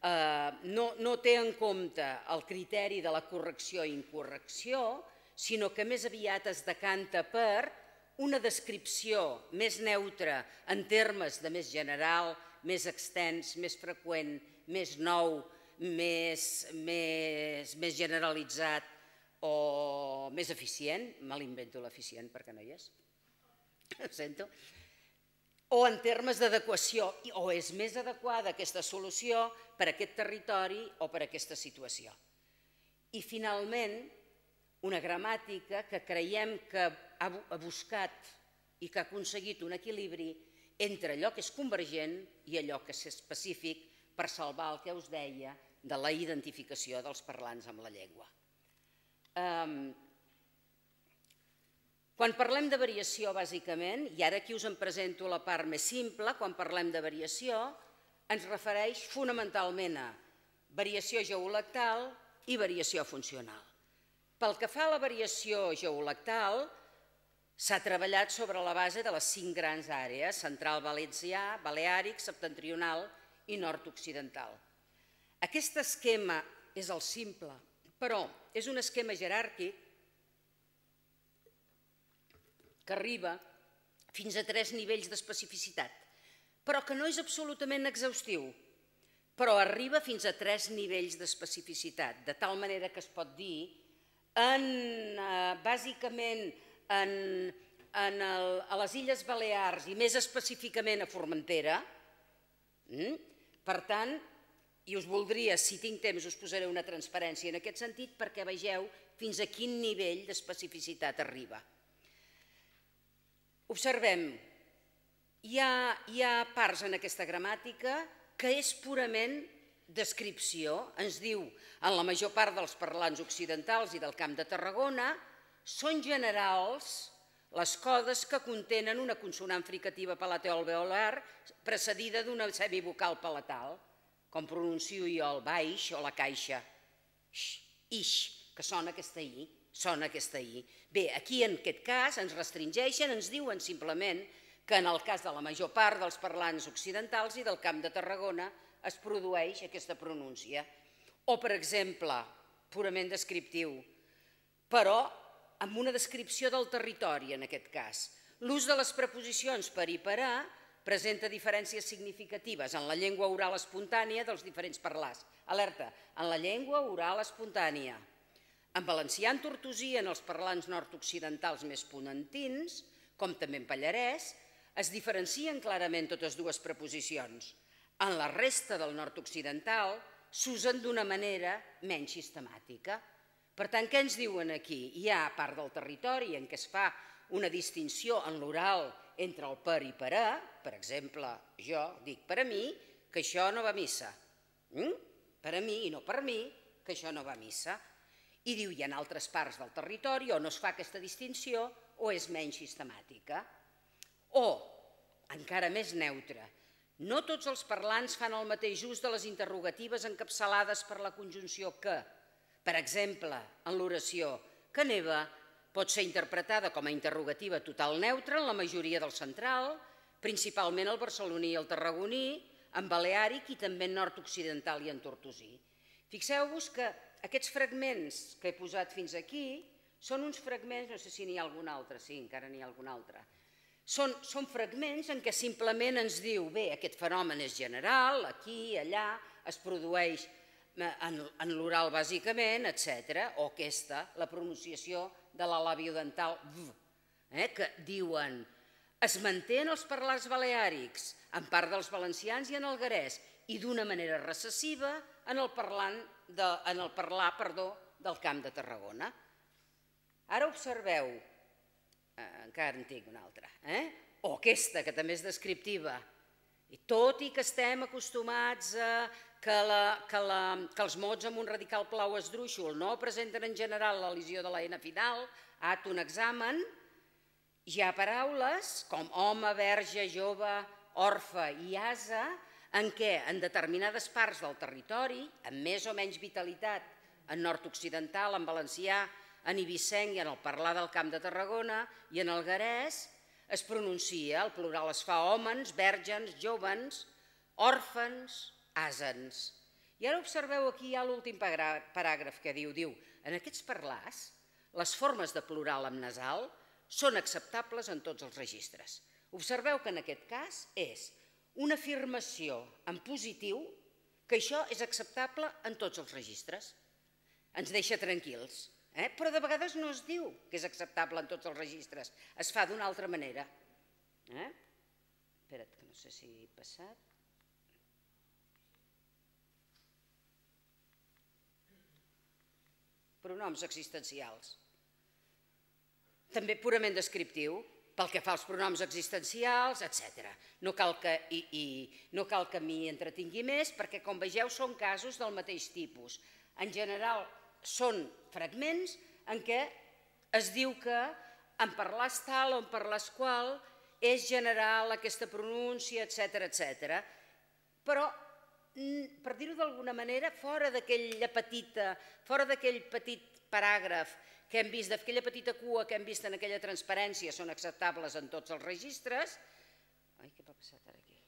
no té en compte el criteri de la correcció i incorrecció, sinó que més aviat es decanta per una descripció més neutra en termes de més general, més extens, més freqüent, més nou, més generalitzat o més eficient. Me l'invento l'eficient perquè no hi és. sento, o en termes d'adequació, o és més adequada aquesta solució per a aquest territori o per a aquesta situació. I finalment, una gramàtica que creiem que ha buscat i que ha aconseguit un equilibri entre allò que és convergent i allò que és específic per salvar el que us deia de la identificació dels parlants amb la llengua. Quan parlem de variació, bàsicament, i ara aquí us en presento la part més simple, quan parlem de variació, ens refereix fonamentalment a variació geolactal i variació funcional. Pel que fa a la variació geolactal, s'ha treballat sobre la base de les cinc grans àrees, central valencià, baleàric, septentrional i nord-occidental. Aquest esquema és el simple, però és un esquema jeràrquic que arriba fins a tres nivells d'especificitat, però que no és absolutament exhaustiu, però arriba fins a tres nivells d'especificitat, de tal manera que es pot dir, bàsicament a les Illes Balears i més específicament a Formentera. Per tant, i us voldria, si tinc temps, us posaré una transparència en aquest sentit perquè vegeu fins a quin nivell d'especificitat arriba. Observem, hi ha parts en aquesta gramàtica que és purament descripció. Ens diu, en la major part dels parlants occidentals i del Camp de Tarragona, són generals les codes que contenen una consonant fricativa palateoalveolar precedida d'una semivocal palatal, com pronuncio jo el baix o la caixa. Ix, que sona aquesta i. Sona aquesta i. Bé, aquí en aquest cas ens restringeixen, ens diuen simplement que en el cas de la major part dels parlants occidentals i del Camp de Tarragona es produeix aquesta pronúncia. O, per exemple, purament descriptiu, però amb una descripció del territori en aquest cas. L'ús de les preposicions per i per a presenta diferències significatives en la llengua oral espontània dels diferents parlars. Alerta, en la llengua oral espontània. En valencià, en tortosí, en els parlants nord-occidentals més ponentins, com també en pallarès, es diferencien clarament totes dues preposicions. En la resta del nord-occidental s'usen d'una manera menys sistemàtica. Per tant, què ens diuen aquí? Hi ha part del territori en què es fa una distinció en l'oral entre el per i per a. Per exemple, jo dic per a mi que això no va a missa. Per a mi i no per mi que això no va a missa. I diu, hi ha altres parts del territori on no es fa aquesta distinció o és menys sistemàtica. O, encara més neutre, no tots els parlants fan el mateix ús de les interrogatives encapçalades per la conjunció que. Per exemple, en l'oració que neva pot ser interpretada com a interrogativa total neutra en la majoria del central, principalment el barceloní i el tarragoní, en baleàric i també en nord-occidental i en tortosí. Fixeu-vos que aquests fragments que he posat fins aquí són uns fragments, no sé si n'hi ha algun altre, sí, encara n'hi ha algun altre, són fragments en què simplement ens diu, bé, aquest fenomen és general, aquí, allà, es produeix en l'oral bàsicament, etcètera, o aquesta, la pronunciació de la labiodental v, que diuen, es manté en els parlars baleàrics, en part dels valencians i en el garès, i d'una manera recessiva en el parlant en el parlar del Camp de Tarragona. Ara observeu, encara en tinc una altra, o aquesta, que també és descriptiva, i tot i que estem acostumats que els mots amb un radical plau esdrúixol no presenten en general l'elisió de la ena final, at un examen, hi ha paraules com home, verge, jove, orfe i ase, en què en determinades parts del territori, amb més o menys vitalitat, en nord-occidental, en valencià, en ibicenc i en el parlar del Camp de Tarragona i en el garès, es pronuncia, el plural es fa hòmens, vergens, jovens, òrfens, asens. I ara observeu aquí hi ha l'últim paràgraf que diu, diu, en aquests parlars, les formes de plural amb nasal són acceptables en tots els registres. Observeu que en aquest cas és una afirmació en positiu que això és acceptable en tots els registres. Ens deixa tranquils. Però de vegades no es diu que és acceptable en tots els registres. Es fa d'una altra manera. Espera't, que no sé si he passat. Pronoms existencials. També purament descriptiu, pel que fa als pronoms existencials, etcètera. No cal que m'hi entretingui més, perquè, com vegeu, són casos del mateix tipus. En general, són fragments en què es diu que en parlàs tal o en parlàs qual és general aquesta pronúncia, etcètera, etcètera. Però, per dir-ho d'alguna manera, fora d'aquella petita, fora d'aquell petit paràgraf que hem vist, d'aquella petita cua que hem vist en aquella transparència, són acceptables en tots els registres. Ai, què m'ha passat ara aquí?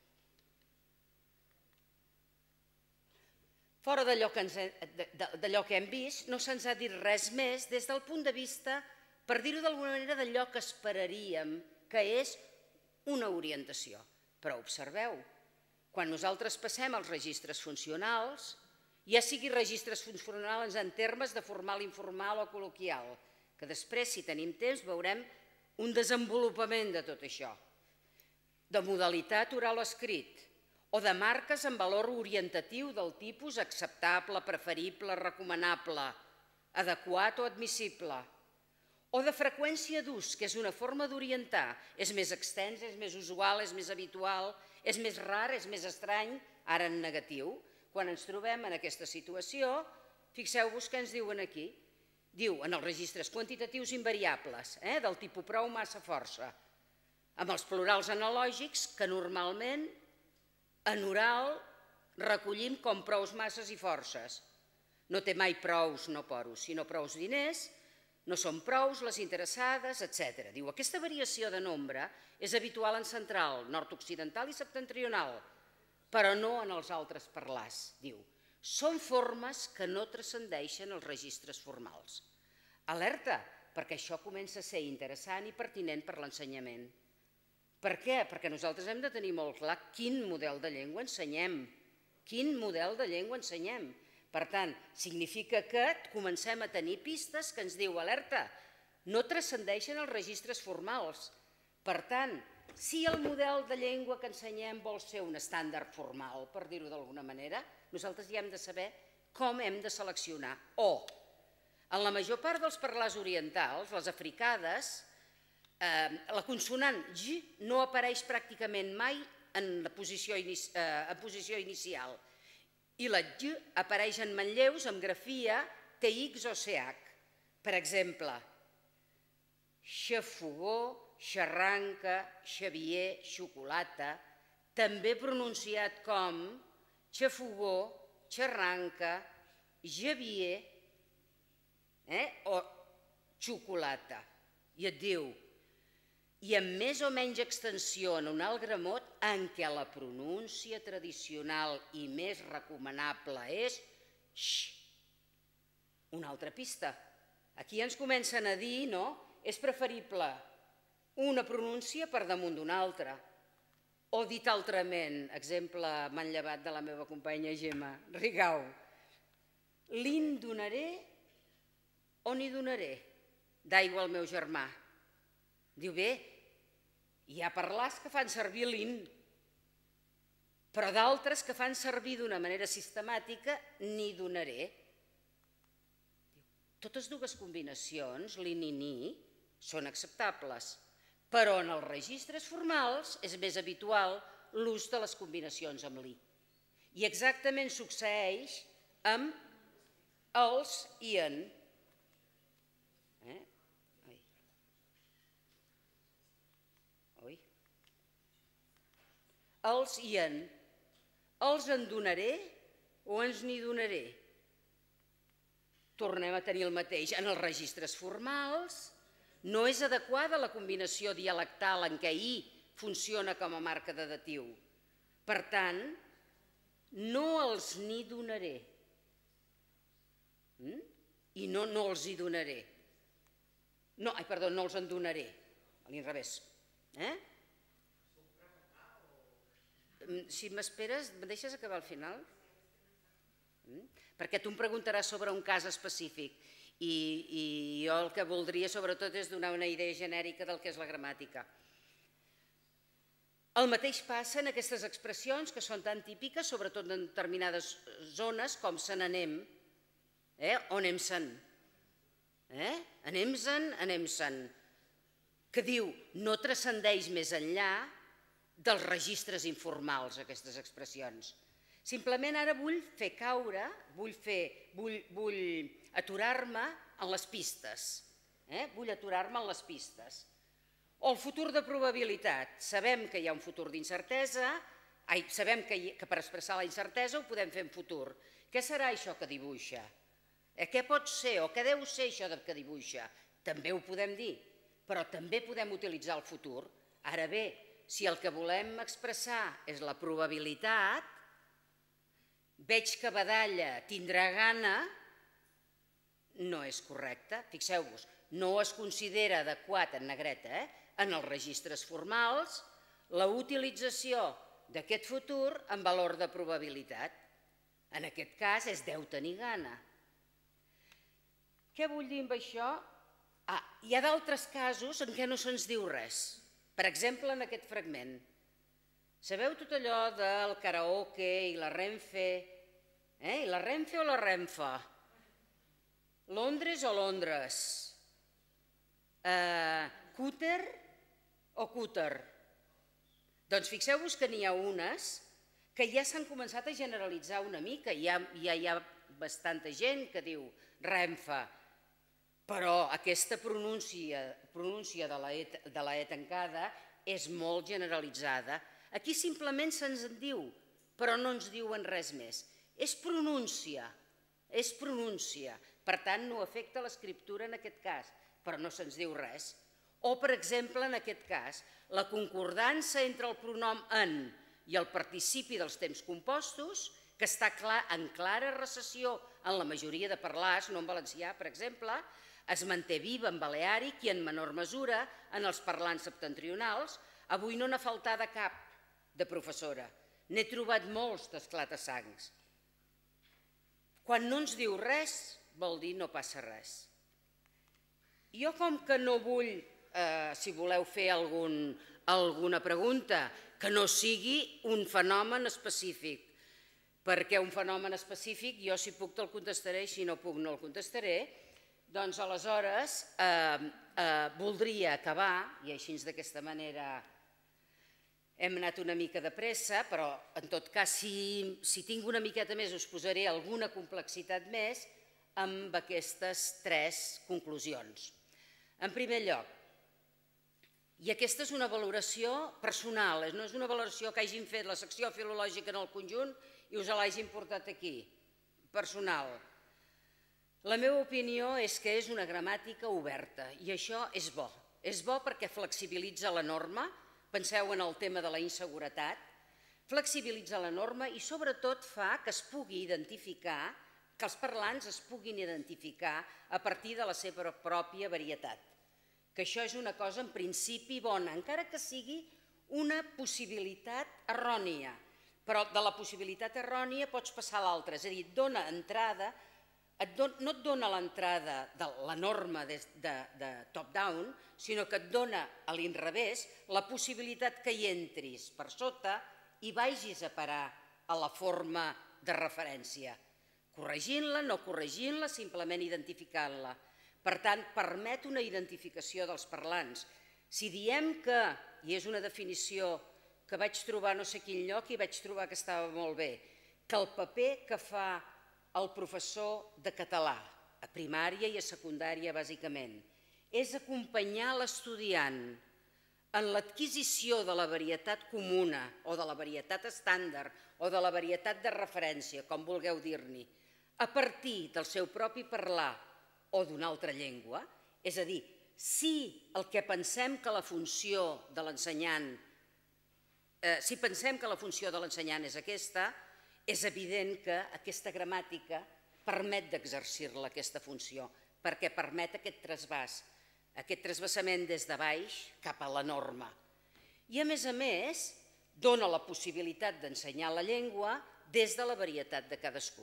Fora d'allò que hem vist, no se'ns ha dit res més des del punt de vista, per dir-ho d'alguna manera, d'allò que esperaríem que és una orientació. Però observeu, quan nosaltres passem als registres funcionals, ja sigui registres funcionals en termes de formal, informal o col·loquial, que després, si tenim temps, veurem un desenvolupament de tot això, de modalitat oral o escrit, o de marques amb valor orientatiu del tipus acceptable, preferible, recomanable, adequat o admissible, o de freqüència d'ús, que és una forma d'orientar, és més extens, és més usual, és més habitual, és més rar, és més estrany, ara en negatiu. Quan ens trobem en aquesta situació, fixeu-vos què ens diuen aquí. Diu, en els registres quantitatius invariables, del tipus prou, massa, força, amb els plurals analògics que normalment en oral recollim com prous, masses i forces. No té mai prous, no poros, sinó prous diners, no són prous, les interessades, etcètera. Diu, aquesta variació de nombre és habitual en central, nord-occidental i septentrional, però no en els altres parlars, diu. Són formes que no transcendeixen els registres formals. Alerta, perquè això comença a ser interessant i pertinent per l'ensenyament. Per què? Perquè nosaltres hem de tenir molt clar quin model de llengua ensenyem, quin model de llengua ensenyem. Per tant, significa que comencem a tenir pistes que ens diu, alerta, no transcendeixen els registres formals. Per tant, si el model de llengua que ensenyem vol ser un estàndard formal, per dir-ho d'alguna manera, nosaltres ja hem de saber com hem de seleccionar. O, en la major part dels parlars orientals, les africades, la consonant G no apareix pràcticament mai en posició inicial i la G apareix en manlleus amb grafia T X o C H. Per exemple, xafogó, xarranca, xavier, xocolata, també pronunciat com xafogó, xarranca, xavier o xocolata. I et diu, i amb més o menys extensió en un alt gramot en què la pronúncia tradicional i més recomanable és x. Una altra pista. Aquí ens comencen a dir, no?, és preferible una pronúncia per damunt d'una altra. O dit altrament, exemple manllevat de la meva companya Gemma Rigau, li'n donaré o n'hi donaré d'aigua al meu germà. Diu, bé, hi ha parlars que fan servir l'in, però d'altres que fan servir d'una manera sistemàtica n'hi donaré. Totes dues combinacions, l'in i ni, són acceptables, però en els registres formals és més habitual l'ús de les combinacions amb li. I exactament succeeix amb els i en. Els i en. Els en donaré o ens n'hi donaré? Tornem a tenir el mateix. En els registres formals no és adequada la combinació dialectal en què i funciona com a marca de datiu. Per tant, no els n'hi donaré. I no no els hi donaré. No, ai, perdó, no els en donaré. A l'inrevés. Eh? Si m'esperes, em deixes acabar al final? Perquè tu em preguntaràs sobre un cas específic i jo el que voldria sobretot és donar una idea genèrica del que és la gramàtica. El mateix passa en aquestes expressions que són tan típiques, sobretot en determinades zones, com se n'anem, o anem-se'n. Anem-se'n, anem-se'n, que diu no transcendeix més enllà dels registres informals, aquestes expressions. Simplement ara vull fer caure, vull fer, vull aturar-me en les pistes. Vull aturar-me en les pistes. O el futur de probabilitat. Sabem que hi ha un futur d'incertesa, sabem que per expressar la incertesa ho podem fer en futur. Què serà això que dibuixa? Què pot ser o què deu ser això que dibuixa? També ho podem dir, però també podem utilitzar el futur. Ara bé, si el que volem expressar és la probabilitat, veig que Badalla tindrà gana, no és correcte. Fixeu-vos, no es considera adequat en negreta, en els registres formals, la utilització d'aquest futur en valor de probabilitat. En aquest cas és deu tenir gana. Què vull dir amb això? Hi ha d'altres casos en què no se'ns diu res. Per exemple, en aquest fragment. Sabeu tot allò del karaoke i la Renfe? I la Renfe o la Renfa? Londres o Londres? Cúter o cúter? Doncs fixeu-vos que n'hi ha unes que ja s'han començat a generalitzar una mica. Ja hi ha bastanta gent que diu Renfa, però aquesta pronúncia de la E tancada és molt generalitzada. Aquí simplement se'ns en diu, però no ens diuen res més. És pronúncia, és pronúncia. Per tant, no afecta l'escriptura en aquest cas, però no se'ns diu res. O, per exemple, en aquest cas, la concordança entre el pronom en i el participi dels temps compostos, que està en clara recessió en la majoria de parlars, no en valencià, per exemple, es manté viva en baleàric i en menor mesura en els parlants septentrionals. Avui no n'ha faltat cap de professora. N'he trobat molts d'esclata-sangs. Quan no ens diu res, vol dir no passa res. Jo com que no vull, si voleu fer alguna pregunta, que no sigui un fenomen específic, perquè un fenomen específic jo si puc te'l contestaré i si no puc no el contestaré, doncs aleshores voldria acabar, i així d'aquesta manera hem anat una mica de pressa, però en tot cas si tinc una miqueta més us posaré alguna complexitat més amb aquestes tres conclusions. En primer lloc, i aquesta és una valoració personal, no és una valoració que hagin fet la secció filològica en el conjunt i us l'hagin portat aquí, personal. La meva opinió és que és una gramàtica oberta i això és bo. És bo perquè flexibilitza la norma, penseu en el tema de la inseguretat, flexibilitza la norma i sobretot fa que es pugui identificar, que els parlants es puguin identificar a partir de la seva pròpia varietat. Que això és una cosa en principi bona, encara que sigui una possibilitat errònia, però de la possibilitat errònia pots passar a l'altra, és a dir, dona entrada, no et dona l'entrada de la norma de top-down, sinó que et dona a l'inrevés la possibilitat que hi entris per sota i vagis a parar a la forma de referència, corregint-la, no corregint-la, simplement identificant-la. Per tant, permet una identificació dels parlants. Si diem que, i és una definició que vaig trobar no sé quin lloc i vaig trobar que estava molt bé, que el paper que fa el professor de català, a primària i a secundària bàsicament, és acompanyar l'estudiant en l'adquisició de la varietat comuna o de la varietat estàndard o de la varietat de referència, com vulgueu dir-ne, a partir del seu propi parlar o d'una altra llengua, és a dir, si el que pensem que la funció de l'ensenyant, si pensem que la funció de l'ensenyant és aquesta, és evident que aquesta gramàtica permet d'exercir-la, aquesta funció, perquè permet aquest trasbàs, aquest trasbassament des de baix cap a la norma. I a més a més, dona la possibilitat d'ensenyar la llengua des de la varietat de cadascú.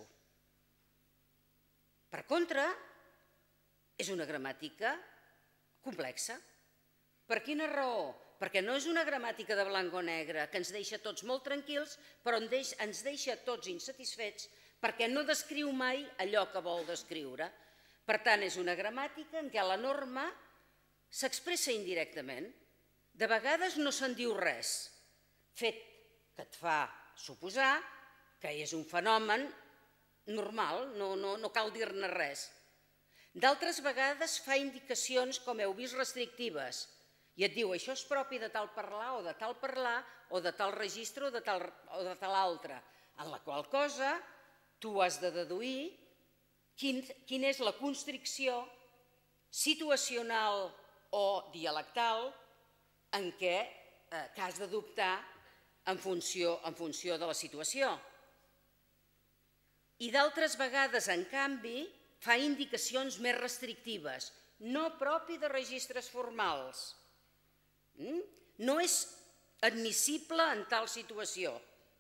Per contra, és una gramàtica complexa. Per quina raó? perquè no és una gramàtica de blanc o negre que ens deixa tots molt tranquils, però ens deixa tots insatisfets perquè no descriu mai allò que vol descriure. Per tant, és una gramàtica en què la norma s'expressa indirectament. De vegades no se'n diu res, fet que et fa suposar que és un fenomen normal, no cal dir-ne res. D'altres vegades fa indicacions, com heu vist, restrictives, i et diu això és propi de tal parlar o de tal parlar o de tal registre o de tal altre, en la qual cosa tu has de deduir quina és la constricció situacional o dialectal en què has d'adoptar en funció de la situació. I d'altres vegades, en canvi, fa indicacions més restrictives, no propi de registres formals. No és admissible en tal situació.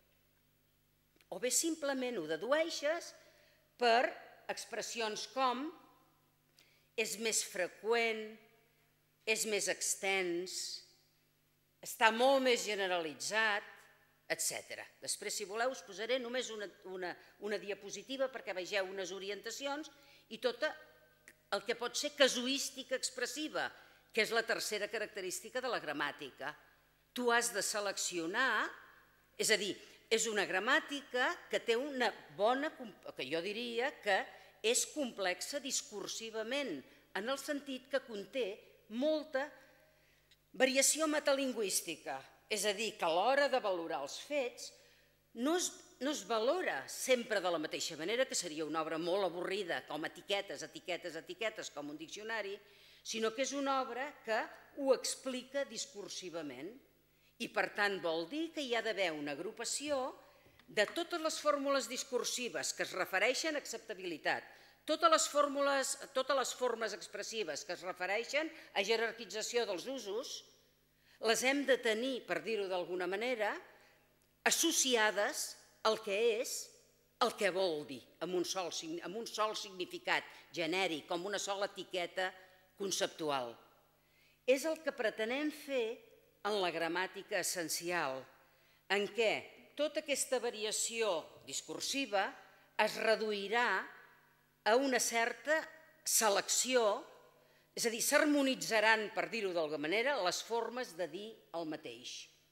O bé simplement ho dedueixes per expressions com és més freqüent, és més extens, està molt més generalitzat, etcètera. Després, si voleu, us posaré només una diapositiva perquè vegeu unes orientacions i tot el que pot ser casuística expressiva, que és la tercera característica de la gramàtica. Tu has de seleccionar, és a dir, és una gramàtica que té una bona, que jo diria que és complexa discursivament, en el sentit que conté molta variació metalingüística, és a dir, que a l'hora de valorar els fets no es valora sempre de la mateixa manera, que seria una obra molt avorrida, com etiquetes, etiquetes, etiquetes, com un diccionari, sinó que és una obra que ho explica discursivament i, per tant, vol dir que hi ha d'haver una agrupació de totes les fórmules discursives que es refereixen a acceptabilitat, totes les fórmules, totes les formes expressives que es refereixen a jerarquització dels usos, les hem de tenir, per dir-ho d'alguna manera, associades al que és el que vol dir, amb un sol significat genèric, com una sola etiqueta conceptual. És el que pretenem fer en la gramàtica essencial, en què tota aquesta variació discursiva es reduirà a una certa selecció, és a dir, s'harmonitzaran, per dir-ho d'alguna manera, les formes de dir el mateix.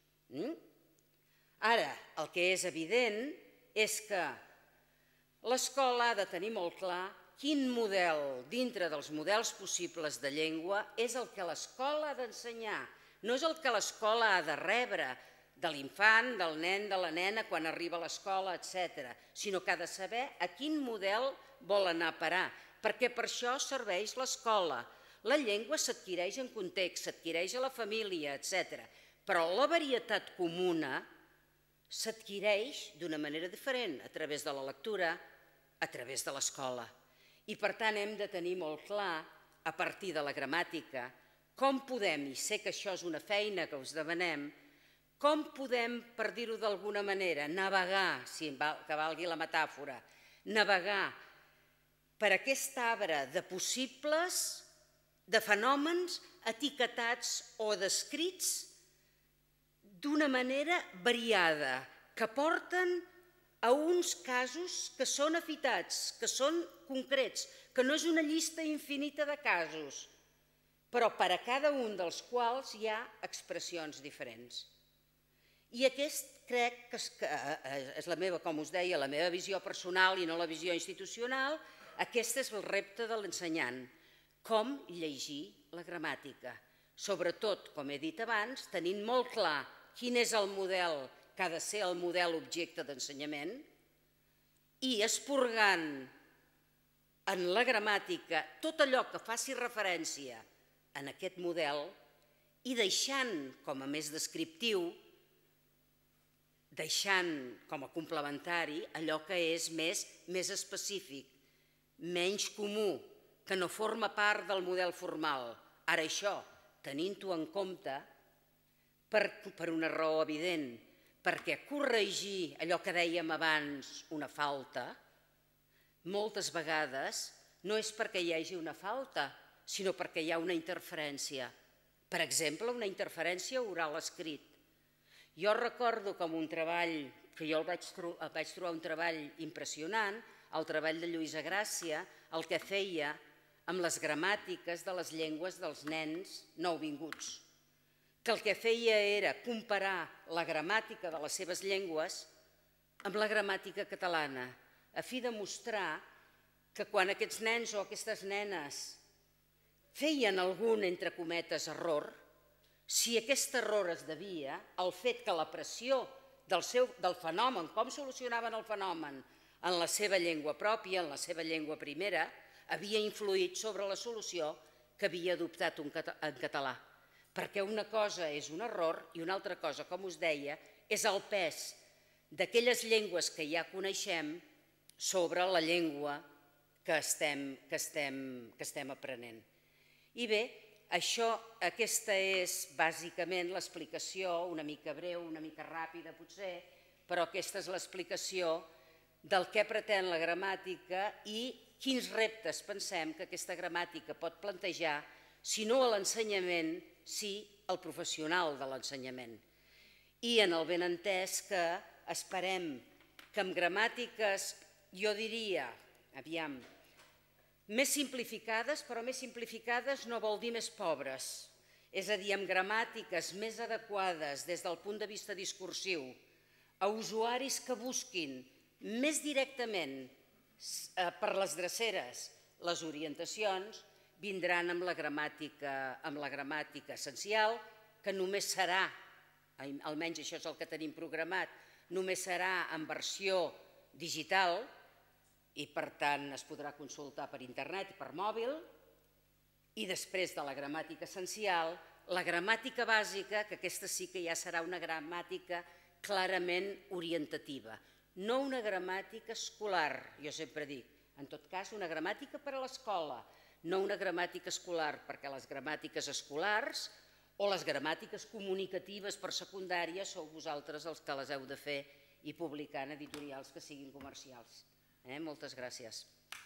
Ara, el que és evident és que l'escola ha de tenir molt clar quin model, dintre dels models possibles de llengua, és el que l'escola ha d'ensenyar. No és el que l'escola ha de rebre de l'infant, del nen, de la nena, quan arriba a l'escola, etcètera, sinó que ha de saber a quin model vol anar a parar, perquè per això serveix l'escola. La llengua s'adquireix en context, s'adquireix a la família, etcètera, però la varietat comuna s'adquireix d'una manera diferent, a través de la lectura, a través de l'escola. I per tant hem de tenir molt clar, a partir de la gramàtica, com podem, i sé que això és una feina que us demanem, com podem, per dir-ho d'alguna manera, navegar, si que valgui la metàfora, navegar per aquest arbre de possibles, de fenòmens etiquetats o descrits d'una manera variada, que porten a uns casos que són afitats, que són concrets, que no és una llista infinita de casos, però per a cada un dels quals hi ha expressions diferents. I aquest crec que és la meva, com us deia, la meva visió personal i no la visió institucional, aquest és el repte de l'ensenyant, com llegir la gramàtica. Sobretot, com he dit abans, tenint molt clar quin és el model que ha de ser el model objecte d'ensenyament i expurgant en la gramàtica tot allò que faci referència en aquest model i deixant com a més descriptiu, deixant com a complementari allò que és més específic, menys comú, que no forma part del model formal. Ara això, tenint-ho en compte, per una raó evident, perquè corregir allò que dèiem abans, una falta, moltes vegades no és perquè hi hagi una falta, sinó perquè hi ha una interferència, Per exemple, una interferència oral-escrit. Jo recordo com un treball, que jo el vaig trobar un treball impressionant, el treball de Lluïsa Gràcia, el que feia amb les gramàtiques de les llengües dels nens nouvinguts, que el que feia era comparar la gramàtica de les seves llengües amb la gramàtica catalana, a fi de mostrar que quan aquests nens o aquestes nenes feien algun, entre cometes, error, si aquest error es devia al fet que la pressió del fenomen, com solucionaven el fenomen en la seva llengua pròpia, en la seva llengua primera, havia influït sobre la solució que havia adoptat en català. Perquè una cosa és un error i una altra cosa, com us deia, és el pes d'aquelles llengües que ja coneixem sobre la llengua que estem aprenent. I bé, això, aquesta és bàsicament l'explicació, una mica breu, una mica ràpida potser, però aquesta és l'explicació del que pretén la gramàtica i quins reptes pensem que aquesta gramàtica pot plantejar, si no a l'ensenyament, sí al professional de l'ensenyament. I en el benentès que esperem que amb gramàtiques, jo diria, aviam, més simplificades, però més simplificades no vol dir més pobres. És a dir, amb gramàtiques més adequades des del punt de vista discursiu a usuaris que busquin més directament per les dreceres les orientacions, vindran amb la gramàtica essencial, que només serà, almenys això és el que tenim programat, només serà en versió digital, i per tant es podrà consultar per internet i per mòbil, i després de la gramàtica essencial, la gramàtica bàsica, que aquesta sí que ja serà una gramàtica clarament orientativa, no una gramàtica escolar, jo sempre dic, en tot cas una gramàtica per a l'escola, no una gramàtica escolar, perquè les gramàtiques escolars o les gramàtiques comunicatives per secundària sou vosaltres els que les heu de fer i publicar en editorials que siguin comercials. Moltes gràcies.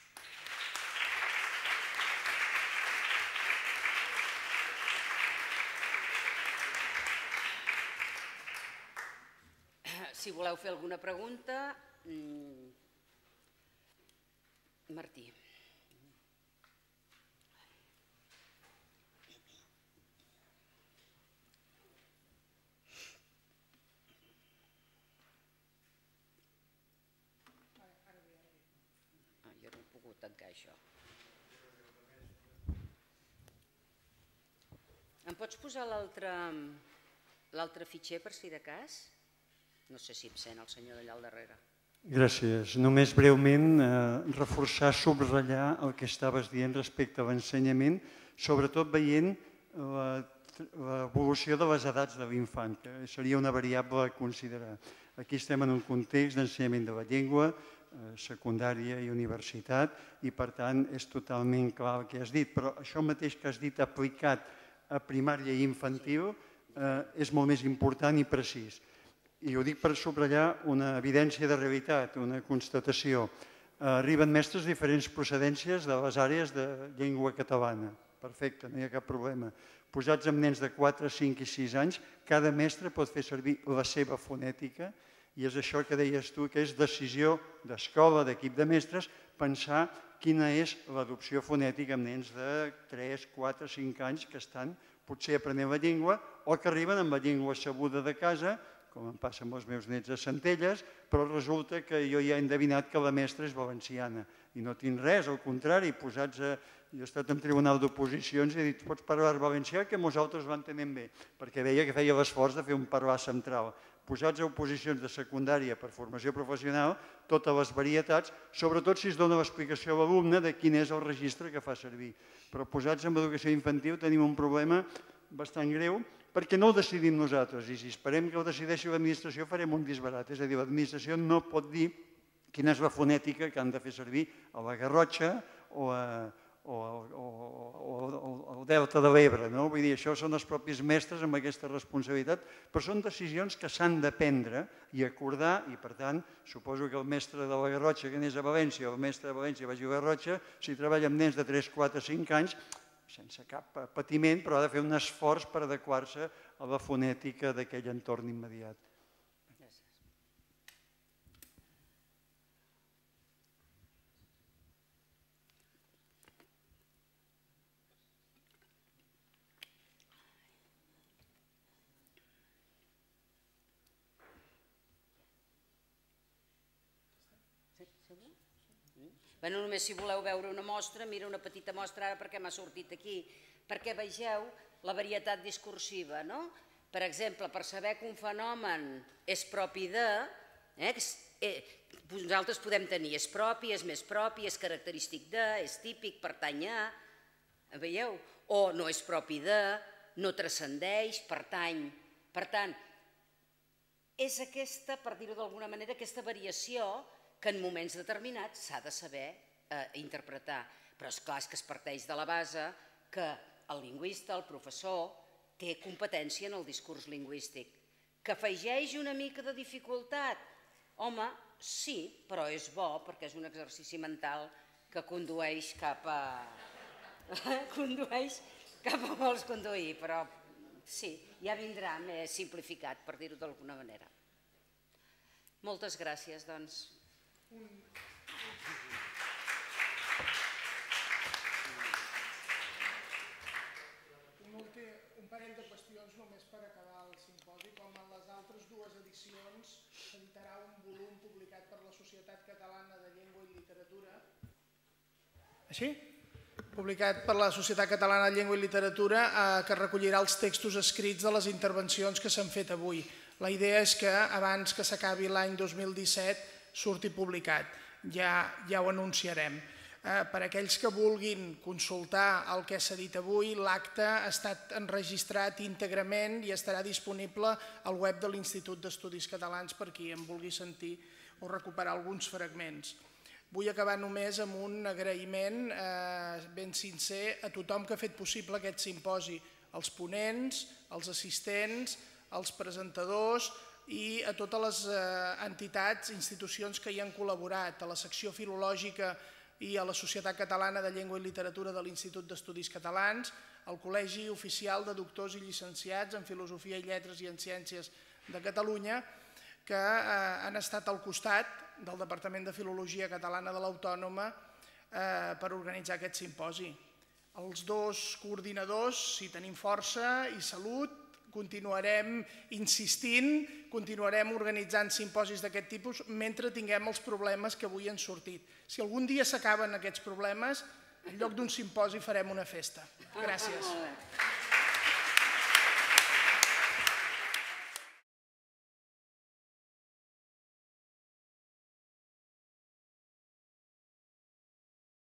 Si voleu fer alguna pregunta, Martí. Tancar això. Em pots posar l'altre fitxer per si de cas? No sé si em sent el senyor d'allà al darrere. Gràcies. Només breument reforçar, subratllar el que estaves dient respecte a l'ensenyament, sobretot veient l'evolució de les edats de l'infant, que seria una variable a considerar. Aquí estem en un context d'ensenyament de la llengua, secundària i universitat, i per tant és totalment clar el que has dit, però això mateix que has dit aplicat a primària i infantil és molt més important i precís. I ho dic per subratllar una evidència de realitat, una constatació. Arriben mestres de diferents procedències de les àrees de llengua catalana. Perfecte, no hi ha cap problema. Posats amb nens de quatre, cinc i sis anys, cada mestre pot fer servir la seva fonètica. I és això que deies tu, que és decisió d'escola, d'equip de mestres, pensar quina és l'adopció fonètica amb nens de tres, quatre, cinc anys que estan potser aprenent la llengua o que arriben amb la llengua sabuda de casa, com em passa amb els meus nets a Centelles, però resulta que jo ja he endevinat que la mestra és valenciana. I no tinc res, al contrari, posats a... Jo he estat en tribunal d'oposicions i he dit, pots parlar valencià, que nosaltres ho entenem bé, perquè veia que feia l'esforç de fer un parlar central. Posats a oposicions de secundària per formació professional, totes les varietats, sobretot si es dona l'explicació a l'alumne de quin és el registre que fa servir. Però posats en educació infantil tenim un problema bastant greu perquè no ho decidim nosaltres i si esperem que ho decideixi l'administració farem un disbarat. És a dir, l'administració no pot dir quina és la fonètica que han de fer servir a la Garrotxa o a... o el Delta de l'Ebre. Vull dir, això són els propis mestres amb aquesta responsabilitat, però són decisions que s'han de prendre i acordar, i per tant, suposo que el mestre de la Garrotxa que anés a València o el mestre de València vagi a Garrotxa, si treballa amb nens de tres, quatre, cinc anys, sense cap patiment, però ha de fer un esforç per adequar-se a la fonètica d'aquell entorn immediat. Bueno, només si voleu veure una mostra, mira una petita mostra ara perquè m'ha sortit aquí, perquè vegeu la varietat discursiva, no? Per exemple, per saber que un fenomen és propi de, eh, eh, nosaltres podem tenir és propi, és més propi, és característic de, és típic, pertany a, veieu? O no és propi de, no transcendeix, pertany. Per tant, és aquesta, per dir-ho d'alguna manera, aquesta variació que en moments determinats s'ha de saber eh, interpretar. Però és clar que es parteix de la base que el lingüista, el professor, té competència en el discurs lingüístic. Que afegeix una mica de dificultat? Home, sí, però és bo perquè és un exercici mental que condueix cap a... condueix cap a vols conduir, però sí, ja vindrà més simplificat, per dir-ho d'alguna manera. Moltes gràcies, doncs. Un, un parell de qüestions només per acabar el simposi. Com en les altres dues edicions s'editarà un volum publicat per la Societat Catalana de Llengua i Literatura. Així? Publicat per la Societat Catalana de Llengua i Literatura eh, que recollirà els textos escrits de les intervencions que s'han fet avui. La idea és que abans que s'acabi l'any dos mil disset surti publicat, ja, ja ho anunciarem. Eh, per aquells que vulguin consultar el que s'ha dit avui, l'acte ha estat enregistrat íntegrament i estarà disponible al web de l'Institut d'Estudis Catalans per qui en vulgui sentir o recuperar alguns fragments. Vull acabar només amb un agraïment eh, ben sincer a tothom que ha fet possible aquest simposi, als ponents, als assistents, als presentadors i a totes les entitats, institucions que hi han col·laborat, a la secció filològica i a la Societat Catalana de Llengua i Literatura de l'Institut d'Estudis Catalans, al Col·legi Oficial de Doctors i Llicenciats en Filosofia i Lletres i en Ciències de Catalunya, que han estat al costat del Departament de Filologia Catalana de l'Autònoma per organitzar aquest simposi. Els dos coordinadors, si tenim força i salut, continuarem insistint, continuarem organitzant simposis d'aquest tipus mentre tinguem els problemes que avui han sortit. Si algun dia s'acaben aquests problemes, en lloc d'un simposi farem una festa. Gràcies.